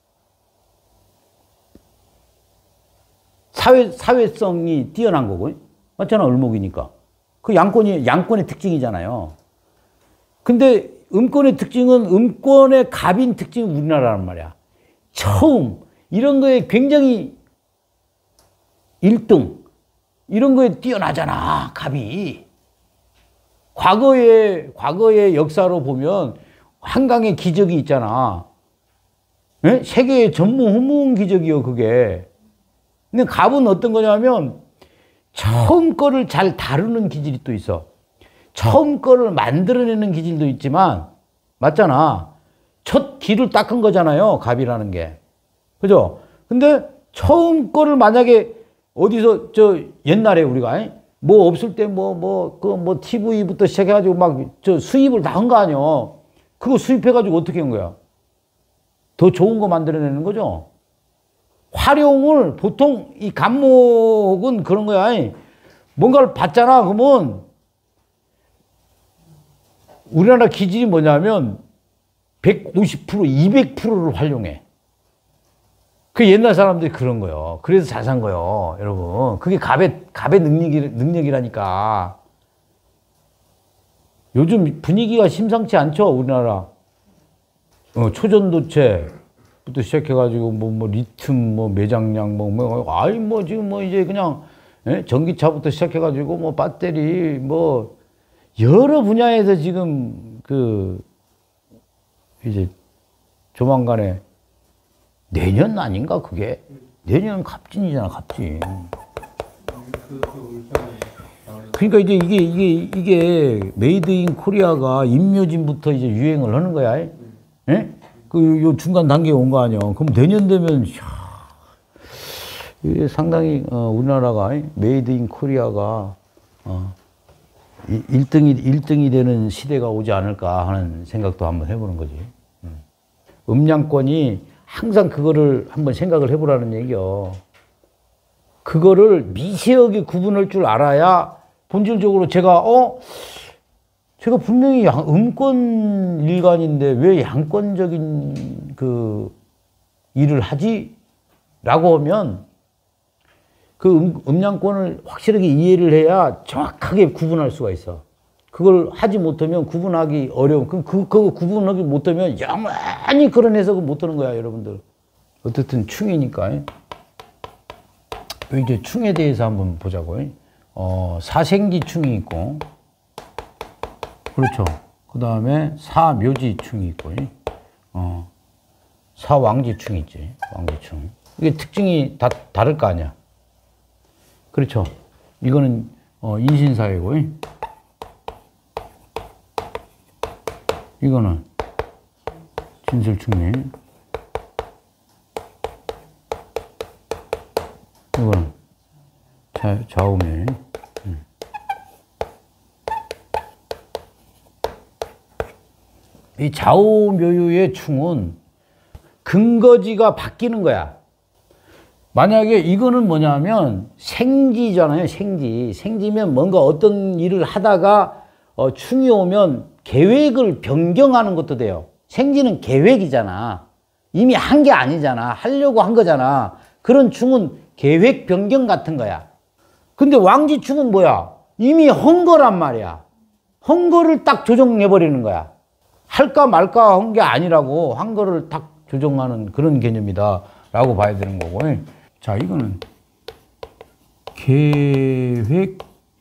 사회, 사회성이 뛰어난 거고. 맞잖아, 을목이니까. 그 양권이, 양권의 특징이잖아요. 근데 음권의 특징은 음권의 갑인 특징이 우리나라란 말이야. 처음, 이런 거에 굉장히 일 등, 이런 거에 뛰어나잖아, 갑이. 과거의, 과거의 역사로 보면 한강의 기적이 있잖아. 예? 세계의 전무후무한 기적이요, 그게. 근데 갑은 어떤 거냐면 처음 거를 잘 다루는 기질이 또 있어. 처음 거를 만들어내는 기질도 있지만, 맞잖아. 첫 길을 닦은 거잖아요, 갑이라는 게. 그죠? 근데 처음 거를 만약에 어디서, 저, 옛날에 우리가, 뭐 없을 때 뭐, 뭐, 그 뭐 티비부터 시작해가지고 막 저 수입을 다 한 거 아니야. 그거 수입해가지고 어떻게 한 거야? 더 좋은 거 만들어내는 거죠? 활용을 보통 이 간목은 그런 거야. 뭔가를 받잖아. 그러면 우리나라 기질이 뭐냐면 백오십 퍼센트, 이백 퍼센트를 활용해. 그 옛날 사람들이 그런 거요. 그래서 잘 산 거요, 여러분. 그게 갑의, 갑의 능력이, 능력이라니까. 요즘 분위기가 심상치 않죠, 우리나라. 어, 초전도체부터 시작해가지고, 뭐, 뭐, 리튬, 뭐, 매장량, 뭐, 뭐, 아이, 뭐, 지금 뭐, 이제 그냥, 예? 전기차부터 시작해가지고, 뭐, 배터리, 뭐, 여러 분야에서 지금, 그, 이제, 조만간에, 내년 아닌가, 그게? 내년은 갑진이잖아, 갑진. 그러니까 이제 이게, 이게, 이게, 메이드 인 코리아가 인묘진부터 이제 유행을 하는 거야. 예? 그, 요 중간 단계에 온 거 아니야. 그럼 내년 되면, 이야, 이게 상당히, 어, 우리나라가, 메이드 인 코리아가, 어, 일 등이, 일 등이 되는 시대가 오지 않을까 하는 생각도 한번 해보는 거지. 음량권이 항상 그거를 한번 생각을 해보라는 얘기요. 그거를 미세하게 구분할 줄 알아야 본질적으로 제가, 어? 제가 분명히 양, 음권 일관인데 왜 양권적인 그 일을 하지? 라고 하면 그 음, 음양권을 확실하게 이해를 해야 정확하게 구분할 수가 있어. 그걸 하지 못하면 구분하기 어려워. 그럼 그, 그거 구분하기 못하면 영원히 그런 해석을 못하는 거야, 여러분들. 어쨌든 충이니까. 이제 충에 대해서 한번 보자고. 어, 사생기충이 있고, 그렇죠. 그 다음에 사묘지충이 있고, 어, 사왕지충이 있지. 왕지충. 이게 특징이 다 다를 거 아니야. 그렇죠. 이거는 어, 인신사회고, 이거는 진술충리, 이거는 자, 좌우묘. 음. 이 좌우묘유의 충은 근거지가 바뀌는 거야. 만약에 이거는 뭐냐면 생지잖아요. 생지. 생지면 뭔가 어떤 일을 하다가 어, 충이 오면 계획을 변경하는 것도 돼요. 생지는 계획이잖아. 이미 한 게 아니잖아. 하려고 한 거잖아. 그런 충은 계획 변경 같은 거야. 근데 왕지충은 뭐야? 이미 한 거란 말이야. 한 거를 딱 조정해버리는 거야. 할까 말까 한 게 아니라고 한 거를 딱 조정하는 그런 개념이다 라고 봐야 되는 거고. 자, 이거는 계획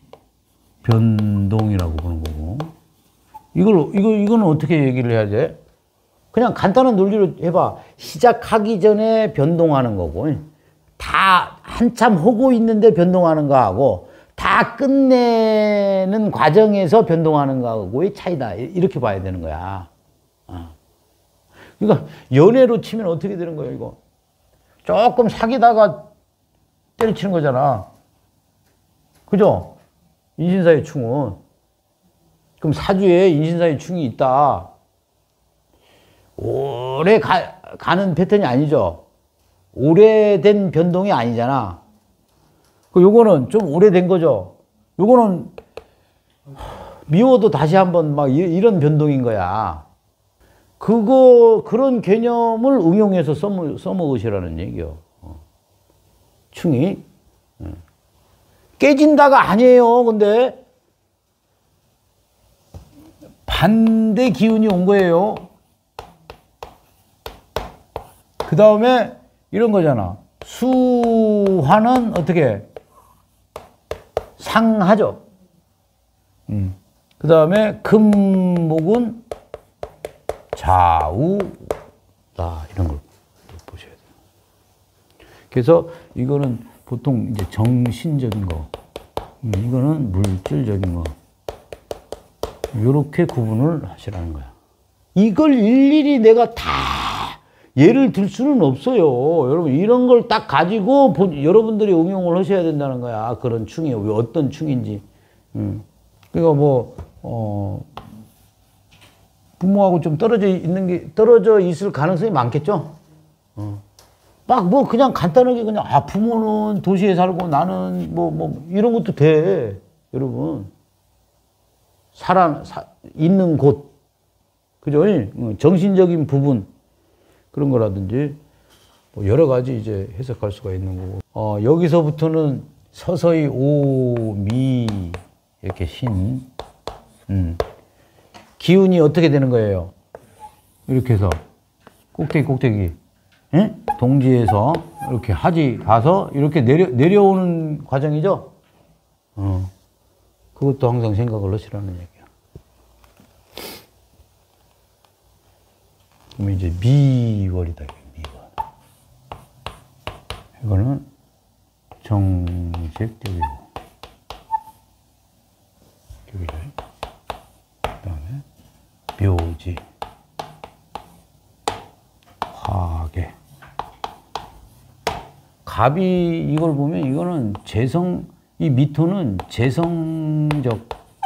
변동이라고 보는 거고. 이걸, 이거, 이거는 어떻게 얘기를 해야 돼? 그냥 간단한 논리로 해봐. 시작하기 전에 변동하는 거고, 다 한참 하고 있는데 변동하는 거하고, 다 끝내는 과정에서 변동하는 거하고의 차이다. 이렇게 봐야 되는 거야. 어. 그러니까 연애로 치면 어떻게 되는 거예요, 이거? 조금 사귀다가 때려치는 거잖아. 그죠? 인신사의 충은. 그럼 사주에 인신사의 충이 있다. 오래 가, 가는 패턴이 아니죠. 오래된 변동이 아니잖아. 그 요거는 좀 오래된 거죠. 요거는 미워도 다시 한번 막 이런 변동인 거야. 그거, 그런 개념을 응용해서 써먹, 써먹으시라는 얘기요. 충이. 깨진다가 아니에요, 근데. 반대 기운이 온 거예요. 그 다음에 이런 거잖아. 수화는 어떻게? 상하죠. 음. 그 다음에 금목은 좌우다. 이런 걸 보셔야 돼요. 그래서 이거는 보통 이제 정신적인 거, 음, 이거는 물질적인 거. 이렇게 구분을 하시라는 거야. 이걸 일일이 내가 다 예를 들 수는 없어요. 여러분, 이런 걸 딱 가지고 보, 여러분들이 응용을 하셔야 된다는 거야. 그런 충이 어떤 충인지. 음. 그러니까 뭐, 어, 부모하고 좀 떨어져 있는 게, 떨어져 있을 가능성이 많겠죠? 어. 막 뭐 그냥 간단하게 그냥, 아, 부모는 도시에 살고 나는 뭐, 뭐, 이런 것도 돼. 여러분. 살아, 사, 있는 곳. 그죠? 정신적인 부분. 그런 거라든지, 뭐 여러 가지 이제 해석할 수가 있는 거고. 어, 여기서부터는 서서히 오, 미, 이렇게 신, 음, 기운이 어떻게 되는 거예요? 이렇게 해서 꼭대기 꼭대기 예? 동지에서 이렇게 하지 가서 이렇게 내려, 내려오는 과정이죠. 어. 그것도 항상 생각을 하시라는 얘기야. 그러면 이제 미월이다. 미월. 이거는 정식적이고 여기죠. 그 다음에 묘지 화계. 갑이 이걸 보면 이거는 재성, 이 미토는 재성적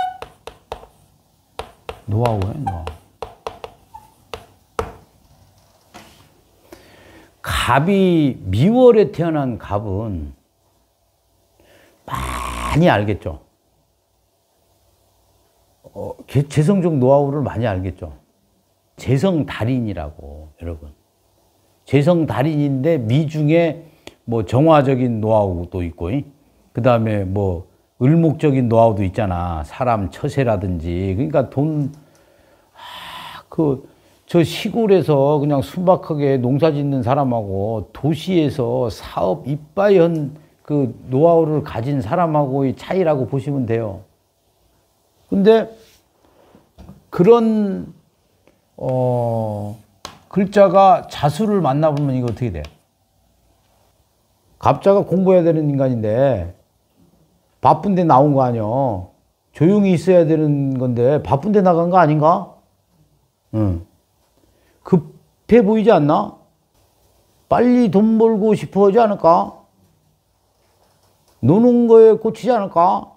노하우예요, 노하우. 갑이 미월에 태어난 갑은 많이 알겠죠. 어, 재성적 노하우를 많이 알겠죠. 재성달인이라고, 여러분. 재성달인인데 미중에 뭐 정화적인 노하우도 있고, 그 다음에 뭐 을목적인 노하우도 있잖아. 사람 처세라든지. 그러니까 돈, 아, 그, 저 시골에서 그냥 순박하게 농사 짓는 사람하고 도시에서 사업 이빠이한 그 노하우를 가진 사람하고의 차이라고 보시면 돼요. 근데 그런, 어, 글자가 자수를 만나보면 이거 어떻게 돼? 갑자가 공부해야 되는 인간인데 바쁜데 나온 거 아니야. 조용히 있어야 되는 건데 바쁜데 나간 거 아닌가? 응. 급해 보이지 않나? 빨리 돈 벌고 싶어 하지 않을까? 노는 거에 꽂히지 않을까?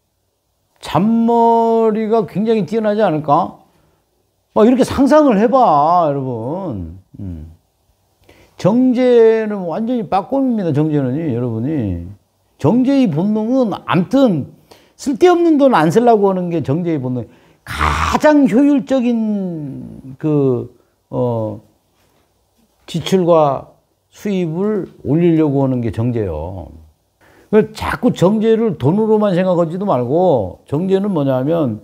잔머리가 굉장히 뛰어나지 않을까? 막 이렇게 상상을 해봐, 여러분. 음. 정제는 완전히 빠꼼입니다, 정제는, 여러분이. 정제의 본능은, 암튼, 쓸데없는 돈 안 쓰려고 하는 게 정제의 본능. 가장 효율적인, 그, 어, 지출과 수입을 올리려고 하는 게 정제요. 자꾸 정제를 돈으로만 생각하지도 말고, 정제는 뭐냐면,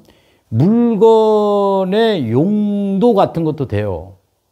물건의 용도 같은 것도 돼요.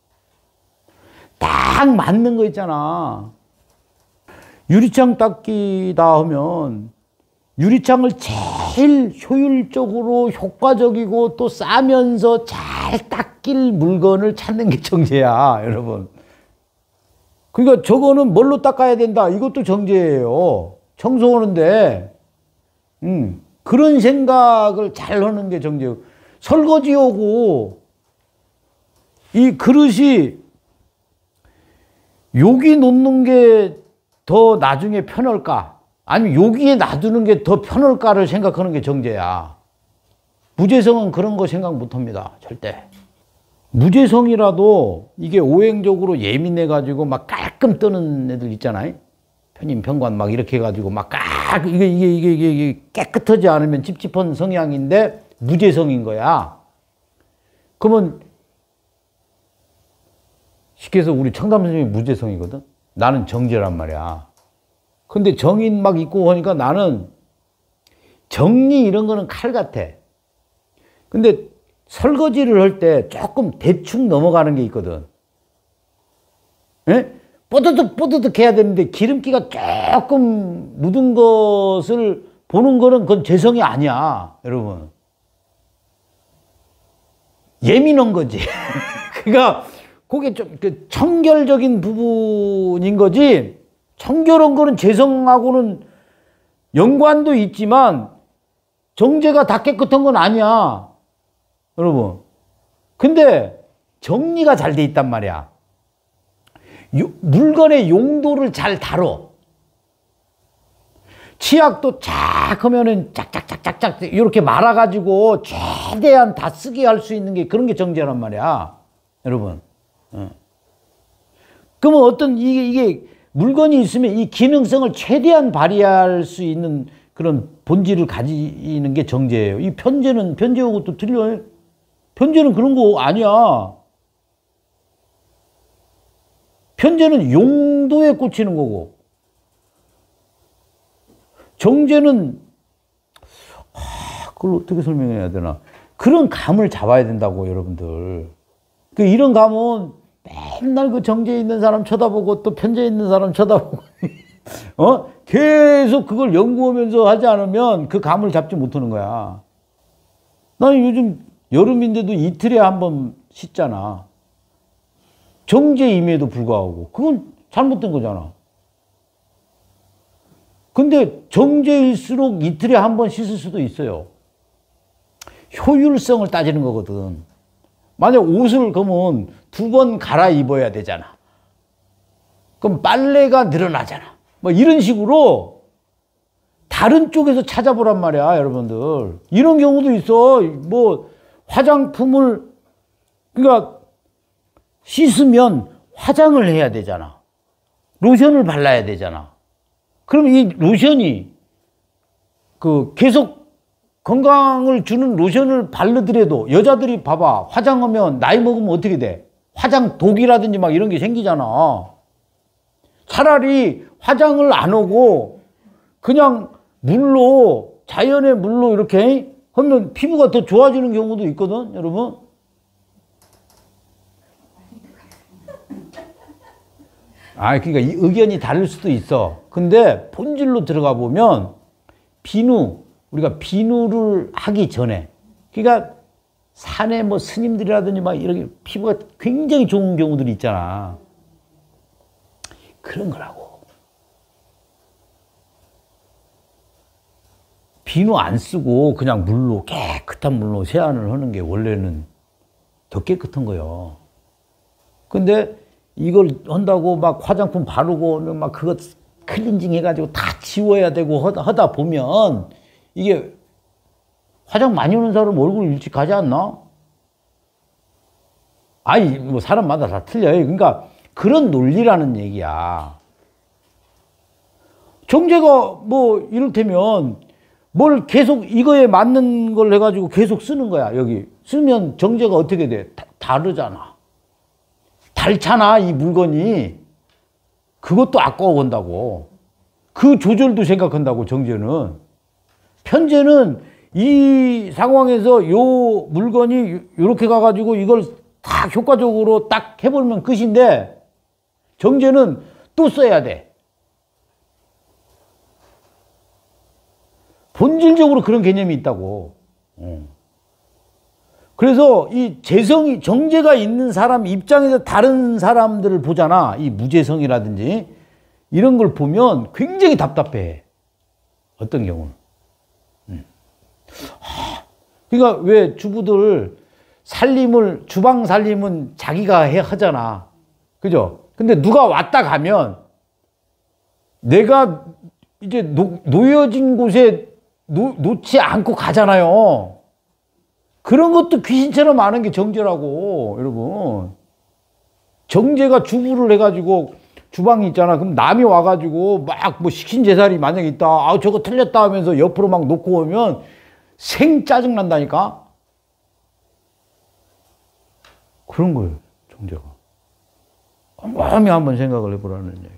딱 맞는 거 있잖아. 유리창 닦기다 하면 유리창을 제일 효율적으로 효과적이고 또 싸면서 잘 닦일 물건을 찾는 게 정제야, 여러분. 그러니까 저거는 뭘로 닦아야 된다. 이것도 정제예요. 청소하는데. 음. 그런 생각을 잘 하는 게 정제예요. 설거지하고 이 그릇이 여기 놓는 게 더 나중에 편할까? 아니면 여기에 놔두는 게 더 편할까를 생각하는 게 정제야. 무재성은 그런 거 생각 못 합니다. 절대. 무재성이라도 이게 오행적으로 예민해가지고 막 깔끔 뜨는 애들 있잖아요. 편인, 편관 막 이렇게 해가지고 막 깍, 이게, 이게, 이게, 이게, 이게 깨끗하지 않으면 찝찝한 성향인데 무재성인 거야. 그러면 쉽게 해서 우리 청담 선생님이 무재성이거든? 나는 정제란 말이야. 근데 정인 막 있고 하니까 나는 정리 이런 거는 칼 같아. 근데 설거지를 할 때 조금 대충 넘어가는 게 있거든. 예? 뽀드득 뽀드득 해야 되는데 기름기가 조금 묻은 것을 보는 거는 그건 재성이 아니야, 여러분. 예민한 거지. 그러니까 그게 좀 청결적인 부분인 거지, 청결한 거는 재성하고는 연관도 있지만 정제가 다 깨끗한 건 아니야, 여러분. 근데 정리가 잘 돼 있단 말이야. 요, 물건의 용도를 잘 다뤄. 치약도 쫙 하면은 짝짝짝짝짝 이렇게 말아가지고 최대한 다 쓰게 할 수 있는 게 그런 게 정제란 말이야, 여러분. 어. 그러면 어떤 이게, 이게 물건이 있으면 이 기능성을 최대한 발휘할 수 있는 그런 본질을 가지는 게 정제예요. 이 편제는, 편제하고 또 틀려요. 편제는 그런 거 아니야. 편제는 용도에 꽂히는 거고, 정제는, 아, 그걸 어떻게 설명해야 되나. 그런 감을 잡아야 된다고, 여러분들. 그 이런 감은 맨날 그 정제에 있는 사람 쳐다보고 또 편제에 있는 사람 쳐다보고, 어? 계속 그걸 연구하면서 하지 않으면 그 감을 잡지 못하는 거야. 나는 요즘 여름인데도 이틀에 한 번 씻잖아. 정제임에도 불구하고. 그건 잘못된 거잖아. 근데 정제일수록 이틀에 한 번 씻을 수도 있어요. 효율성을 따지는 거거든. 만약 옷을 그러면 두 번 갈아입어야 되잖아. 그럼 빨래가 늘어나잖아. 뭐 이런 식으로 다른 쪽에서 찾아보란 말이야, 여러분들. 이런 경우도 있어. 뭐 화장품을, 그러니까 씻으면 화장을 해야 되잖아. 로션을 발라야 되잖아. 그럼 이 로션이 그 계속 건강을 주는 로션을 바르더라도 여자들이 봐봐. 화장하면 나이 먹으면 어떻게 돼? 화장 독이라든지 막 이런 게 생기잖아. 차라리 화장을 안 하고 그냥 물로, 자연의 물로 이렇게 하면 피부가 더 좋아지는 경우도 있거든, 여러분. 아, 그러니까 이 의견이 다를 수도 있어. 근데 본질로 들어가 보면 비누, 우리가 비누를 하기 전에, 그러니까 산에 뭐 스님들이라든지 막 이렇게 피부가 굉장히 좋은 경우들이 있잖아. 그런 거라고. 비누 안 쓰고 그냥 물로, 깨끗한 물로 세안을 하는 게 원래는 더 깨끗한 거예요. 근데 이걸 한다고 막 화장품 바르고 막 그거 클렌징 해가지고 다 지워야 되고 하다, 하다 보면 이게 화장 많이 하는 사람 얼굴 일찍 가지 않나? 아니, 뭐 사람마다 다 틀려요. 그러니까 그런 논리라는 얘기야. 정제가 뭐 이를테면 뭘 계속 이거에 맞는 걸 해가지고 계속 쓰는 거야. 여기 쓰면 정제가 어떻게 돼? 다, 다르잖아. 닳잖아, 이 물건이. 그것도 아까워 본다고. 그 조절도 생각한다고, 정제는. 편제는 이 상황에서 요 물건이 요렇게 가가지고 이걸 딱 효과적으로 딱 해버리면 끝인데, 정제는 또 써야 돼. 본질적으로 그런 개념이 있다고. 그래서 이 재성이, 정제가 있는 사람 입장에서 다른 사람들을 보잖아. 이 무재성이라든지 이런 걸 보면 굉장히 답답해. 어떤 경우는. 그러니까 왜 주부들 살림을, 주방 살림은 자기가 해 하잖아. 그죠? 근데 누가 왔다 가면 내가 이제 놓, 놓여진 곳에 놓, 놓지 않고 가잖아요. 그런 것도 귀신처럼 아는 게 정제라고, 여러분. 정제가 주부를 해가지고 주방이 있잖아. 그럼 남이 와가지고 막 뭐 식신 제살이 만약에 있다. 아, 저거 틀렸다 하면서 옆으로 막 놓고 오면 생 짜증난다니까? 그런 거예요, 정제가. 곰곰이 한번 생각을 해보라는 얘기야.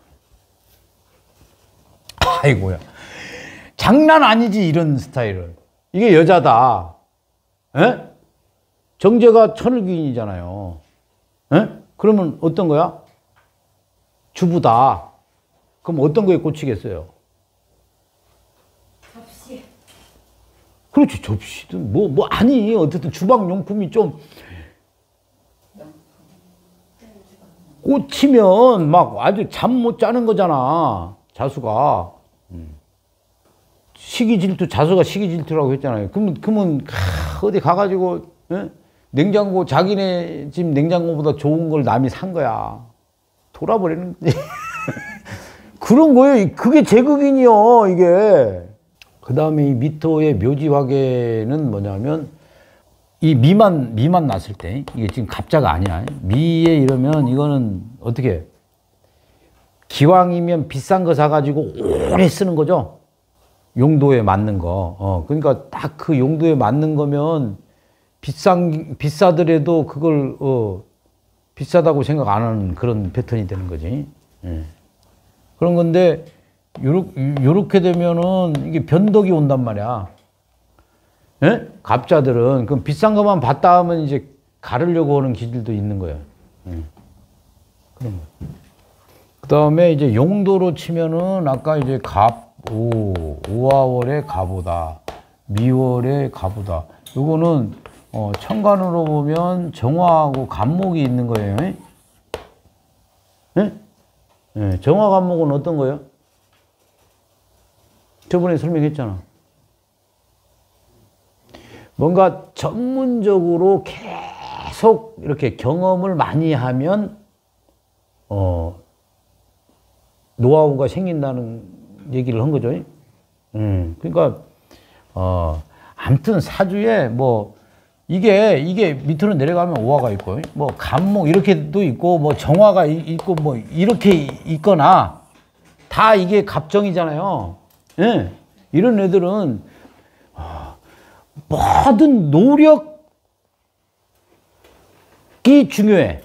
아이고야. 장난 아니지, 이런 스타일을. 이게 여자다. 에? 정제가 천을귀인이잖아요. 에? 그러면 어떤 거야? 주부다. 그럼 어떤 거에 꽂히겠어요? 접시. 그렇지, 접시든 뭐, 뭐, 아니. 어쨌든 주방용품이 좀 꽂히면 막 아주 잠 못 자는 거잖아, 자수가. 식이질투, 자수가 식이질투라고 했잖아요. 그러면, 그러면 어디 가가지고 에? 냉장고, 자기네 집 냉장고보다 좋은 걸 남이 산 거야. 돌아버리는 거지. 그런 거예요. 그게 제극인이요, 이게. 그 다음에 이 미토의 묘지화계는 뭐냐면, 이 미만, 미만 났을 때, 이게 지금 갑자가 아니야. 미에 이러면 이거는 어떻게, 기왕이면 비싼 거 사가지고 오래 쓰는 거죠. 용도에 맞는 거. 어, 그러니까 딱 그 용도에 맞는 거면 비싼, 비싸더라도 그걸, 어, 비싸다고 생각 안 하는 그런 패턴이 되는 거지. 예. 그런 건데, 요렇게, 요렇게 되면은 이게 변덕이 온단 말이야. 예? 갑자들은 그럼 비싼 것만 봤다 하면 이제 가르려고 하는 기질도 있는 거예요. 예. 그런 거. 그 다음에 이제 용도로 치면은 아까 이제 갑, 오, 오화월의 갑오다, 미월의 갑오다. 요거는 어, 천간으로 보면 정화하고 갑목이 있는 거예요. 예? 예? 예, 정화 갑목은 어떤 거예요? 저번에 설명했잖아. 뭔가 전문적으로 계속 이렇게 경험을 많이 하면 어, 노하우가 생긴다는 얘기를 한 거죠. 음, 그러니까 어, 아무튼 사주에 뭐 이게 이게 밑으로 내려가면 오화가 있고 뭐 갑목 이렇게도 있고 뭐 정화가 있고 뭐 이렇게 있거나 다 이게 갑정이잖아요. 예, 이런 애들은 모든 노력이 중요해.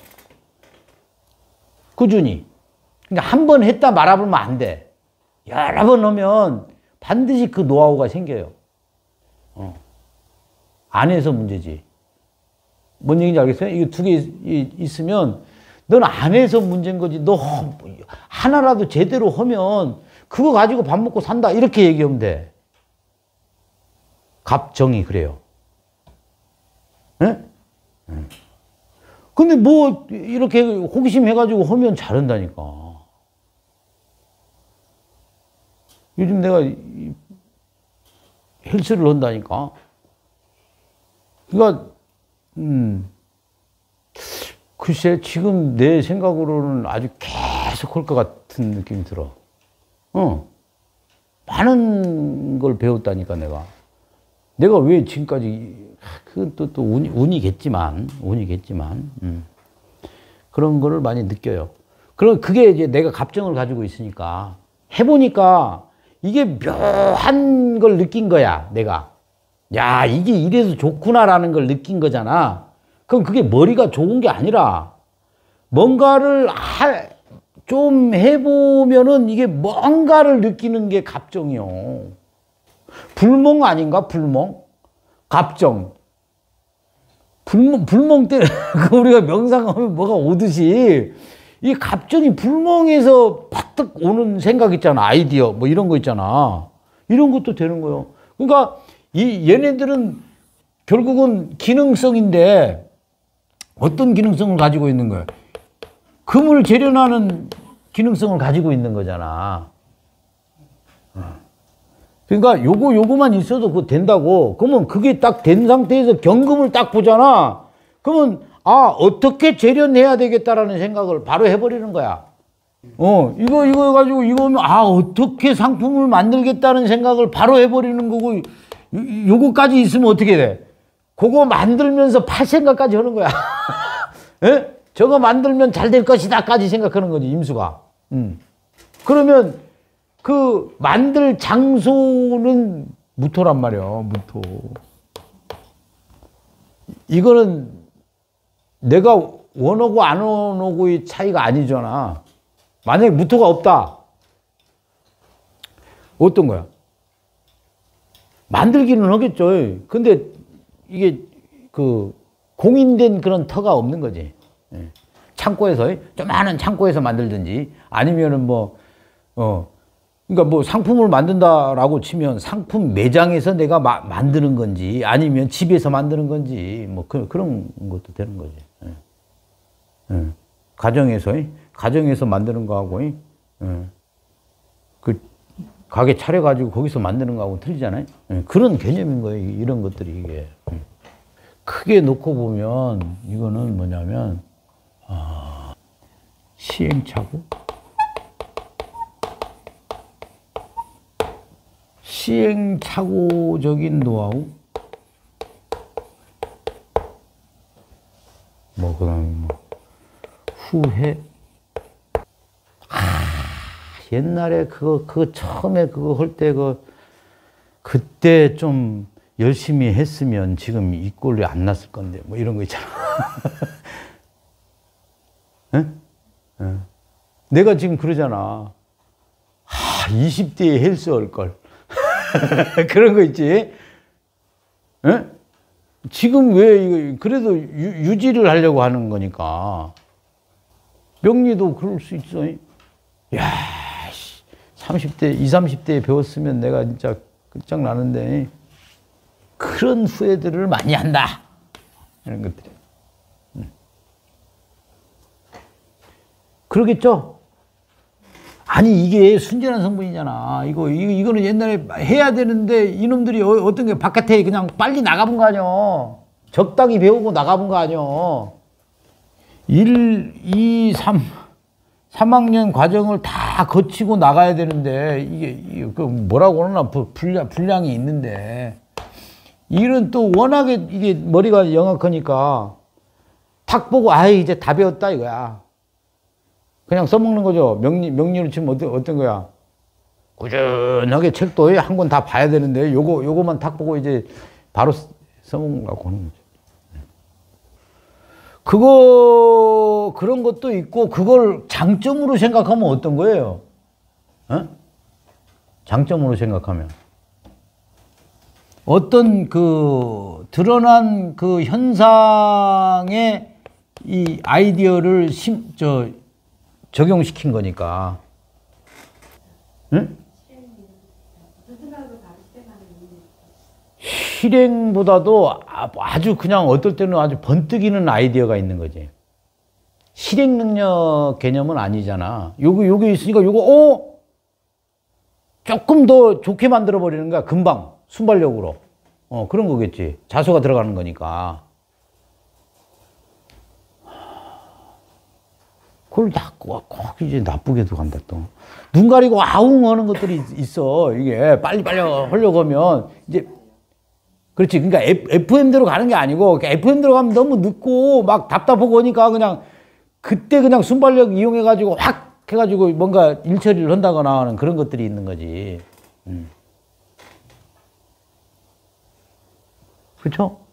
꾸준히. 그러니까 한 번 했다 말아보면 안 돼. 여러 번 하면 반드시 그 노하우가 생겨요. 어. 안 해서 문제지. 뭔 얘기인지 알겠어요? 이거 두 개 있으면 넌 안 해서 문제인 거지. 너 하나라도 제대로 하면 그거 가지고 밥 먹고 산다. 이렇게 얘기하면 돼. 갑정이 그래요. 예? 근데 뭐 이렇게 호기심 해가지고 하면 잘한다니까. 요즘 내가 헬스를 한다니까. 그러니까 음 글쎄 지금 내 생각으로는 아주 계속 할 것 같은 느낌이 들어. 어 많은 걸 배웠다니까 내가. 내가 왜 지금까지 그건 또, 또 운이, 운이겠지만 운이겠지만 음. 그런 거를 많이 느껴요. 그럼 그게 이제 내가 갑정을 가지고 있으니까 해보니까 이게 묘한 걸 느낀 거야. 내가 야 이게 이래서 좋구나라는 걸 느낀 거잖아. 그럼 그게 머리가 좋은 게 아니라 뭔가를 하, 좀 해보면은 이게 뭔가를 느끼는 게 갑정이요. 불몽 아닌가? 불몽? 갑정. 불몽, 불몽 때, 우리가 명상하면 뭐가 오듯이, 이 갑정이 불몽에서 팍 오는 생각 있잖아. 아이디어, 뭐 이런 거 있잖아. 이런 것도 되는 거예요. 그러니까, 이, 얘네들은 결국은 기능성인데, 어떤 기능성을 가지고 있는 거예요? 금을 재련하는 기능성을 가지고 있는 거잖아. 그러니까 요거 요거만 있어도 그거 된다고. 그러면 그게 딱 된 상태에서 경금을 딱 보잖아. 그러면 아 어떻게 재련해야 되겠다라는 생각을 바로 해버리는 거야. 어 이거 이거 가지고 이거면 아 어떻게 상품을 만들겠다는 생각을 바로 해버리는 거고 요, 요거까지 있으면 어떻게 돼? 그거 만들면서 팔 생각까지 하는 거야. 예? 저거 만들면 잘 될 것이다까지 생각하는 거지 임수가. 음. 그러면 그 만들 장소는 무토란 말이야. 무토. 이거는 내가 원하고 안 원하고의 차이가 아니잖아. 만약에 무토가 없다. 어떤 거야? 만들기는 하겠죠. 근데 이게 그 공인된 그런 터가 없는 거지. 창고에서 조그마한 창고에서 만들든지 아니면은 뭐 어. 그러니까 뭐 상품을 만든다라고 치면 상품 매장에서 내가 마, 만드는 건지 아니면 집에서 만드는 건지 뭐 그, 그런 것도 되는 거지. 예. 예. 가정에서 가정에서 만드는 거하고 예. 그 가게 차려가지고 거기서 만드는 거하고 틀리잖아요. 예. 그런 개념인 거예요. 이런 것들이 이게 예. 크게 놓고 보면 이거는 뭐냐면 아, 시행착오. 시행착오적인 노하우, 뭐, 그 다음에 뭐, 후회. 아, 옛날에 그거, 그거 처음에 그거 할 때 그, 그때 좀 열심히 했으면 지금 이 꼴이 안 났을 건데, 뭐 이런 거 있잖아. 응? 응. 내가 지금 그러잖아. 아, 이십 대에 헬스 할 걸. 그런 거 있지. 예? 지금 왜 이거 그래도 유, 유지를 하려고 하는 거니까. 명리도 그럴 수 있어. 야, 삼십 대, 이십, 삼십 대에 배웠으면 내가 진짜 끝장나는데 그런 후회들을 많이 한다. 이런 것들이. 그러겠죠? 아니 이게 순전한 성분이잖아. 이거, 이거 이거는 옛날에 해야 되는데 이놈들이 어, 어떤 게 바깥에 그냥 빨리 나가본 거 아니야. 적당히 배우고 나가본 거 아니야. 일, 이, 삼, 삼 학년 과정을 다 거치고 나가야 되는데 이게, 이게 그 뭐라고 그러나 분량, 분량이 있는데 이런 또 워낙에 이게 머리가 영악하니까 탁 보고 아이 이제 다 배웠다 이거야. 그냥 써먹는 거죠. 명리, 명리를 치면 어떤, 어떤 거야. 꾸준하게 책도 한 권 다 봐야 되는데 요거, 요거만 탁 보고 이제 바로 써먹으려고 하는 거죠. 그거, 그런 것도 있고, 그걸 장점으로 생각하면 어떤 거예요? 어? 장점으로 생각하면. 어떤 그, 드러난 그 현상의 이 아이디어를 심, 저, 적용시킨 거니까. 응? 실행보다도 아주 그냥 어떨 때는 아주 번뜩이는 아이디어가 있는 거지. 실행 능력 개념은 아니잖아. 요거, 요게 있으니까 요거, 어? 조금 더 좋게 만들어 버리는 거야. 금방. 순발력으로. 어, 그런 거겠지. 자소가 들어가는 거니까. 그걸 다 꼭 이제 나쁘게도 간다 또. 눈 가리고 아웅 하는 것들이 있어. 이게 빨리빨리 하려고 하면 이제 그렇지. 그러니까 에프엠대로 가는 게 아니고 에프엠대로 가면 너무 늦고 막 답답하고 하니까 그냥 그때 그냥 순발력 이용해가지고 확 해가지고 뭔가 일처리를 한다거나 하는 그런 것들이 있는 거지. 음. 그렇죠?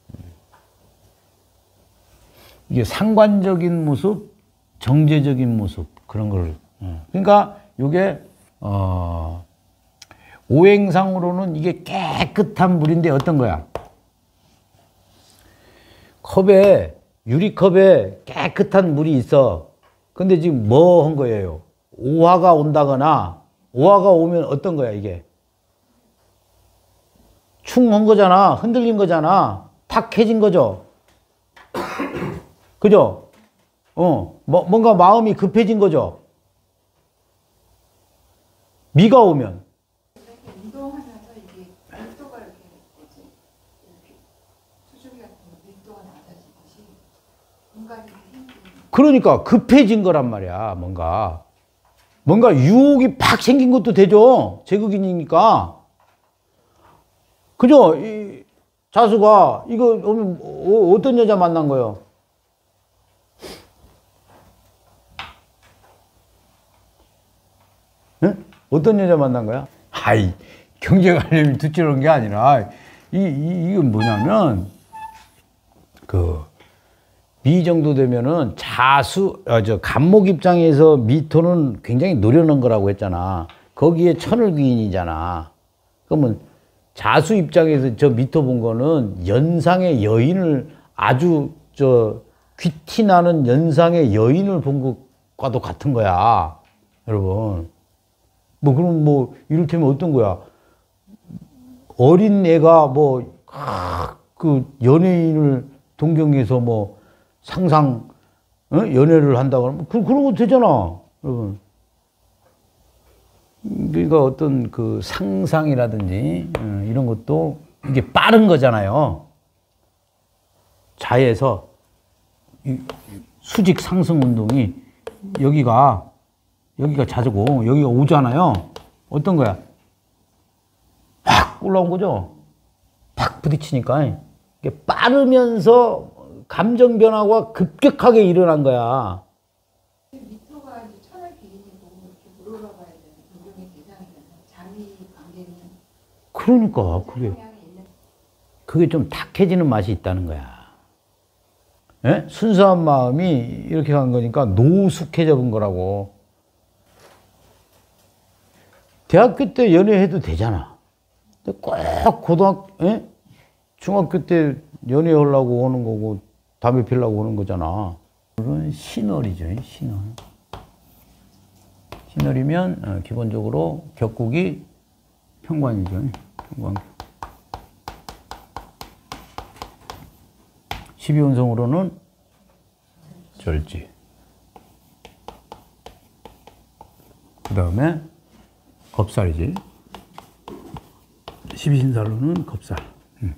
이게 상관적인 모습, 정제적인 모습 그런 걸. 그러니까 이게 어. 오행상으로는 이게 깨끗한 물인데 어떤 거야? 컵에, 유리컵에 깨끗한 물이 있어. 근데 지금 뭐 한 거예요? 오화가 온다거나, 오화가 오면 어떤 거야, 이게? 충한 거잖아. 흔들린 거잖아. 탁해진 거죠. 그죠? 어, 뭐, 뭔가 마음이 급해진 거죠. 미가 오면. 그러니까 급해진 거란 말이야. 뭔가 뭔가 유혹이 팍 생긴 것도 되죠. 제극인이니까. 그죠? 이 자수가 이거 오면 어, 어떤 여자 만난 거예요? 응? 어떤 여자 만난 거야? 아이 경제관념이 두째로운 게 아니라 이, 이 이건 뭐냐면 그 미 정도 되면은 자수, 어, 저, 간목 입장에서 미토는 굉장히 노려놓은 거라고 했잖아. 거기에 천을 귀인이잖아. 그러면 자수 입장에서 저 미토 본 거는 연상의 여인을 아주 저 귀티 나는 연상의 여인을 본 것과도 같은 거야. 여러분. 뭐, 그럼 뭐, 이를테면 어떤 거야? 어린 애가 뭐, 아, 그 연예인을 동경해서 뭐, 상상, 어? 연애를 한다고 하면, 그, 그런 거 되잖아, 여러분. 그러니까 어떤 그 상상이라든지, 어, 이런 것도 이게 빠른 거잖아요. 자에서 이 수직 상승 운동이 여기가, 여기가 자주고, 여기가 오잖아요. 어떤 거야? 확 올라온 거죠? 팍 부딪히니까. 이게 빠르면서 감정 변화가 급격하게 일어난 거야. 미토가 이제 천을 기인이고 이렇게 물어봐야 되는 동경의 대상이라서 잠이 관계는 그러니까 그게 그게 좀 탁해지는 맛이 있다는 거야. 예? 순수한 마음이 이렇게 간 거니까 노숙해져 본 거라고. 대학교 때 연애해도 되잖아. 근데 꼭 고등학교, 예? 중학교 때 연애하려고 오는 거고 담배 피려고 오는 거잖아. 그건 신월이죠. 신월. 신월이면 어, 기본적으로 격국이 평관이죠. 평관. 십이운성으로는 절지. 그 다음에 겁살이지. 십이신살로는 겁살. 음.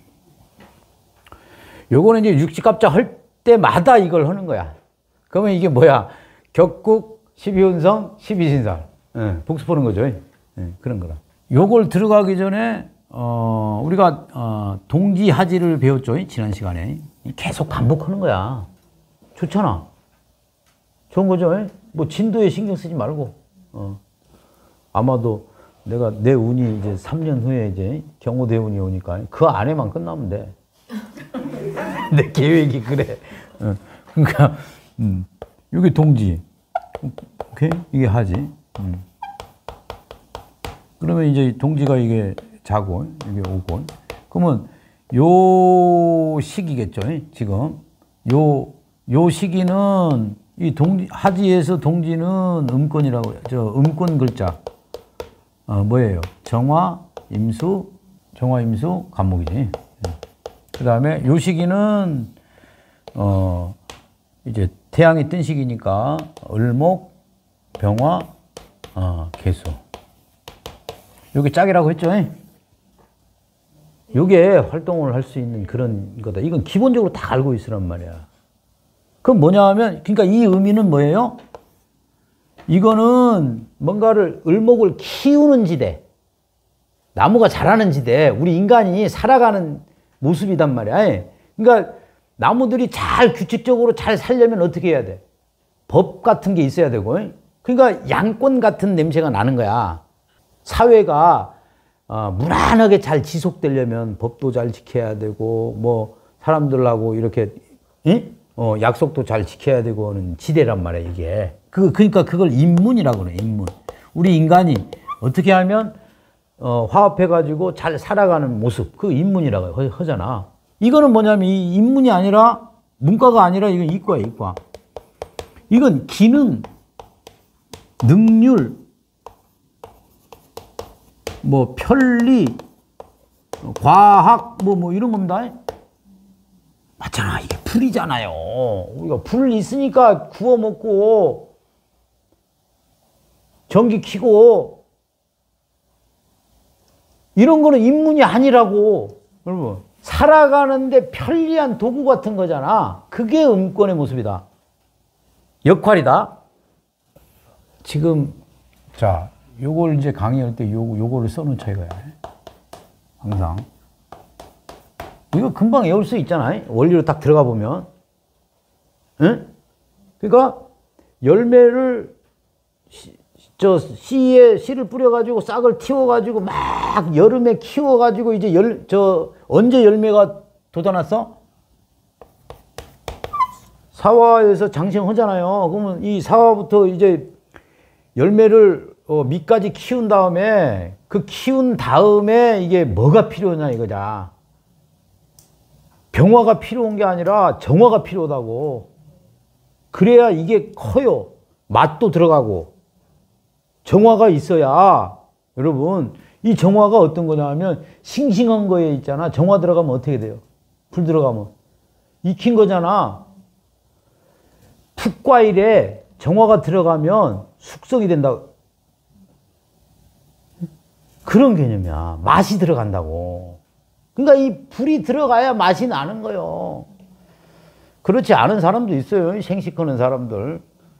요거는 이제 육지갑자 할 때마다 이걸 하는 거야. 그러면 이게 뭐야? 격국, 십이운성, 십이신살. 예, 복습하는 거죠. 예, 그런 거라. 요걸 들어가기 전에, 어, 우리가, 어, 동지하지를 배웠죠. 지난 시간에. 계속 반복하는 거야. 좋잖아. 좋은 거죠. 예? 뭐, 진도에 신경 쓰지 말고. 어. 아마도 내가 내 운이 이제 삼 년 후에 이제 경호대운이 오니까 그 안에만 끝나면 돼. 내 계획이 그래. 어. 그러니까, 음, 여기 동지. 오케이? 이게 하지. 음. 그러면 이제 동지가 이게 자고, 이게 오고. 그러면 요 시기겠죠. 지금. 요, 요 시기는 이 동지, 하지에서 동지는 음권이라고, 저 음권 글자. 어, 뭐예요? 정화, 임수, 정화, 임수, 간목이지. 그 다음에 요 시기는, 어, 이제 태양이 뜬 시기니까 을목, 병화, 어, 개수. 요게 짝이라고 했죠? 요게 활동을 할 수 있는 그런 거다. 이건 기본적으로 다 알고 있으란 말이야. 그럼 뭐냐 하면, 그러니까 이 의미는 뭐예요? 이거는 뭔가를, 을목을 키우는 지대. 나무가 자라는 지대. 우리 인간이 살아가는 모습이단 말이야. 그러니까 나무들이 잘 규칙적으로 잘 살려면 어떻게 해야 돼? 법 같은 게 있어야 되고. 그러니까 양권 같은 냄새가 나는 거야. 사회가 어, 무난하게 잘 지속되려면 법도 잘 지켜야 되고, 뭐 사람들하고 이렇게 응? 어, 약속도 잘 지켜야 되고 하는 지대란 말이야, 이게. 그, 그러니까 그걸 인문이라고 그래, 인문. 우리 인간이 어떻게 하면 어, 화합해가지고 잘 살아가는 모습, 그 인문이라고 하, 하잖아. 이거는 뭐냐면 이 인문이 아니라, 문과가 아니라 이건 이과야, 이과. 이건 기능, 능률, 뭐 편리, 과학, 뭐, 뭐 이런 겁니다. 맞잖아. 이게 불이잖아요. 우리가 불 있으니까 구워 먹고, 전기 켜고, 이런 거는 인문이 아니라고. 여러분, 살아가는데 편리한 도구 같은 거잖아. 그게 음권의 모습이다. 역할이다. 지금, 자, 요걸 이제 강의할 때 요, 요거를 써놓은 차이가 항상. 이거 금방 외울 수 있잖아요. 원리로 딱 들어가 보면. 응? 그러니까 열매를 씨, 저 씨에 씨를 뿌려가지고 싹을 틔워가지고 막 여름에 키워가지고 이제 열, 저 언제 열매가 돋아났어? 사화에서 장생하잖아요. 그러면 이 사화부터 이제 열매를 어, 밑까지 키운 다음에 그 키운 다음에 이게 뭐가 필요하냐 이거자. 병화가 필요한 게 아니라 정화가 필요하다고. 그래야 이게 커요. 맛도 들어가고. 정화가 있어야, 여러분, 이 정화가 어떤 거냐 하면 싱싱한 거에 있잖아. 정화 들어가면 어떻게 돼요? 불 들어가면. 익힌 거잖아. 풋과일에 정화가 들어가면 숙성이 된다. 그런 개념이야. 맛이 들어간다고. 그러니까 이 불이 들어가야 맛이 나는 거요. 그렇지 않은 사람도 있어요. 생식하는 사람들.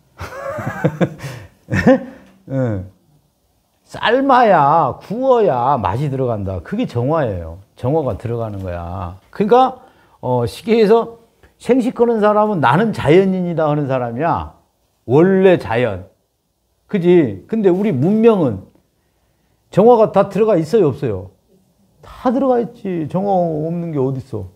네. 삶아야, 구워야 맛이 들어간다. 그게 정화예요. 정화가 들어가는 거야. 그러니까 어, 시계에서 생식하는 사람은 나는 자연인이다 하는 사람이야. 원래 자연. 그지? 근데 우리 문명은 정화가 다 들어가 있어요, 없어요? 다 들어가 있지. 정화 없는 게 어딨어?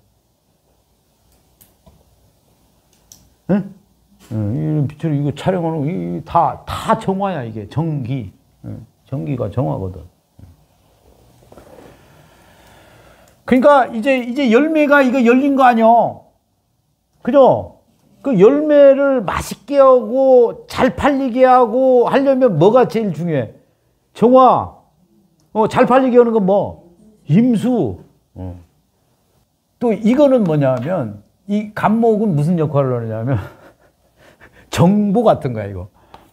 응? 응, 이런 이거 촬영하는 거, 다, 다 정화야, 이게. 정기. 응, 정기가 정화거든. 그러니까 이제 이제 열매가 이거 열린 거 아니야. 그죠? 그 열매를 맛있게 하고 잘 팔리게 하고 하려면 뭐가 제일 중요해? 정화. 어, 잘 팔리게 하는 건 뭐? 임수. 어. 또 이거는 뭐냐면 이 감목은 무슨 역할을 하느냐면 정보 같은 거야 이거.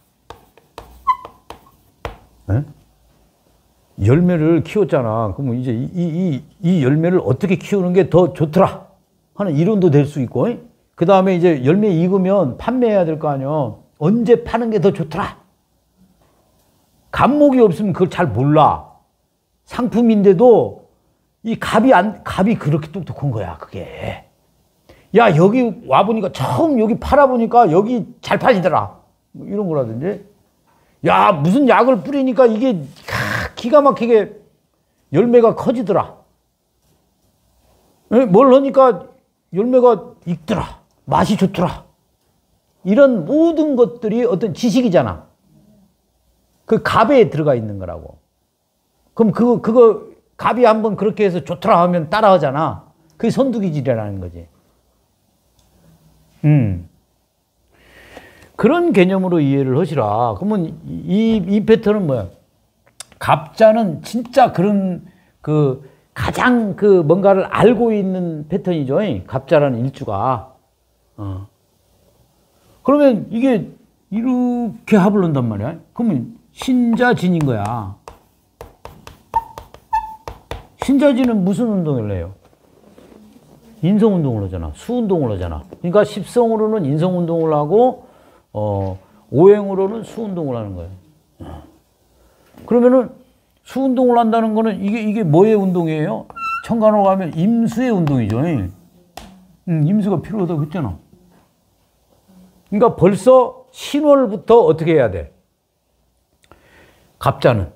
에? 열매를 키웠잖아. 그러면 이제 이, 이, 이 열매를 어떻게 키우는 게 더 좋더라 하는 이론도 될 수 있고, 그 다음에 이제 열매 익으면 판매해야 될 거 아니야. 언제 파는 게 더 좋더라. 감목이 없으면 그걸 잘 몰라. 상품인데도 이 갑이 안, 갑이 그렇게 똑똑한 거야, 그게. 야, 여기 와보니까, 처음 여기 팔아보니까 여기 잘 팔리더라. 뭐 이런 거라든지. 야, 무슨 약을 뿌리니까 이게 기가 막히게 열매가 커지더라. 뭘 하니까 열매가 익더라. 맛이 좋더라. 이런 모든 것들이 어떤 지식이잖아. 그 갑에 들어가 있는 거라고. 그럼 그거, 그거, 갑이 한번 그렇게 해서 좋더라 하면 따라 하잖아. 그게 선두기질이라는 거지. 음. 그런 개념으로 이해를 하시라. 그러면 이, 이 패턴은 뭐야? 갑자는 진짜 그런 그 가장 그 뭔가를 알고 있는 패턴이죠. 갑자라는 일주가. 어. 그러면 이게 이렇게 합을 넣는단 말이야. 그러면 신자진인 거야. 신자진은 무슨 운동을 해요? 인성운동을 하잖아. 수운동을 하잖아. 그러니까 십성으로는 인성운동을 하고 어, 오행으로는 수운동을 하는 거예요. 그러면은 수운동을 한다는 거는 이게, 이게 뭐의 운동이에요? 천간으로 가면 임수의 운동이죠. 음, 임수가 필요하다고 했잖아. 그러니까 벌써 신월부터 어떻게 해야 돼? 갑자는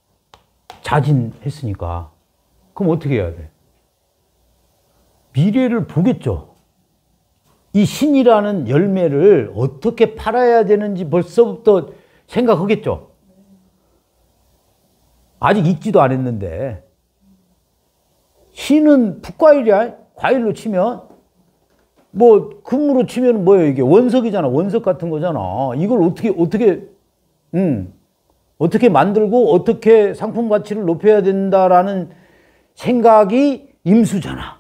자진했으니까. 그럼 어떻게 해야 돼? 미래를 보겠죠. 이 신이라는 열매를 어떻게 팔아야 되는지 벌써부터 생각하겠죠. 아직 익지도 않았는데. 신은 풋과일이야. 과일로 치면. 뭐 금으로 치면 뭐예요? 이게 원석이잖아. 원석 같은 거잖아. 이걸 어떻게 어떻게 음, 어떻게 만들고 어떻게 상품 가치를 높여야 된다라는 생각이 임수잖아.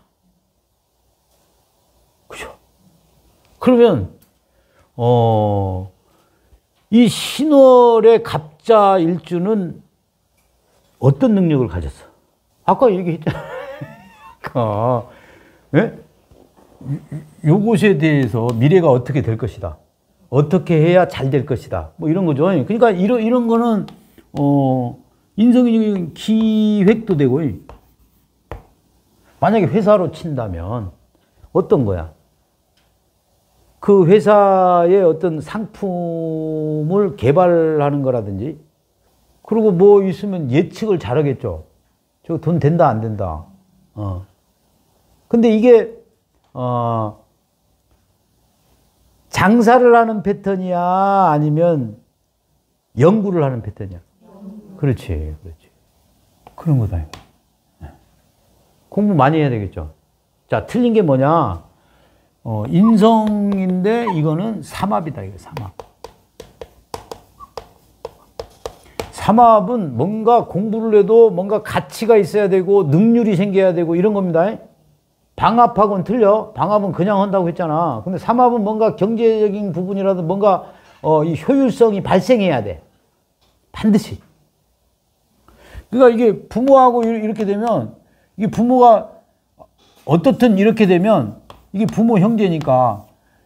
그죠? 그러면 어, 이 신월의 갑자 일주는 어떤 능력을 가졌어? 아까 얘기했잖아. 아, 예? 요것에 대해서 미래가 어떻게 될 것이다. 어떻게 해야 잘 될 것이다. 뭐 이런 거죠. 그러니까 이런, 이런 거는, 어, 인성적인 기획도 되고, 만약에 회사로 친다면 어떤 거야? 그 회사의 어떤 상품을 개발하는 거라든지, 그리고 뭐 있으면 예측을 잘 하겠죠. 저 돈 된다, 안 된다. 어. 근데 이게, 어, 장사를 하는 패턴이야? 아니면 연구를 하는 패턴이야? 그렇지, 그렇지. 그런 거다. 공부 많이 해야 되겠죠. 자, 틀린 게 뭐냐? 어, 인성인데 이거는 삼합이다, 이거 삼합. 삼합은 뭔가 공부를 해도 뭔가 가치가 있어야 되고 능률이 생겨야 되고 이런 겁니다. 방합하고는 틀려. 방합은 그냥 한다고 했잖아. 근데 삼합은 뭔가 경제적인 부분이라도 뭔가 어, 이 효율성이 발생해야 돼. 반드시. 그러니까 이게 부모하고 이렇게 되면 이게 부모가 어떻든 이렇게 되면 이게 부모 형제니까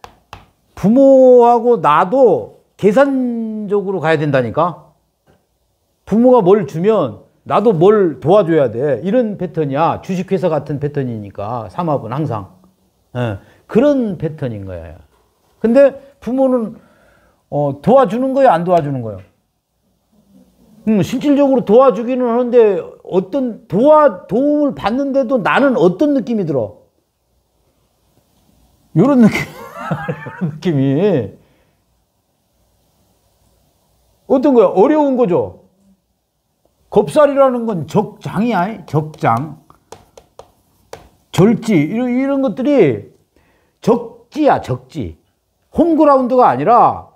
부모하고 나도 계산적으로 가야 된다니까. 부모가 뭘 주면 나도 뭘 도와줘야 돼. 이런 패턴이야. 주식회사 같은 패턴이니까 삼합은 항상. 예, 그런 패턴인 거예요. 근데 부모는 어, 도와주는 거예요? 안 도와주는 거예요? 음, 실질적으로 도와주기는 하는데 어떤 도와, 도움을 받는데도 나는 어떤 느낌이 들어? 요런 느낌, 이런 느낌이. 어떤 거야? 어려운 거죠? 겁살이라는 건 적장이야, 적장. 절지 이런, 이런 것들이 적지야 적지. 홈그라운드가 아니라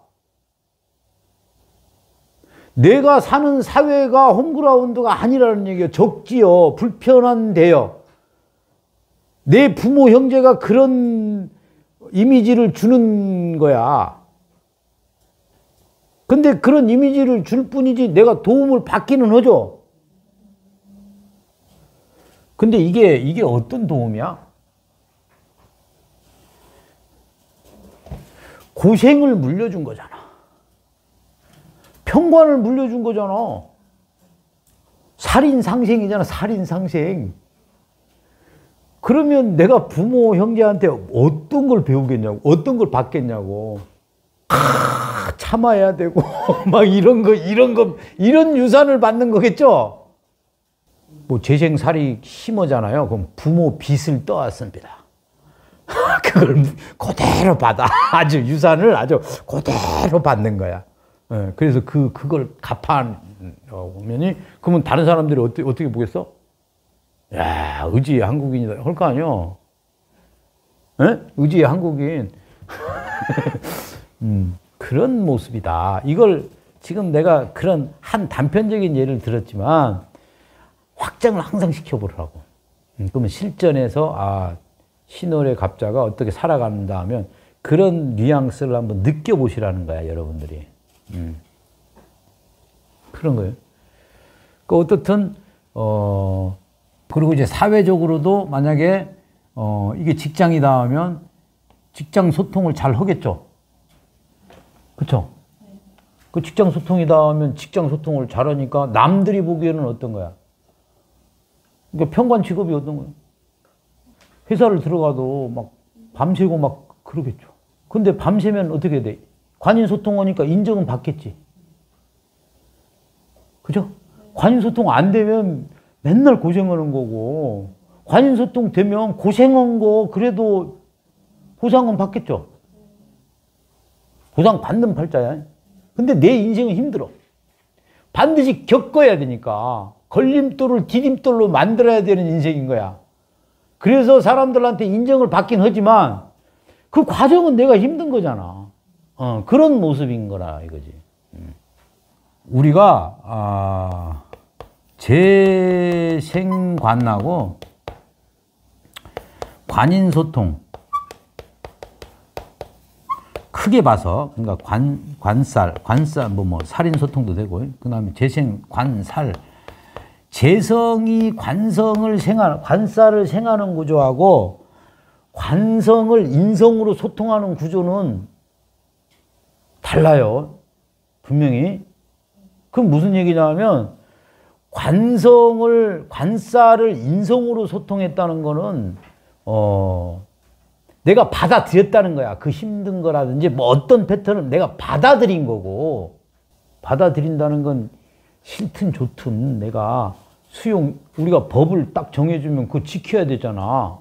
내가 사는 사회가 홈그라운드가 아니라는 얘기예요. 적지요. 불편한데요. 내 부모 형제가 그런 이미지를 주는 거야. 근데 그런 이미지를 줄 뿐이지 내가 도움을 받기는 하죠. 근데 이게 이게 어떤 도움이야? 고생을 물려준 거잖아. 평관을 물려준 거잖아. 살인상생이잖아. 살인상생. 그러면 내가 부모 형제한테 어떤 걸 배우겠냐고, 어떤 걸 받겠냐고. 아, 참아야 되고 막 이런 거 이런 거 이런 유산을 받는 거겠죠. 뭐 재생살이 심하잖아요. 그럼 부모 빚을 떠왔습니다. 그걸 그대로 받아. 아주 유산을 아주 그대로 받는 거야. 예, 그래서 그 그걸 갚아오면이 그러면 다른 사람들이 어떻게 어떻게 보겠어? 야, 의지의 한국인이다 할 거 아니요. 예? 의지의 한국인. 음, 그런 모습이다. 이걸 지금 내가 그런 한 단편적인 예를 들었지만 확장을 항상 시켜보라고. 음, 그러면 실전에서 아 신월의 갑자가 어떻게 살아간다 하면 그런 뉘앙스를 한번 느껴보시라는 거야, 여러분들이. 음. 그런 거예요. 그 어떻든 어 그리고 이제 사회적으로도 만약에 어 이게 직장이다 하면 직장 소통을 잘 하겠죠. 그렇죠? 그 직장 소통이다 하면 직장 소통을 잘하니까 남들이 보기에는 어떤 거야? 그러니까 평관 직업이 어떤 거야? 회사를 들어가도 막 밤새고 막 그러겠죠. 근데 밤새면 어떻게 돼? 관인 소통하니까 인정은 받겠지. 그죠? 관인 소통 안 되면 맨날 고생하는 거고, 관인 소통 되면 고생한 거 그래도 보상은 받겠죠. 보상 받는 팔자야. 근데 내 인생은 힘들어. 반드시 겪어야 되니까 걸림돌을 디딤돌로 만들어야 되는 인생인 거야. 그래서 사람들한테 인정을 받긴 하지만 그 과정은 내가 힘든 거잖아. 어, 그런 모습인 거라 이거지. 음. 우리가 아, 재생관하고 관인소통 크게 봐서, 그러니까 관, 관살, 관살, 뭐, 뭐, 살인소통도 되고, 그 다음에 재생, 관살. 재성이 관성을 생하는, 관살을 생하는 구조하고, 관성을 인성으로 소통하는 구조는 달라요. 분명히. 그럼 무슨 얘기냐 하면, 관성을, 관살을 인성으로 소통했다는 거는, 어, 내가 받아들였다는 거야. 그 힘든 거라든지 뭐 어떤 패턴을 내가 받아들인 거고, 받아들인다는 건 싫든 좋든 내가 수용, 우리가 법을 딱 정해주면 그거 지켜야 되잖아.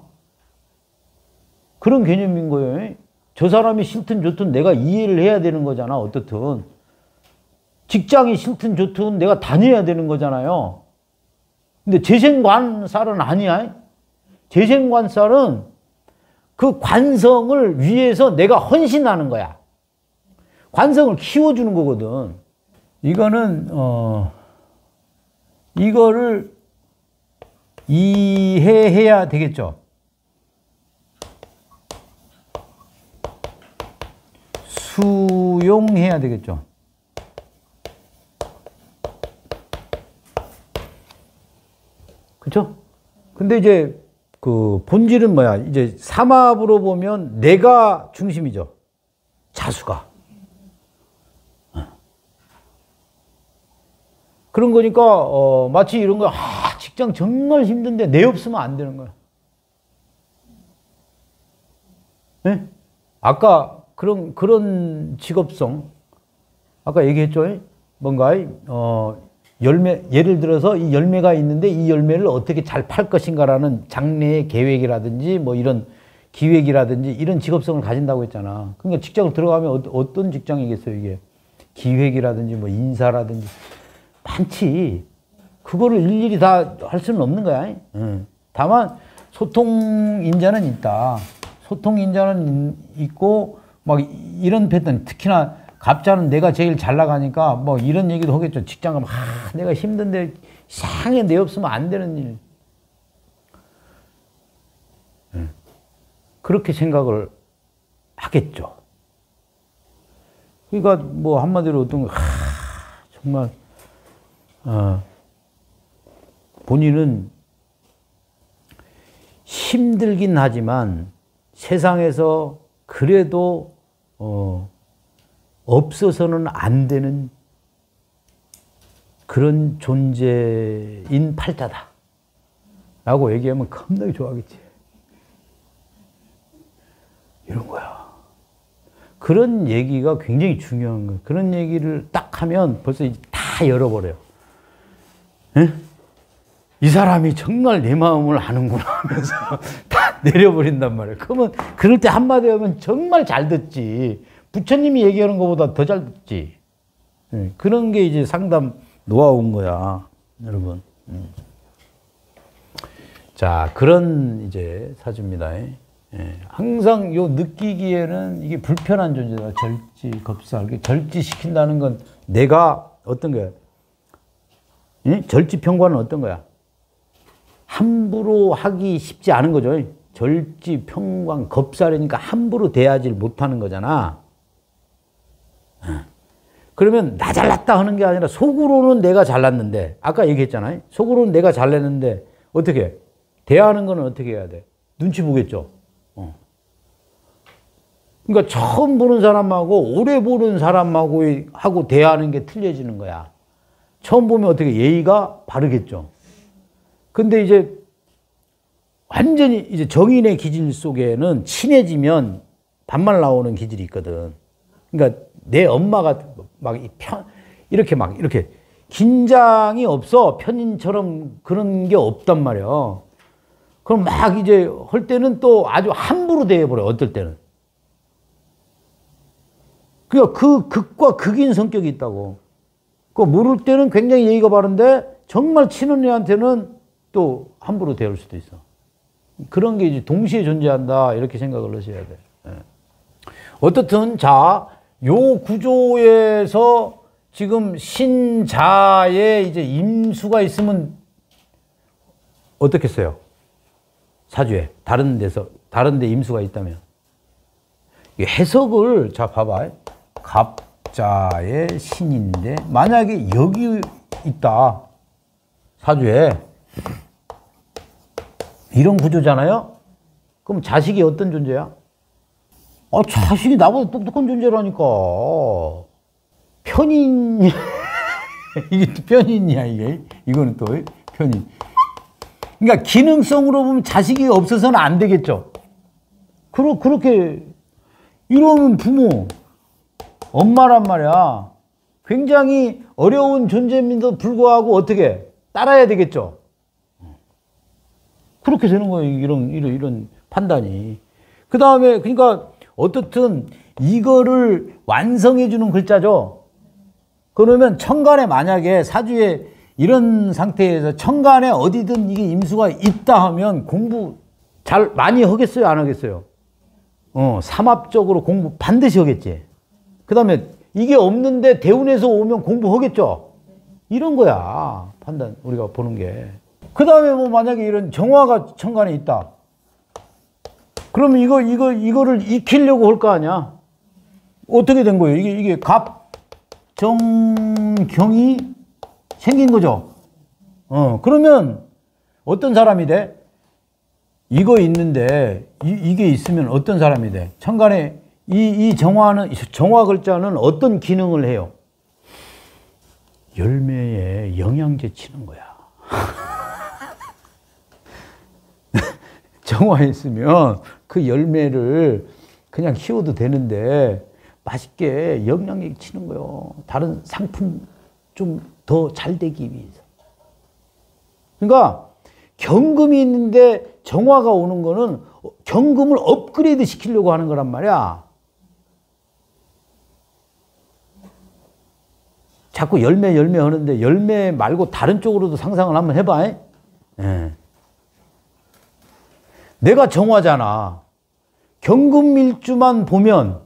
그런 개념인 거예요. 저 사람이 싫든 좋든 내가 이해를 해야 되는 거잖아. 어떻든. 직장이 싫든 좋든 내가 다녀야 되는 거잖아요. 근데 재생관살은 아니야. 재생관살은 그 관성을 위해서 내가 헌신하는 거야. 관성을 키워주는 거거든. 이거는 어 이거를 이해해야 되겠죠. 수용해야 되겠죠. 그렇죠? 근데 이제 그 본질은 뭐야? 이제 삼합으로 보면 내가 중심이죠. 자수가. 그런 거니까 어, 마치 이런 거, 아, 직장 정말 힘든데 내 없으면 안 되는 거야. 네? 아까 그런 그런 직업성 아까 얘기했죠. 뭔가 어, 열매, 예를 들어서 이 열매가 있는데 이 열매를 어떻게 잘 팔 것인가라는 장래의 계획이라든지 뭐 이런 기획이라든지 이런 직업성을 가진다고 했잖아. 그러니까 직장을 들어가면 어, 어떤 직장이겠어요, 이게. 기획이라든지 뭐 인사라든지 많지. 그거를 일일이 다 할 수는 없는 거야. 응. 다만 소통 인자는 있다. 소통 인자는 있고 막 이런 패턴, 특히나 갑자는 내가 제일 잘 나가니까 뭐 이런 얘기도 하겠죠. 직장 가면 아, 내가 힘든데 이상하게 내 없으면 안 되는 일. 그렇게 생각을 하겠죠. 그러니까 뭐 한마디로 어떤 거, 하, 정말 어, 본인은 힘들긴 하지만 세상에서 그래도 어, 없어서는 안 되는 그런 존재인 팔자다 라고 얘기하면 겁나게 좋아하겠지. 이런 거야. 그런 얘기가 굉장히 중요한 거야. 그런 얘기를 딱 하면 벌써 다 열어버려요. 에? 이 사람이 정말 내 마음을 아는구나 하면서 다 내려버린단 말이에요. 그러면 그럴 때 한마디 하면 정말 잘 듣지. 부처님이 얘기하는 것보다 더 잘 듣지. 에, 그런 게 이제 상담 노하우인 거야, 여러분. 음. 자, 그런 이제 사주입니다. 예, 항상 요 느끼기에는 이게 불편한 존재다. 절지, 겁살. 절지시킨다는 건 내가 어떤 거야? 예? 절지평관은 어떤 거야? 함부로 하기 쉽지 않은 거죠. 절지평관, 겁살이니까 함부로 대하지 못하는 거잖아. 예. 그러면 나 잘났다 하는 게 아니라 속으로는 내가 잘났는데, 아까 얘기했잖아요. 속으로는 내가 잘났는데 어떻게? 대하는 거는 어떻게 해야 돼? 눈치 보겠죠. 어. 그러니까 처음 보는 사람하고 오래 보는 사람하고 하고 대하는 게 틀려지는 거야. 처음 보면 어떻게 예의가 바르겠죠. 근데 이제 완전히 이제 정인의 기질 속에는 친해지면 반말 나오는 기질이 있거든. 그러니까 내 엄마가 막 편, 이렇게 막 이렇게 긴장이 없어. 편인처럼 그런 게 없단 말이야. 그럼 막 이제 할 때는 또 아주 함부로 대해버려, 어떨 때는. 그러니까 그 극과 극인 성격이 있다고. 그 모를 때는 굉장히 예의가 바른데 정말 친한 애한테는 또 함부로 대할 수도 있어. 그런 게 이제 동시에 존재한다, 이렇게 생각을 하셔야 돼. 예. 어떻든, 자, 요 구조에서 지금 신자에 이제 임수가 있으면 어떻겠어요? 사주에 다른 데서 다른 데 임수가 있다면 해석을 자 봐봐. 갑자의 신인데 만약에 여기 있다 사주에 이런 구조잖아요. 그럼 자식이 어떤 존재야? 아, 자식이 나보다 똑똑한 존재라니까. 편인 이게 편인이야 이게. 이거는 또 편인. 그러니까 기능성으로 보면 자식이 없어서는 안 되겠죠. 그러, 그렇게 이러면 부모, 엄마란 말이야. 굉장히 어려운 존재임에도 불구하고 어떻게 따라야 되겠죠. 그렇게 되는 거예요. 이런 이런 이런 판단이. 그 다음에 그러니까 어떻든 이거를 완성해 주는 글자죠. 그러면 천간에 만약에 사주에 이런 상태에서 천간에 어디든 이게 임수가 있다 하면 공부 잘 많이 하겠어요? 안 하겠어요? 어, 삼합적으로 공부 반드시 하겠지. 그 다음에 이게 없는데 대운에서 오면 공부하겠죠? 이런 거야. 판단, 우리가 보는 게. 그 다음에 뭐 만약에 이런 정화가 천간에 있다. 그러면 이거, 이거, 이거를 익히려고 할 거 아니야? 어떻게 된 거예요? 이게, 이게 갑, 정, 경이 생긴 거죠. 어, 그러면 어떤 사람이 돼? 이거 있는데, 이, 이게 있으면 어떤 사람이 돼? 천간에 이, 이 정화는, 정화 글자는 어떤 기능을 해요? 열매에 영양제 치는 거야. 정화에 있으면 그 열매를 그냥 키워도 되는데 맛있게 영양제 치는 거요. 다른 상품 좀 더 잘 되기 위해서. 그러니까 경금이 있는데 정화가 오는 거는 경금을 업그레이드 시키려고 하는 거란 말이야. 자꾸 열매 열매 하는데 열매 말고 다른 쪽으로도 상상을 한번 해봐. 예. 내가 정화잖아. 경금일주만 보면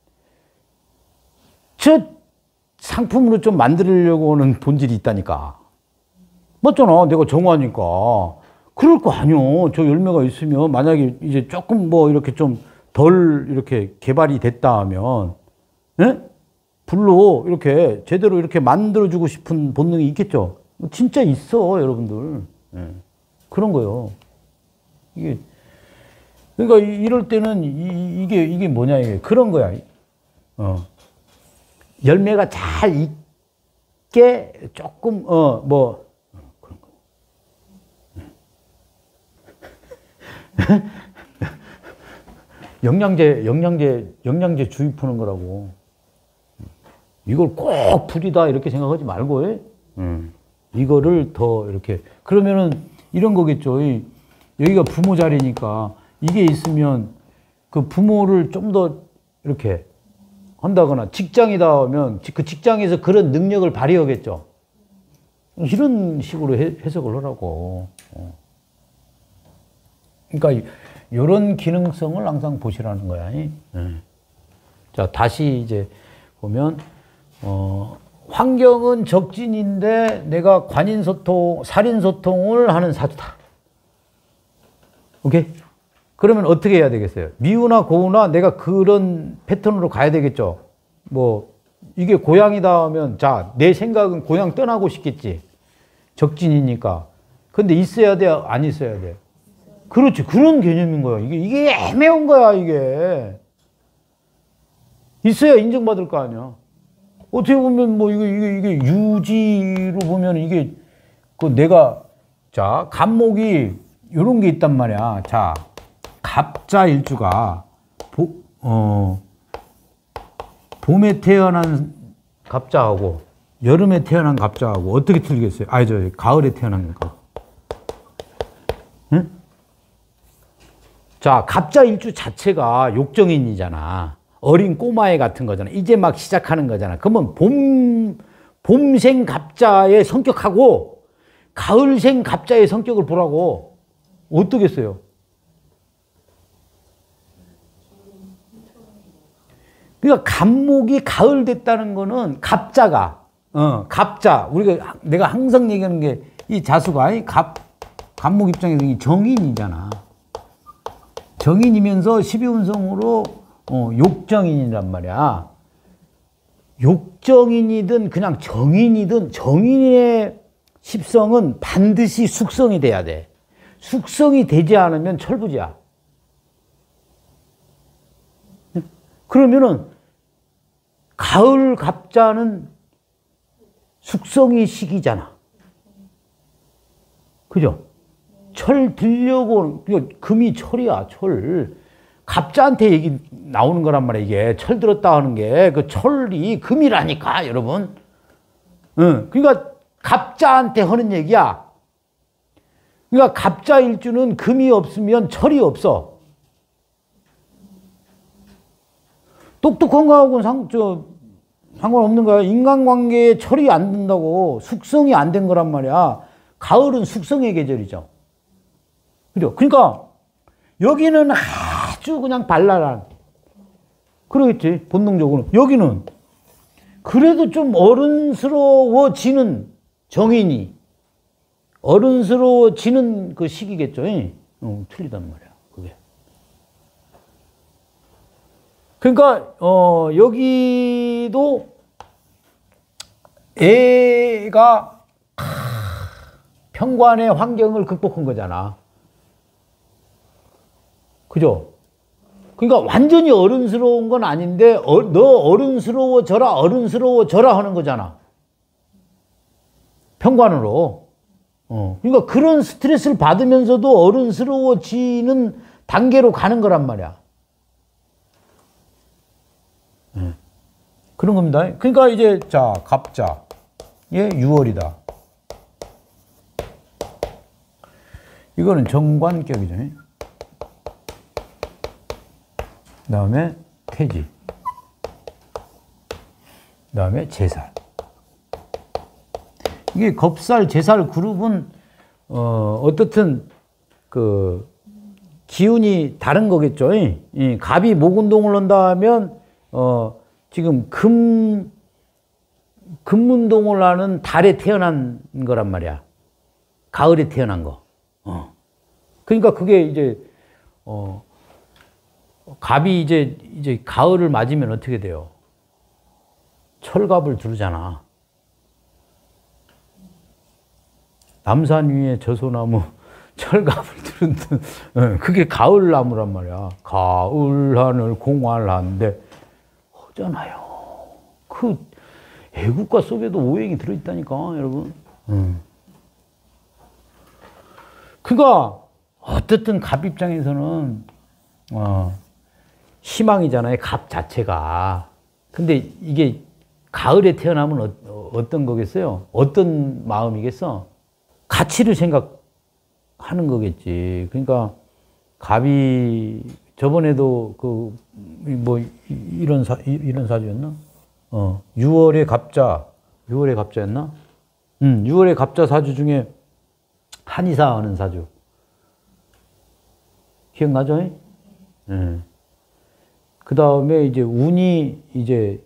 저 상품으로 좀 만들려고 하는 본질이 있다니까. 맞잖아. 내가 정화니까. 그럴 거 아니요. 저 열매가 있으면 만약에 이제 조금 뭐 이렇게 좀 덜 이렇게 개발이 됐다 하면, 예? 불로 이렇게 제대로 이렇게 만들어주고 싶은 본능이 있겠죠. 진짜 있어, 여러분들. 예. 그런 거요. 이게, 그러니까 이럴 때는 이, 이게, 이게 뭐냐, 이게. 그런 거야. 어. 열매가 잘 익게 조금, 어, 뭐, 그런 거. 영양제, 영양제, 영양제 주입하는 거라고. 이걸 꼭 불이다 이렇게 생각하지 말고, 음. 이거를 더 이렇게. 그러면은 이런 거겠죠. 이, 여기가 부모 자리니까 이게 있으면 그 부모를 좀 더 이렇게 한다거나 직장이다 하면 그 직장에서 그런 능력을 발휘하겠죠. 이런 식으로 해, 해석을 하라고. 어. 그러니까 이런 기능성을 항상 보시라는 거야. 네. 자, 다시 이제 보면, 어, 환경은 적진인데 내가 관인소통, 살인소통을 하는 사주다. 오케이? 그러면 어떻게 해야 되겠어요? 미우나 고우나 내가 그런 패턴으로 가야 되겠죠. 뭐, 이게 고향이다 하면, 자, 내 생각은 고향 떠나고 싶겠지. 적진이니까. 근데 있어야 돼? 안 있어야 돼? 그렇지. 그런 개념인 거야. 이게, 이게 애매한 거야, 이게. 있어야 인정받을 거 아니야. 어떻게 보면, 뭐, 이게, 이게, 이게 유지로 보면 이게, 그 내가, 자, 갑목이 요런 게 있단 말이야. 자, 갑자 일주가, 보, 어, 봄에 태어난 갑자하고, 여름에 태어난 갑자하고, 어떻게 틀리겠어요? 아니, 저, 가을에 태어난 갑. 응? 자, 갑자 일주 자체가 욕정인이잖아. 어린 꼬마애 같은 거잖아. 이제 막 시작하는 거잖아. 그러면 봄, 봄생 갑자의 성격하고 가을생 갑자의 성격을 보라고. 어떠겠어요? 그러니까 갑목이 가을 됐다는 거는 갑자가, 어, 갑자. 우리가, 내가 항상 얘기하는 게 이 자수가, 갑, 갑목 입장에서 정인이잖아. 정인이면서 십이운성으로 어, 욕정인이란 말이야. 욕정인이든 그냥 정인이든 정인의 십성은 반드시 숙성이 돼야 돼. 숙성이 되지 않으면 철부지야. 그러면은 가을 갑자는 숙성의 시기잖아. 그죠? 철 들려고, 금이 철이야, 철. 갑자한테 얘기 나오는 거란 말이야, 이게. 철 들었다 하는 게. 그 철이 금이라니까, 여러분. 응. 그러니까 갑자한테 하는 얘기야. 그러니까 갑자 일주는 금이 없으면 철이 없어. 똑똑한 거하고는 상, 저, 상관없는 거야. 인간관계에 철이 안 든다고 숙성이 안 된 거란 말이야. 가을은 숙성의 계절이죠. 그죠? 그러니까 여기는 아주 그냥 발랄한, 그러겠지, 본능적으로. 여기는 그래도 좀 어른스러워지는, 정인이 어른스러워지는 그 시기겠죠. 어, 틀리단 말이야, 그게. 그러니까 어, 여기도 애가 평관의 환경을 극복한 거잖아. 그죠? 그러니까 완전히 어른스러운 건 아닌데, 어, 너 어른스러워져라, 어른스러워져라 하는 거잖아. 평관으로. 어. 그러니까 그런 스트레스를 받으면서도 어른스러워지는 단계로 가는 거란 말이야. 네. 그런 겁니다. 그러니까 이제, 자, 갑자. 예, 유월이다. 이거는 정관격이죠. 그 다음에 태지, 그 다음에 제살. 이게 겁살, 제살 그룹은 어, 어떻든 그 기운이 다른 거겠죠. 이 갑이 목운동을 한다 하면 어 지금 금 금운동을 하는 달에 태어난 거란 말이야. 가을에 태어난 거. 어. 그러니까 그게 이제 어 갑이 이제 이제 가을을 맞으면 어떻게 돼요? 철갑을 두르잖아. 남산 위에 저소나무 철갑을 두른다. 그게 가을 나무란 말이야. 가을 하늘 공활한데 하잖아요. 그 애국가 속에도 오행이 들어있다니까, 여러분. 음. 그가 어떻든 갑 입장에서는 어, 희망이잖아요. 갑 자체가. 근데 이게 가을에 태어나면 어, 어떤 거겠어요? 어떤 마음이겠어? 가치를 생각하는 거겠지. 그러니까 갑이 저번에도 그 뭐 이런 사 이런 사주였나? 어, 유월의 갑자, 유월의 갑자였나? 음, 유월의 갑자 사주 중에 한의사 하는 사주. 기억나죠? 예. 네. 그 다음에 이제 운이 이제,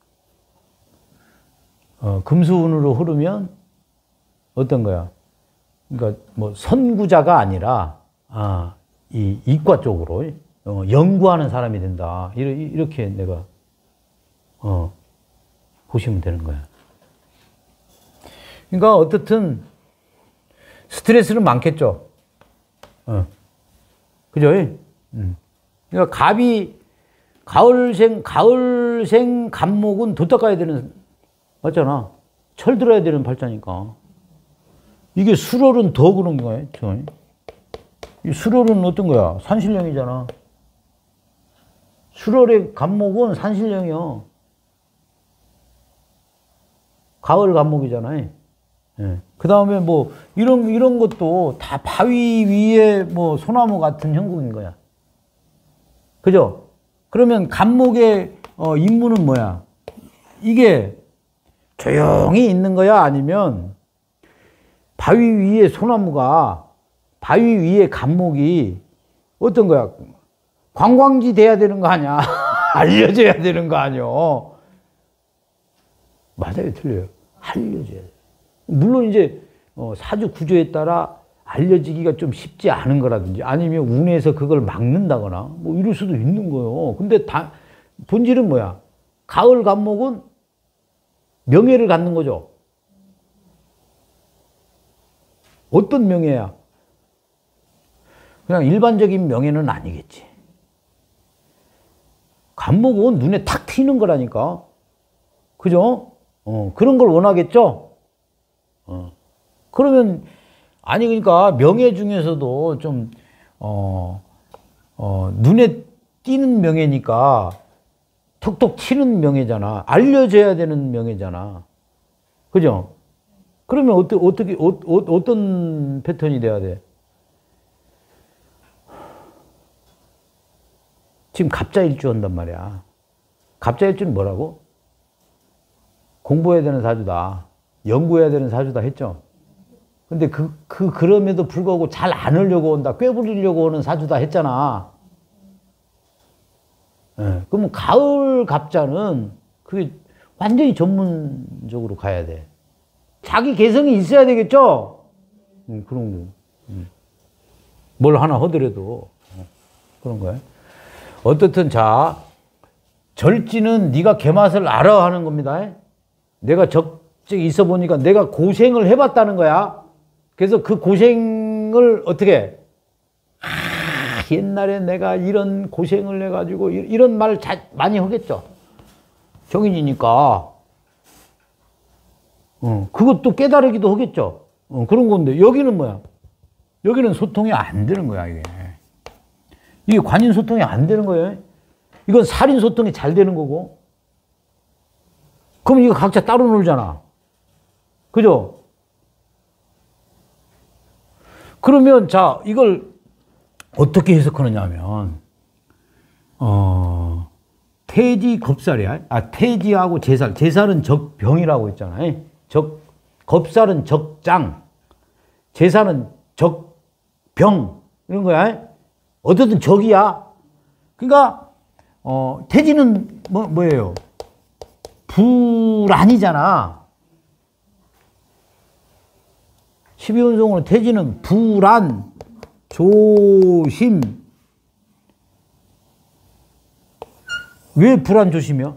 어, 금수운으로 흐르면 어떤 거야? 그러니까 뭐 선구자가 아니라, 아, 이 이과 쪽으로, 어, 연구하는 사람이 된다. 이렇게 내가, 어, 보시면 되는 거야. 그러니까 어떻든 스트레스는 많겠죠. 어. 그죠? 음. 그러니까 갑이 가을생 가을생 갑목은 도 닦아야 되는 맞잖아. 철 들어야 되는 팔자니까. 이게 수월은 더 그런 거예요. 이 수월은 어떤 거야? 산신령이잖아. 수월의 갑목은 산신령이요. 가을 갑목이잖아요. 예. 그 다음에 뭐, 이런, 이런 것도 다 바위 위에 뭐, 소나무 같은 형국인 거야. 그죠? 그러면 갑목의, 어, 임무는 뭐야? 이게 조용히 있는 거야? 아니면 바위 위에 소나무가, 바위 위에 갑목이 어떤 거야? 관광지 돼야 되는 거 아니야? 알려져야 되는 거 아니야? 맞아요, 틀려요. 알려줘야 돼. 물론 이제 어, 사주 구조에 따라 알려지기가 좀 쉽지 않은 거라든지 아니면 운에서 그걸 막는다거나 뭐 이럴 수도 있는 거예요. 근데 다, 본질은 뭐야? 가을 갑목은 명예를 갖는 거죠. 어떤 명예야? 그냥 일반적인 명예는 아니겠지. 갑목은 눈에 탁 튀는 거라니까. 그죠? 어, 그런 걸 원하겠죠? 어. 그러면, 아니, 그러니까 명예 중에서도 좀, 어, 어, 눈에 띄는 명예니까 톡톡 튀는 명예잖아. 알려져야 되는 명예잖아. 그죠? 그러면 어떠, 어떻게, 어, 어, 어떤 패턴이 돼야 돼? 지금 갑자일주 한단 말이야. 갑자일주는 뭐라고? 공부해야 되는 사주다. 연구해야 되는 사주다 했죠. 근데 그, 그, 그럼에도 불구하고 잘 안 하려고 온다. 꿰부리려고 오는 사주다 했잖아. 예. 그러면 가을 갑자는 그게 완전히 전문적으로 가야 돼. 자기 개성이 있어야 되겠죠? 음, 그런 거. 음. 뭘 하나 하더라도. 어, 그런 거야. 어떻든 자, 절지는 네가 개맛을 알아 하는 겁니다. 내가 적적이 있어 보니까 내가 고생을 해봤다는 거야. 그래서 그 고생을 어떻게 아, 옛날에 내가 이런 고생을 해가지고 이런 말 자, 많이 하겠죠. 정인이니까 어, 그것도 깨달으기도 하겠죠. 어, 그런 건데 여기는 뭐야? 여기는 소통이 안 되는 거야. 이게 이게 관인 소통이 안 되는 거예요. 이건 살인 소통이 잘 되는 거고. 그럼 이거 각자 따로 놀잖아. 그죠? 그러면 자 이걸 어떻게 해석하느냐 하면 어, 태지 겁살이야. 아 태지하고 제살. 제살은 적병이라고 했잖아요. 적 겁살은 적장. 제살은 적병 이런 거야. 어쨌든 적이야. 그러니까 어, 태지는 뭐, 뭐예요? 불안이잖아. 십이운성으로 태지는 불안, 조심. 왜 불안 조심이야?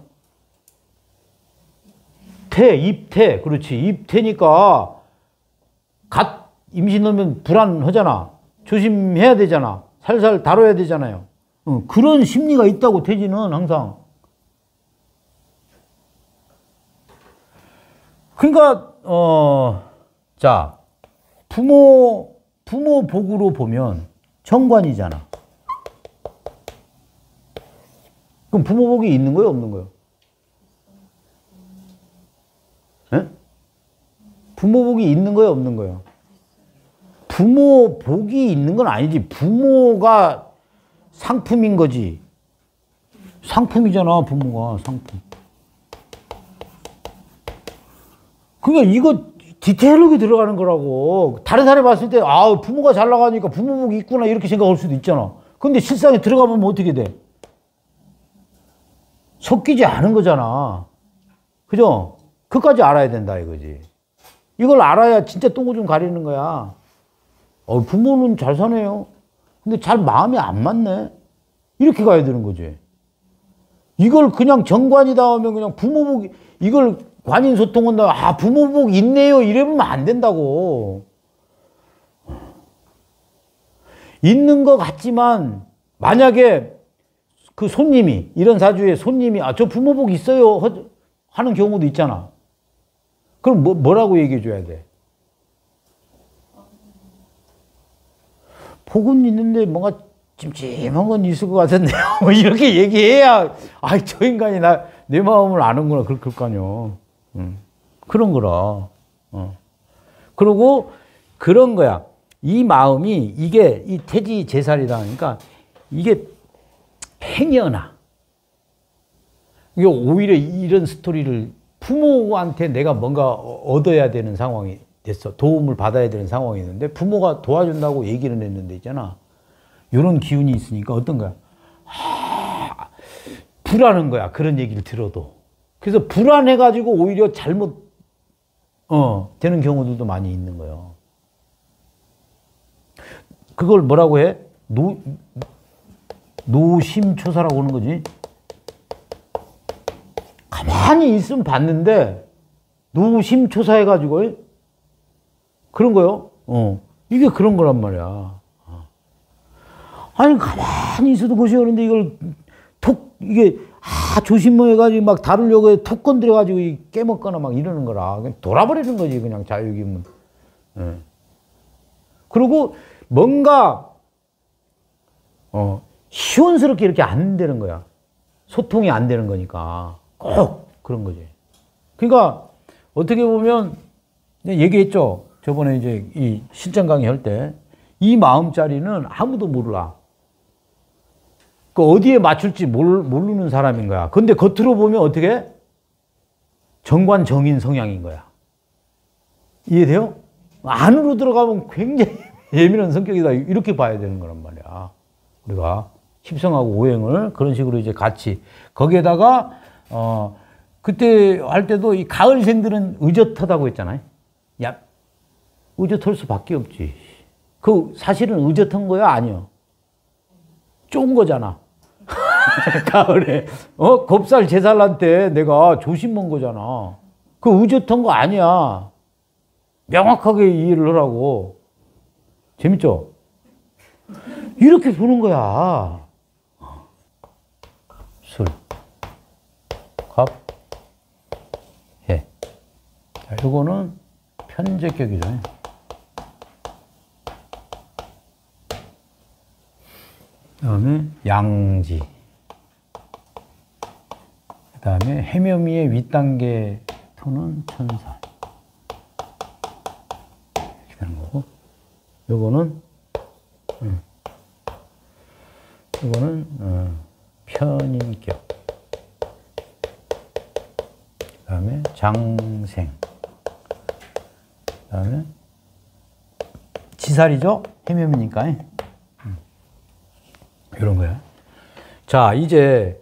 태, 입태. 그렇지. 입태니까 갓 임신 넣으면 불안하잖아. 조심해야 되잖아. 살살 다뤄야 되잖아요. 어, 그런 심리가 있다고 태지는 항상. 그러니까 어, 자, 부모 부모 복으로 보면 정관이잖아. 그럼 부모 복이 있는 거예요, 없는 거예요? 예? 부모 복이 있는 거예요, 없는 거예요? 부모 복이 있는 건 아니지. 부모가 상품인 거지. 상품이잖아, 부모가 상품. 그러니까 이거 디테일하게 들어가는 거라고. 다른 사람이 봤을 때, 아, 부모가 잘 나가니까 부모 복이 있구나, 이렇게 생각할 수도 있잖아. 근데 실상에 들어가 보면 어떻게 돼? 섞이지 않은 거잖아. 그죠? 그것까지 알아야 된다, 이거지. 이걸 알아야 진짜 똥오줌 가리는 거야. 어, 부모는 잘 사네요. 근데 잘 마음이 안 맞네. 이렇게 가야 되는 거지. 이걸 그냥 정관이다 하면 그냥 부모복, 이걸 관인소통한다, 아, 부모복 있네요. 이러면 안 된다고. 있는 것 같지만, 만약에 그 손님이, 이런 사주에 손님이, 아, 저 부모복 있어요. 하는 경우도 있잖아. 그럼 뭐, 뭐라고 얘기해 줘야 돼? 복은 있는데 뭔가 찜찜한 건 있을 것 같은데요. 뭐 이렇게 얘기해야, 아, 저 인간이 나, 내 마음을 아는구나. 그럴, 그럴 거 아니요. 음. 그런 거라. 어. 그리고 그런 거야. 이 마음이, 이게, 이 태지 제살이다 하니까, 이게 행여나. 이게 오히려 이런 스토리를 부모한테 내가 뭔가 얻어야 되는 상황이 됐어. 도움을 받아야 되는 상황이 있는데 부모가 도와준다고 얘기를 했는데 있잖아. 이런 기운이 있으니까 어떤 거야? 하, 불안한 거야. 그런 얘기를 들어도. 그래서 불안해가지고 오히려 잘못 어, 되는 경우들도 많이 있는 거예요. 그걸 뭐라고 해? 노, 노심초사라고 하는 거지. 가만히 있으면 봤는데 노심초사해가지고 그런 거요. 어, 이게 그런 거란 말이야. 아니 가만히 있어도 것이 그런데 이걸 톡 이게 아 조심해가지고 막 다루려고 톡 건드려가지고 깨먹거나 막 이러는 거라. 그냥 돌아버리는 거지 그냥 자유기면. 예. 그리고 뭔가 어 시원스럽게 이렇게 안 되는 거야. 소통이 안 되는 거니까 꼭 그런 거지. 그러니까 어떻게 보면 얘기했죠. 저번에 이제 이 실전 강의 할 때 이 마음자리는 아무도 몰라. 그 어디에 맞출지 모르, 모르는 사람인 거야. 근데 겉으로 보면 어떻게? 정관정인 성향인 거야. 이해돼요? 안으로 들어가면 굉장히 예민한 성격이다. 이렇게 봐야 되는 거란 말이야. 우리가 십성하고 오행을 그런 식으로 이제 같이 거기에다가 어 그때 할 때도 이 가을생들은 의젓하다고 했잖아요. 야, 의젓할 수밖에 없지. 그 사실은 의젓한 거야, 아니요? 쫀 거잖아. 가을에 어 곱살 제살 때 내가 조심한 거잖아. 그 의젓한 거 아니야. 명확하게 이해를 하라고. 재밌죠? 이렇게 보는 거야. 술, 갑, 해. 자, 요거는 편제격이죠. 그 다음에 양지. 그 다음에 해묘미의 윗단계 토는 천사. 이렇게 되는 거고. 요거는, 음, 요거는, 어, 편인격. 그 다음에 장생. 그 다음에 지살이죠? 해묘미니까. 음. 이런 거야. 자, 이제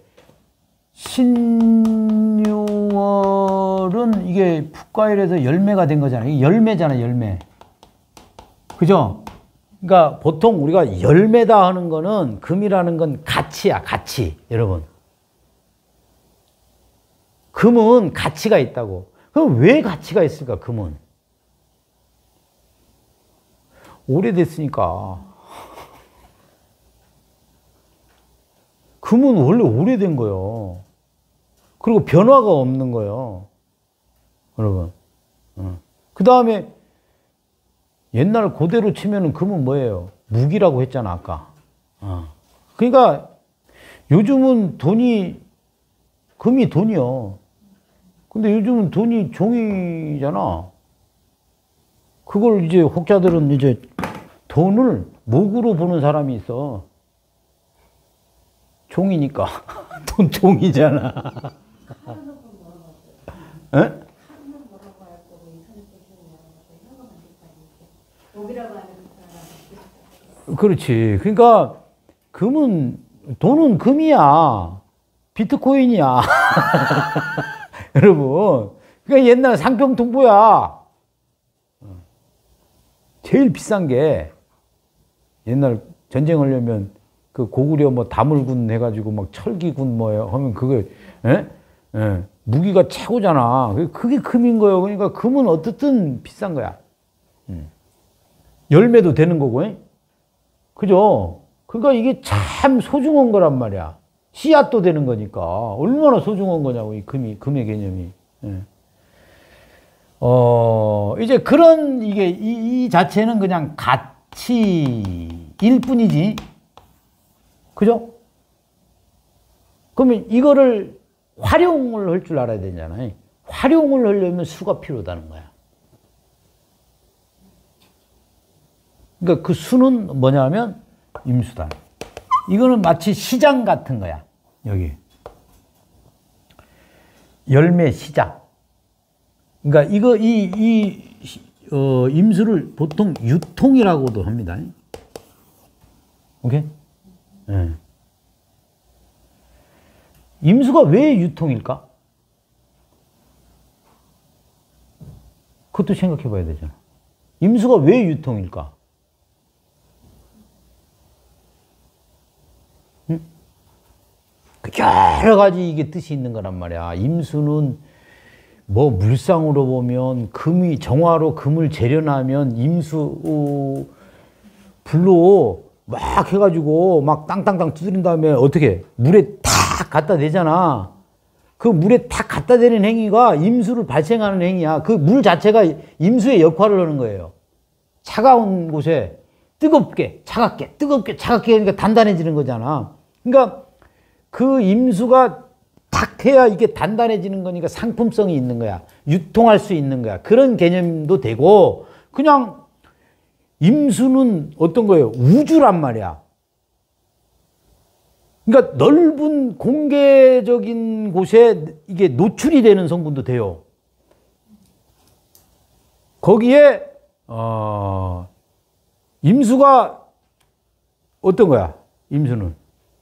신유월은 이게 북과일에서 열매가 된 거잖아. 이게 열매잖아, 열매. 그죠? 그러니까 보통 우리가 열매다 하는 거는 금이라는 건 가치야, 가치. 여러분. 금은 가치가 있다고. 그럼 왜 가치가 있을까, 금은? 오래됐으니까. 금은 원래 오래된 거예요. 그리고 변화가 없는 거예요. 여러분. 그 다음에 옛날 고대로 치면은 금은 뭐예요? 무기라고 했잖아, 아까. 그러니까 요즘은 돈이, 금이 돈이요. 근데 요즘은 돈이 종이잖아. 그걸 이제 혹자들은 이제 돈을 목으로 보는 사람이 있어. 종이니까. 돈 종이잖아. 에? 그렇지. 그러니까 금은, 돈은 금이야. 비트코인이야. 여러분. 그러니까 옛날 상평통보야. 제일 비싼 게 옛날 전쟁하려면 그 고구려 뭐 다물군 해가지고 막 철기군 뭐 하면 그거, 에? 에. 무기가 최고잖아. 그게 금인 거예요. 그러니까 금은 어떻든 비싼 거야. 음. 열매도 되는 거고, 에? 그죠? 그러니까 이게 참 소중한 거란 말이야. 씨앗도 되는 거니까. 얼마나 소중한 거냐고, 이 금이, 금의 개념이. 예. 어, 이제 그런, 이게, 이, 이 자체는 그냥 가치일 뿐이지. 그죠? 그러면 이거를 활용을 할 줄 알아야 되잖아요. 활용을 하려면 수가 필요하다는 거야. 그러니까 그 수는 뭐냐면 임수다. 이거는 마치 시장 같은 거야. 여기. 열매 시장. 그러니까 이거, 이, 이, 어, 임수를 보통 유통이라고도 합니다. 오케이? 네. 임수가 왜 유통일까? 그것도 생각해 봐야 되잖아. 임수가 왜 유통일까? 응? 여러 가지 이게 뜻이 있는 거란 말이야. 임수는 뭐 물상으로 보면 금이, 정화로 금을 재련하면 임수, 어, 불로 막 해가지고 막 땅땅땅 두드린 다음에 어떻게 물에 탁 갖다 대잖아. 그 물에 탁 갖다 대는 행위가 임수를 발생하는 행위야. 그 물 자체가 임수의 역할을 하는 거예요. 차가운 곳에 뜨겁게, 차갑게, 뜨겁게, 차갑게 하니까 단단해지는 거잖아. 그러니까 그 임수가 탁 해야 이게 단단해지는 거니까 상품성이 있는 거야. 유통할 수 있는 거야. 그런 개념도 되고, 그냥 임수는 어떤 거예요? 우주란 말이야. 그러니까 넓은 공개적인 곳에 이게 노출이 되는 성분도 돼요. 거기에 어, 임수가 어떤 거야? 임수는